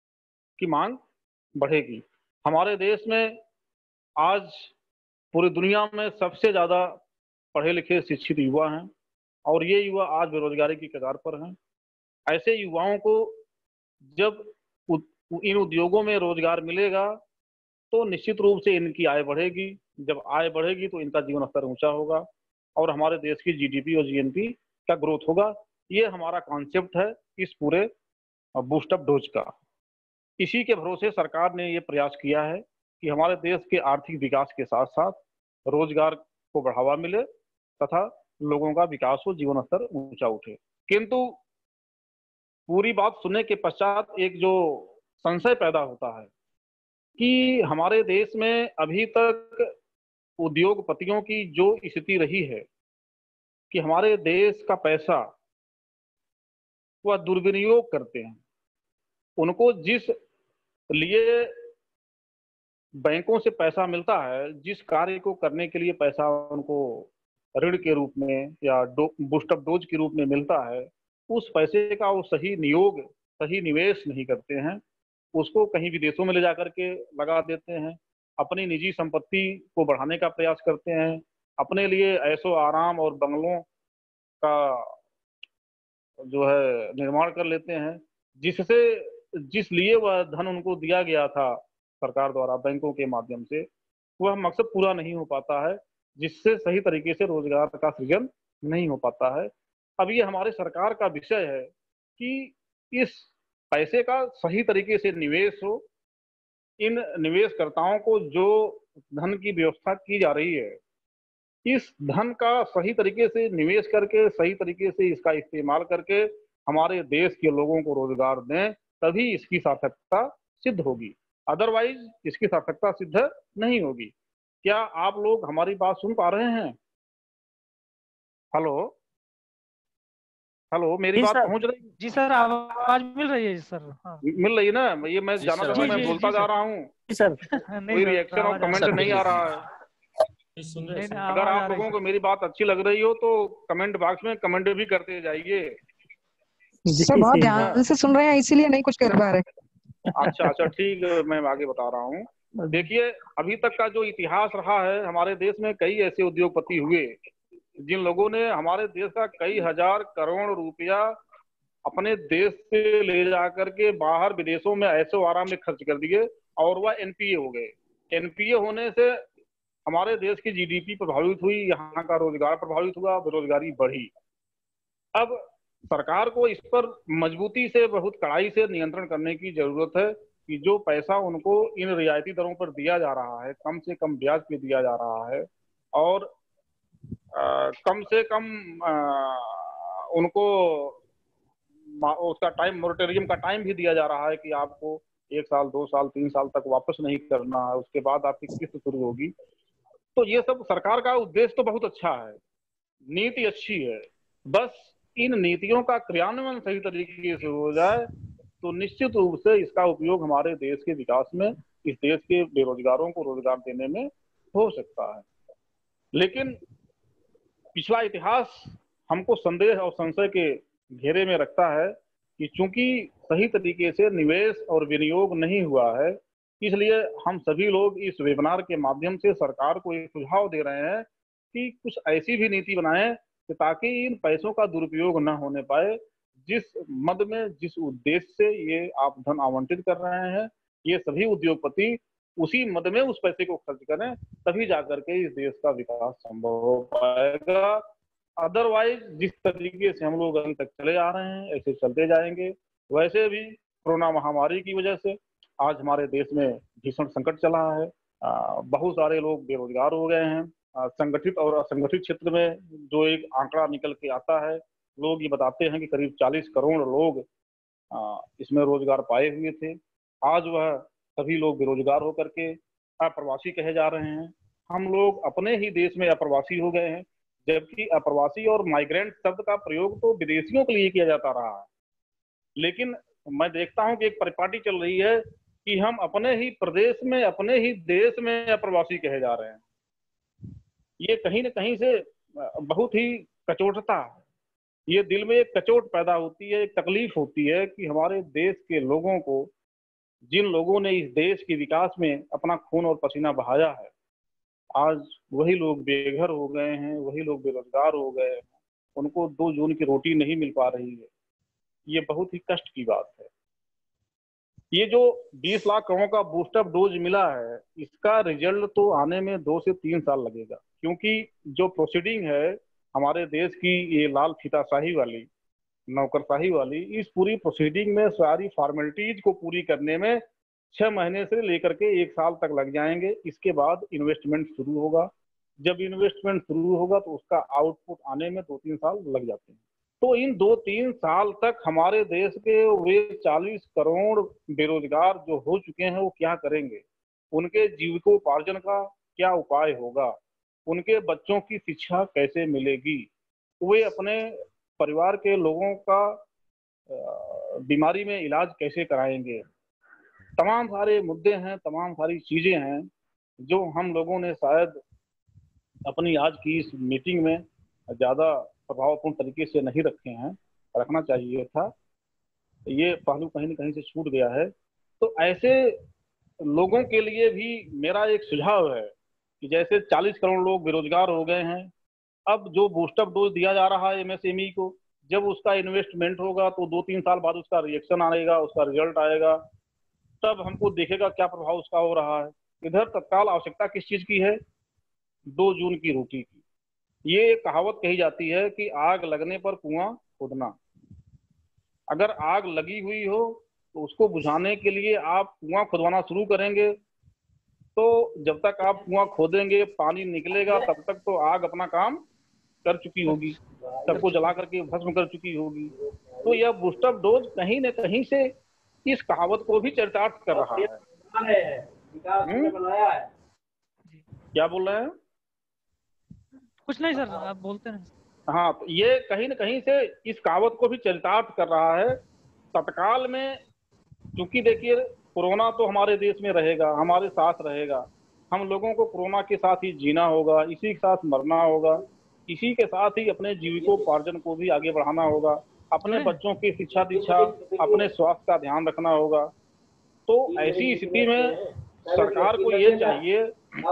की मांग बढ़ेगी। हमारे देश में आज पूरी दुनिया में सबसे ज्यादा पढ़े लिखे शिक्षित युवा हैं और ये युवा आज बेरोजगारी की कगार पर हैं। ऐसे युवाओं को जब इन उद्योगों में रोजगार मिलेगा तो निश्चित रूप से इनकी आय बढ़ेगी। जब आय बढ़ेगी तो इनका जीवन स्तर ऊंचा होगा और हमारे देश की जीडीपी और जीएनपी का ग्रोथ होगा। ये हमारा कॉन्सेप्ट है इस पूरे बूस्टअप डोज का। इसी के भरोसे सरकार ने ये प्रयास किया है कि हमारे देश के आर्थिक विकास के साथ साथ रोजगार को बढ़ावा मिले तथा लोगों का विकास हो, जीवन स्तर ऊंचा उठे। किंतु पूरी बात सुनने के पश्चात एक जो संशय पैदा होता है कि हमारे देश में अभी तक उद्योगपतियों की जो स्थिति रही है कि हमारे देश का पैसा वह दुर्विनियोग करते हैं। उनको जिस लिए बैंकों से पैसा मिलता है, जिस कार्य को करने के लिए पैसा उनको ऋण के रूप में या बूस्टअप डोज के रूप में मिलता है, उस पैसे का वो सही नियोग, सही निवेश नहीं करते हैं। उसको कहीं विदेशों में ले जाकर के लगा देते हैं, अपनी निजी संपत्ति को बढ़ाने का प्रयास करते हैं, अपने लिए ऐशो आराम और बंगलों का जो है निर्माण कर लेते हैं, जिससे जिस लिए वह धन उनको दिया गया था सरकार द्वारा बैंकों के माध्यम से, वह मकसद पूरा नहीं हो पाता है, जिससे सही तरीके से रोजगार का सृजन नहीं हो पाता है। अब ये हमारे सरकार का विषय है कि इस पैसे का सही तरीके से निवेश हो। इन निवेशकर्ताओं को जो धन की व्यवस्था की जा रही है, इस धन का सही तरीके से निवेश करके सही तरीके से इसका इस्तेमाल करके हमारे देश के लोगों को रोजगार दें, तभी इसकी सार्थकता सिद्ध होगी। अदरवाइज इसकी सार्थकता सिद्ध नहीं होगी। क्या आप लोग हमारी बात सुन पा रहे हैं? हेलो हेलो मेरी बात पहुंच रही? जी सर, आवाज मिल रही है सर। हाँ। मिल रही है ना? ये मैं जाना था, मैं बोलता जा रहा हूँ सर। कोई रिएक्शन और कमेंट नहीं आ रहा है। अगर आप लोगों को मेरी बात अच्छी लग रही हो तो कमेंट बॉक्स में कमेंट भी करते जाइए। सर बहुत ध्यान से सुन रहे हैं, इसीलिए नहीं कुछ कर पा रहे। अच्छा अच्छा ठीक है, मैं आगे बता रहा हूँ। देखिए, अभी तक का जो इतिहास रहा है, हमारे देश में कई ऐसे उद्योगपति हुए जिन लोगों ने हमारे देश का कई हजार करोड़ रुपया अपने देश से ले जाकर के बाहर विदेशों में ऐशो आराम में खर्च कर दिए और वह एनपीए हो गए। एनपीए होने से हमारे देश की जीडीपी प्रभावित हुई, यहाँ का रोजगार प्रभावित हुआ, बेरोजगारी बढ़ी। अब सरकार को इस पर मजबूती से, बहुत कड़ाई से नियंत्रण करने की जरूरत है कि जो पैसा उनको इन रियायती दरों पर दिया जा रहा है, कम से कम ब्याज पे दिया जा रहा है और आ, कम से कम आ, उनको उसका टाइम, मोरेटोरियम का टाइम भी दिया जा रहा है कि आपको एक साल, दो साल, तीन साल तक वापस नहीं करना है, उसके बाद आपकी किस्त शुरू होगी। तो ये सब सरकार का उद्देश्य तो बहुत अच्छा है, नीति अच्छी है, बस इन नीतियों का क्रियान्वयन सही तरीके से हो जाए तो निश्चित रूप से इसका उपयोग हमारे देश के विकास में, इस देश के बेरोजगारों को रोजगार देने में हो सकता है। लेकिन पिछला इतिहास हमको संदेह और संशय के घेरे में रखता है कि चूंकि सही तरीके से निवेश और विनियोग नहीं हुआ है, इसलिए हम सभी लोग इस वेबिनार के माध्यम से सरकार को एक सुझाव दे रहे हैं कि कुछ ऐसी भी नीति बनाएं कि ताकि इन पैसों का दुरुपयोग न होने पाए। जिस मद में, जिस उद्देश्य से ये आप धन आवंटित कर रहे हैं, ये सभी उद्योगपति उसी मद में उस पैसे को खर्च करें, तभी जाकर के इस देश का विकास संभव हो पाएगा। अदरवाइज जिस तरीके से हम लोग अभी तक चले आ रहे हैं, ऐसे चलते जाएंगे। वैसे भी कोरोना महामारी की वजह से आज हमारे देश में भीषण संकट चला है, बहुत सारे लोग बेरोजगार हो गए हैं। संगठित और असंगठित क्षेत्र में जो एक आंकड़ा निकल के आता है, लोग ये बताते हैं कि करीब चालीस करोड़ लोग इसमें रोजगार पाए हुए थे। आज वह सभी लोग बेरोजगार होकर के अप्रवासी कहे जा रहे हैं। हम लोग अपने ही देश में अप्रवासी हो गए हैं, जबकि अप्रवासी और माइग्रेंट शब्द का प्रयोग तो विदेशियों के लिए किया जाता रहा है। लेकिन मैं देखता हूं कि एक परिपाटी चल रही है कि हम अपने ही प्रदेश में, अपने ही देश में अप्रवासी कहे जा रहे हैं। ये कहीं न कहीं से बहुत ही कचोटता, ये दिल में एक कचोट पैदा होती है, एक तकलीफ होती है कि हमारे देश के लोगों को जिन लोगों ने इस देश के विकास में अपना खून और पसीना बहाया है, आज वही लोग बेघर हो गए हैं, वही लोग बेरोजगार हो गए हैं, उनको दो जून की रोटी नहीं मिल पा रही है। ये बहुत ही कष्ट की बात है। ये जो बीस लाख करोड़ का बूस्टर डोज मिला है, इसका रिजल्ट तो आने में दो से तीन साल लगेगा, क्योंकि जो प्रोसीडिंग है हमारे देश की, ये लाल फीताशाही वाली, नौकरशाही वाली, इस पूरी प्रोसीडिंग में सारी फॉर्मेलिटीज को पूरी करने में छह महीने से लेकर के एक साल तक लग जाएंगे। इसके बाद इन्वेस्टमेंट शुरू होगा। जब इन्वेस्टमेंट शुरू होगा तो उसका आउटपुट आने में दो तीन साल लग जाते हैं। तो इन दो तीन साल तक हमारे देश के वे चालीस करोड़ बेरोजगार जो हो चुके हैं वो क्या करेंगे? उनके जीविकोपार्जन का क्या उपाय होगा? उनके बच्चों की शिक्षा कैसे मिलेगी? वे अपने परिवार के लोगों का बीमारी में इलाज कैसे कराएंगे? तमाम सारे मुद्दे हैं, तमाम सारी चीजें हैं जो हम लोगों ने शायद अपनी आज की इस मीटिंग में ज्यादा प्रभावपूर्ण तरीके से नहीं रखे हैं, रखना चाहिए था। ये पहलू कहीं न कहीं से छूट गया है। तो ऐसे लोगों के लिए भी मेरा एक सुझाव है कि जैसे चालीस करोड़ लोग बेरोजगार हो गए हैं, अब जो बूस्टर डोज दिया जा रहा है एमएसएमई को, जब उसका इन्वेस्टमेंट होगा तो दो तीन साल बाद उसका रिएक्शन आएगा, उसका रिजल्ट आएगा, तब हमको देखेगा क्या प्रभाव उसका हो रहा है। इधर तत्काल आवश्यकता किस चीज की है? दो जून की रोटी की। ये एक कहावत कही जाती है कि आग लगने पर कुआं खोदना। अगर आग लगी हुई हो तो उसको बुझाने के लिए आप कुआं खुदवाना शुरू करेंगे, तो जब तक आप कुआं खोदेंगे पानी निकलेगा, तब तक तो आग अपना काम कर चुकी होगी, सबको जला करके भस्म कर चुकी होगी। तो यह बूस्टर डोज कहीं न कहीं से इस कहावत को भी चरितार्थ कर रहा है। हुँ? क्या बोल रहे हैं? कुछ नहीं सर, आप बोलते हैं। हाँ, तो ये कहीं न कहीं से इस कहावत को भी चरितार्थ कर रहा है। तत्काल में, क्योंकि देखिए कोरोना तो हमारे देश में रहेगा, हमारे साथ रहेगा। हम लोगों को कोरोना के साथ ही जीना होगा, इसी के साथ मरना होगा, इसी के साथ ही अपने जीविकोपार्जन को भी आगे बढ़ाना होगा, अपने बच्चों की शिक्षा दीक्षा, अपने स्वास्थ्य का ध्यान रखना होगा। तो ऐसी स्थिति में सरकार को ये चाहिए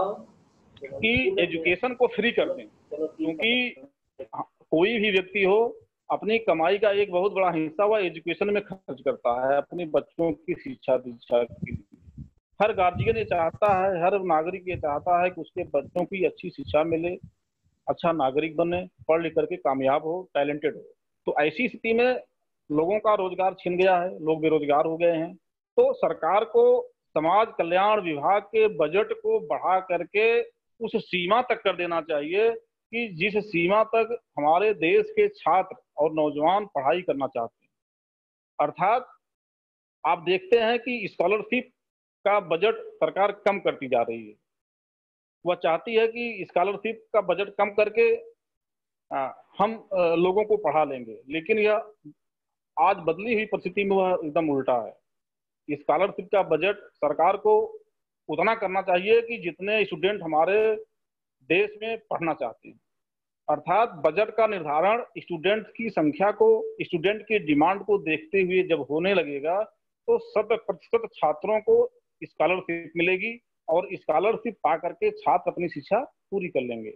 कि एजुकेशन को फ्री कर दें, क्योंकि कोई भी व्यक्ति हो अपनी कमाई का एक बहुत बड़ा हिस्सा वह एजुकेशन में खर्च करता है, अपने बच्चों की शिक्षा दीक्षा के लिए। हर गार्जियन ये चाहता है, हर नागरिक ये चाहता है कि उसके बच्चों की अच्छी शिक्षा मिले, अच्छा नागरिक बने, पढ़ लिख करके कामयाब हो, टैलेंटेड हो। तो ऐसी स्थिति में लोगों का रोजगार छिन गया है, लोग बेरोजगार हो गए हैं। तो सरकार को समाज कल्याण विभाग के बजट को बढ़ा करके उस सीमा तक कर देना चाहिए कि जिस सीमा तक हमारे देश के छात्र और नौजवान पढ़ाई करना चाहते हैं। अर्थात आप देखते हैं कि स्कॉलरशिप का बजट सरकार कम करती जा रही है। वह चाहती है कि स्कॉलरशिप का बजट कम करके आ, हम आ, लोगों को पढ़ा लेंगे, लेकिन यह आज बदली हुई परिस्थिति में वह एकदम उल्टा है। स्कॉलरशिप का बजट सरकार को उतना करना चाहिए कि जितने स्टूडेंट हमारे देश में पढ़ना चाहते हैं। अर्थात बजट का निर्धारण स्टूडेंट की संख्या को, स्टूडेंट की डिमांड को देखते हुए जब होने लगेगा तो शत प्रतिशत छात्रों को स्कॉलरशिप मिलेगी और स्कॉलरशिप पा करके छात्र अपनी शिक्षा पूरी कर लेंगे।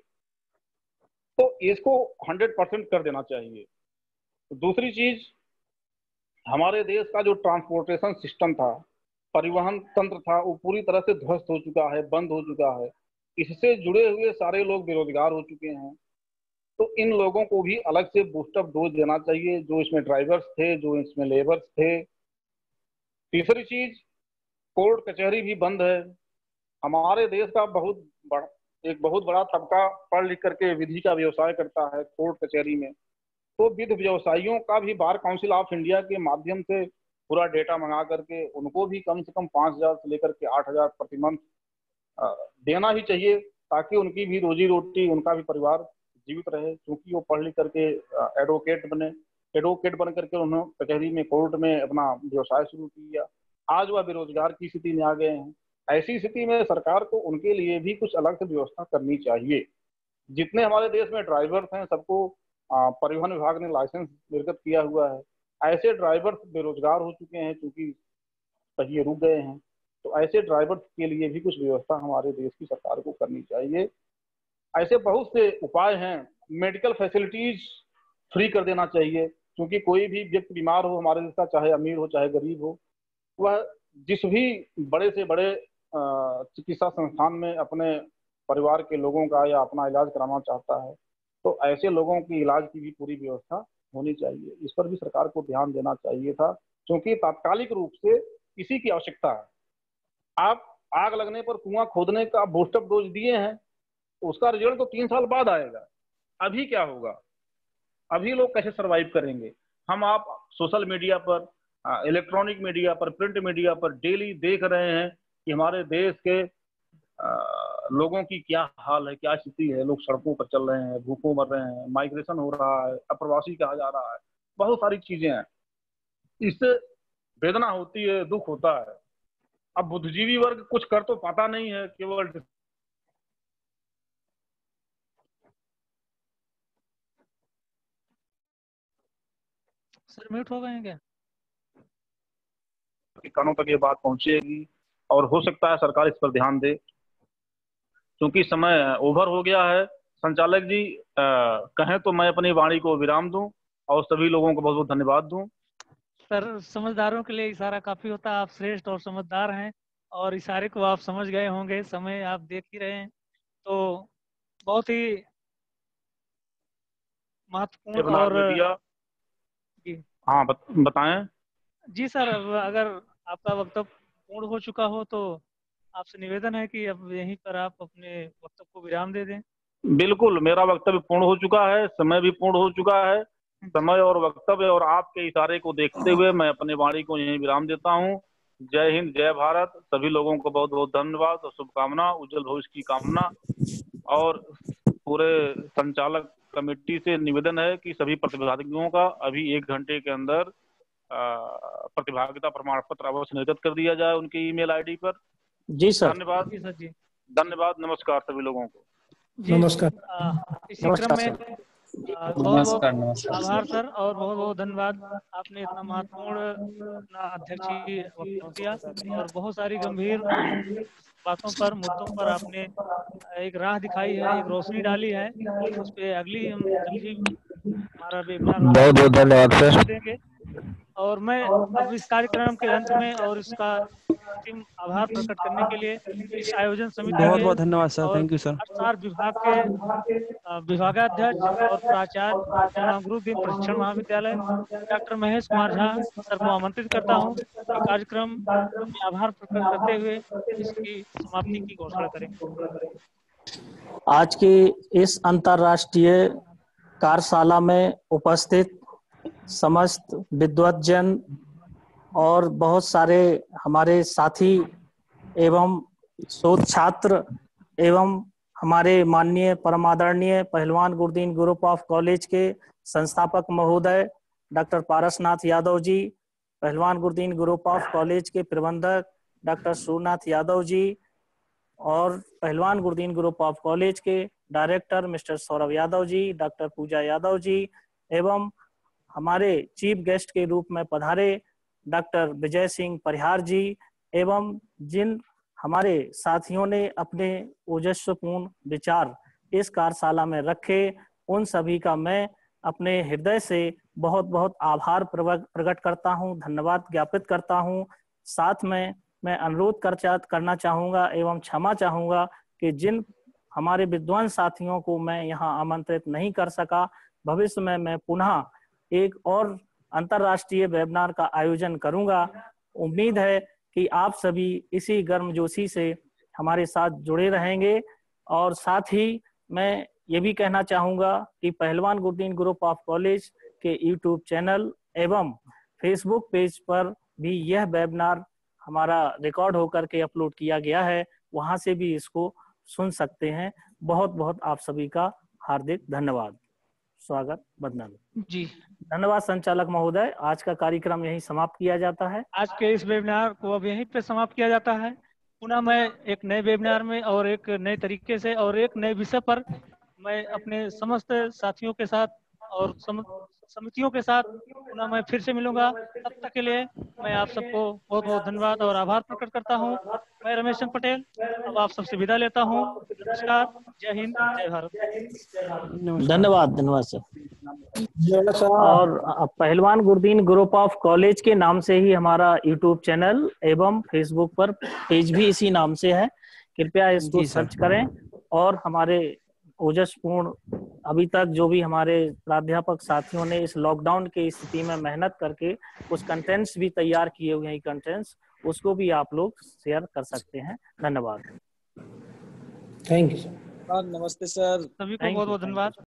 तो इसको हंड्रेड परसेंट कर देना चाहिए। दूसरी चीज, हमारे देश का जो ट्रांसपोर्टेशन सिस्टम था, परिवहन तंत्र था, वो पूरी तरह से ध्वस्त हो चुका है, बंद हो चुका है। इससे जुड़े हुए सारे लोग बेरोजगार हो चुके हैं। तो इन लोगों को भी अलग से बूस्टर डोज देना चाहिए, जो इसमें ड्राइवर्स थे, जो इसमें लेबर्स थे। तीसरी चीज, कोर्ट कचहरी भी बंद है। हमारे देश का बहुत बड़ा एक बहुत बड़ा तबका पढ़ लिख करके विधि का व्यवसाय करता है कोर्ट कचहरी में। तो विधि व्यवसायियों का भी बार काउंसिल ऑफ इंडिया के माध्यम से पूरा डेटा मंगा करके उनको भी कम से कम पाँच हजार से लेकर के आठ हजार प्रति मंथ देना ही चाहिए, ताकि उनकी भी रोजी रोटी, उनका भी परिवार जीवित रहे। क्योंकि वो पढ़ लिख करके एडवोकेट बने, एडवोकेट बन करके उन्होंने कचहरी में, कोर्ट में अपना व्यवसाय शुरू किया। आज वह बेरोजगार की स्थिति में आ गए हैं। ऐसी स्थिति में सरकार को उनके लिए भी कुछ अलग से व्यवस्था करनी चाहिए। जितने हमारे देश में ड्राइवर्स हैं, सबको परिवहन विभाग ने लाइसेंस निर्गत किया हुआ है। ऐसे ड्राइवर्स बेरोजगार हो चुके हैं, क्योंकि पहिए रुक गए हैं। तो ऐसे ड्राइवर के लिए भी कुछ व्यवस्था हमारे देश की सरकार को करनी चाहिए। ऐसे बहुत से उपाय हैं। मेडिकल फैसिलिटीज फ्री कर देना चाहिए, क्योंकि कोई भी व्यक्ति बीमार हो हमारे देश का, चाहे अमीर हो चाहे गरीब हो, वह जिस भी बड़े से बड़े चिकित्सा संस्थान में अपने परिवार के लोगों का या अपना इलाज कराना चाहता है, तो ऐसे लोगों की इलाज की भी पूरी व्यवस्था होनी चाहिए। इस पर भी सरकार को ध्यान देना चाहिए था, क्योंकि तात्कालिक रूप से इसी की आवश्यकता है। आप आग लगने पर कुआं खोदने का बूस्टर डोज दिए हैं, तो उसका रिजल्ट तो तीन साल बाद आएगा। अभी क्या होगा? अभी लोग कैसे सरवाइव करेंगे? हम आप सोशल मीडिया पर, इलेक्ट्रॉनिक मीडिया पर, प्रिंट मीडिया पर डेली देख रहे हैं कि हमारे देश के आ, लोगों की क्या हाल है, क्या स्थिति है। लोग सड़कों पर चल रहे हैं, भूखों मर रहे हैं, माइग्रेशन हो रहा है, अप्रवासी कहा जा रहा है, बहुत सारी चीजें हैं। इससे वेदना होती है, दुख होता है। अब बुद्धिजीवी वर्ग कुछ कर तो पाता नहीं है, केवल सर म्यूट हो गए हैं क्या? कानों तक ये बात पहुंचेगी और हो सकता है सरकार इस पर ध्यान दे, क्योंकि समय ओवर हो गया है। संचालक जी आ, कहें तो मैं अपनी वाणी को विराम दूं और सभी लोगों को बहुत बहुत धन्यवाद दूं। सर समझदारों के लिए इशारा काफी होता है। आप श्रेष्ठ और समझदार हैं और इशारे को आप समझ गए होंगे। समय आप देख ही रहे हैं, तो बहुत ही महत्वपूर्ण और जी हाँ बत, बताएं जी सर। अगर आपका वक्तव्य पूर्ण हो चुका हो तो आपसे निवेदन है कि अब यहीं पर आप अपने वक्तव्य को विराम दे दें। बिल्कुल, मेरा वक्तव्य पूर्ण हो चुका है, समय भी पूर्ण हो चुका है। समय और वक्तव्य और आपके इशारे को देखते हुए मैं अपने वाणी को यहीं विराम देता हूँ। जय हिंद, जय भारत। सभी लोगों को बहुत बहुत धन्यवाद और शुभकामना, उज्जवल भविष्य की कामना। और पूरे संचालक कमेटी से निवेदन है कि सभी प्रतिभागियों का अभी एक घंटे के अंदर प्रतिभागिता प्रमाण पत्र अवश्य निर्गत कर दिया जाए उनकी ईमेल आईडी पर। जी सर। धन्यवाद जी, धन्यवाद, नमस्कार सभी लोगों को। नमस्कार। इसी क्रम में बहुत बहुत आभार सर और बहुत बहुत धन्यवाद। आपने इतना महत्वपूर्ण अपना अध्यक्षीय वक्तव्य दिया और बहुत सारी गंभीर बातों पर, मुद्दों पर आपने एक राह दिखाई है, एक रोशनी डाली है। उस पर अगली हम जल्द ही हमारा वेबिनार बहुत बहुत धन्यवाद सर देंगे। और मैं अब इस कार्यक्रम के अंत में और इसका अंतिम आभार प्रकट करने के लिए इस आयोजन समिति बहुत के बहुत धन्यवाद सर, थैंक यू सर। अर्थशास्त्र विभाग के विभागाध्यक्ष और प्राचार्य गुरुदीन प्रशिक्षण महाविद्यालय डॉक्टर महेश कुमार झा सर को आमंत्रित करता हूं कि कार्यक्रम में आभार प्रकट करते हुए इसकी समाप्ति की घोषणा करें। आज की इस अंतर्राष्ट्रीय कार्यशाला में उपस्थित समस्त विद्वतजन और बहुत सारे हमारे साथी एवं शोध छात्र एवं हमारे माननीय परमादरणीय पहलवान गुरुदीन ग्रुप ऑफ कॉलेज के संस्थापक महोदय डॉक्टर पारसनाथ यादव जी, पहलवान गुरुदीन ग्रुप ऑफ कॉलेज के प्रबंधक डॉक्टर सूर्यनाथ यादव जी और Pahalwan Gurudin group of college के director mister Saurabh Yadav ji, doctor Pooja Yadav ji एवं हमारे चीफ गेस्ट के रूप में पधारे डॉक्टर विजय सिंह परिहार जी एवं जिन हमारे साथियों ने अपने ओजस्वपूर्ण विचार इस कार्यशाला में रखे, उन सभी का मैं अपने हृदय से बहुत बहुत आभार प्रकट करता हूं, धन्यवाद ज्ञापित करता हूं। साथ में मैं अनुरोध कर करना चाहूंगा एवं क्षमा चाहूंगा कि जिन हमारे विद्वान साथियों को मैं यहाँ आमंत्रित नहीं कर सका, भविष्य में मैं पुनः एक और अंतर्राष्ट्रीय वेबिनार का आयोजन करूंगा। उम्मीद है कि आप सभी इसी गर्मजोशी से हमारे साथ जुड़े रहेंगे। और साथ ही मैं ये भी कहना चाहूंगा कि Pahalwan Gurudin group of college के यूट्यूब चैनल एवं फेसबुक पेज पर भी यह वेबिनार हमारा रिकॉर्ड होकर के अपलोड किया गया है, वहां से भी इसको सुन सकते हैं। बहुत बहुत आप सभी का हार्दिक धन्यवाद, स्वागत, वंदन जी। धन्यवाद संचालक महोदय। आज का कार्यक्रम यही समाप्त किया जाता है। आज के इस वेबिनार को अब यहीं पे समाप्त किया जाता है। पुनः मैं एक नए वेबिनार में और एक नए तरीके से और एक नए विषय पर मैं अपने समस्त साथियों के साथ और सम, समितियों के साथ पुनः मैं फिर से मिलूंगा। तब तक के लिए मैं आप सबको बहुत बहुत धन्यवाद और आभार प्रकट करता हूँ। मैं रमेश चंद्र पटेल अब आप सबसे विदा लेता हूँ। नमस्कार, जय हिंद, जय भारत। धन्यवाद, धन्यवाद सर। और पहलवान गुरदीन ग्रुप ऑफ कॉलेज के नाम से ही हमारा यूट्यूब चैनल एवं फेसबुक पर पेज भी इसी नाम से है, कृपया इसको सर्च करें। और हमारे ओजस्पूर्ण अभी तक जो भी हमारे प्राध्यापक साथियों ने इस लॉकडाउन की स्थिति में मेहनत करके कुछ कंटेंट्स भी तैयार किए हुए हैं, कंटेंट्स उसको भी आप लोग शेयर कर सकते हैं। धन्यवाद। Thank you sir. नमस्ते सर। सभी को बहुत बहुत धन्यवाद।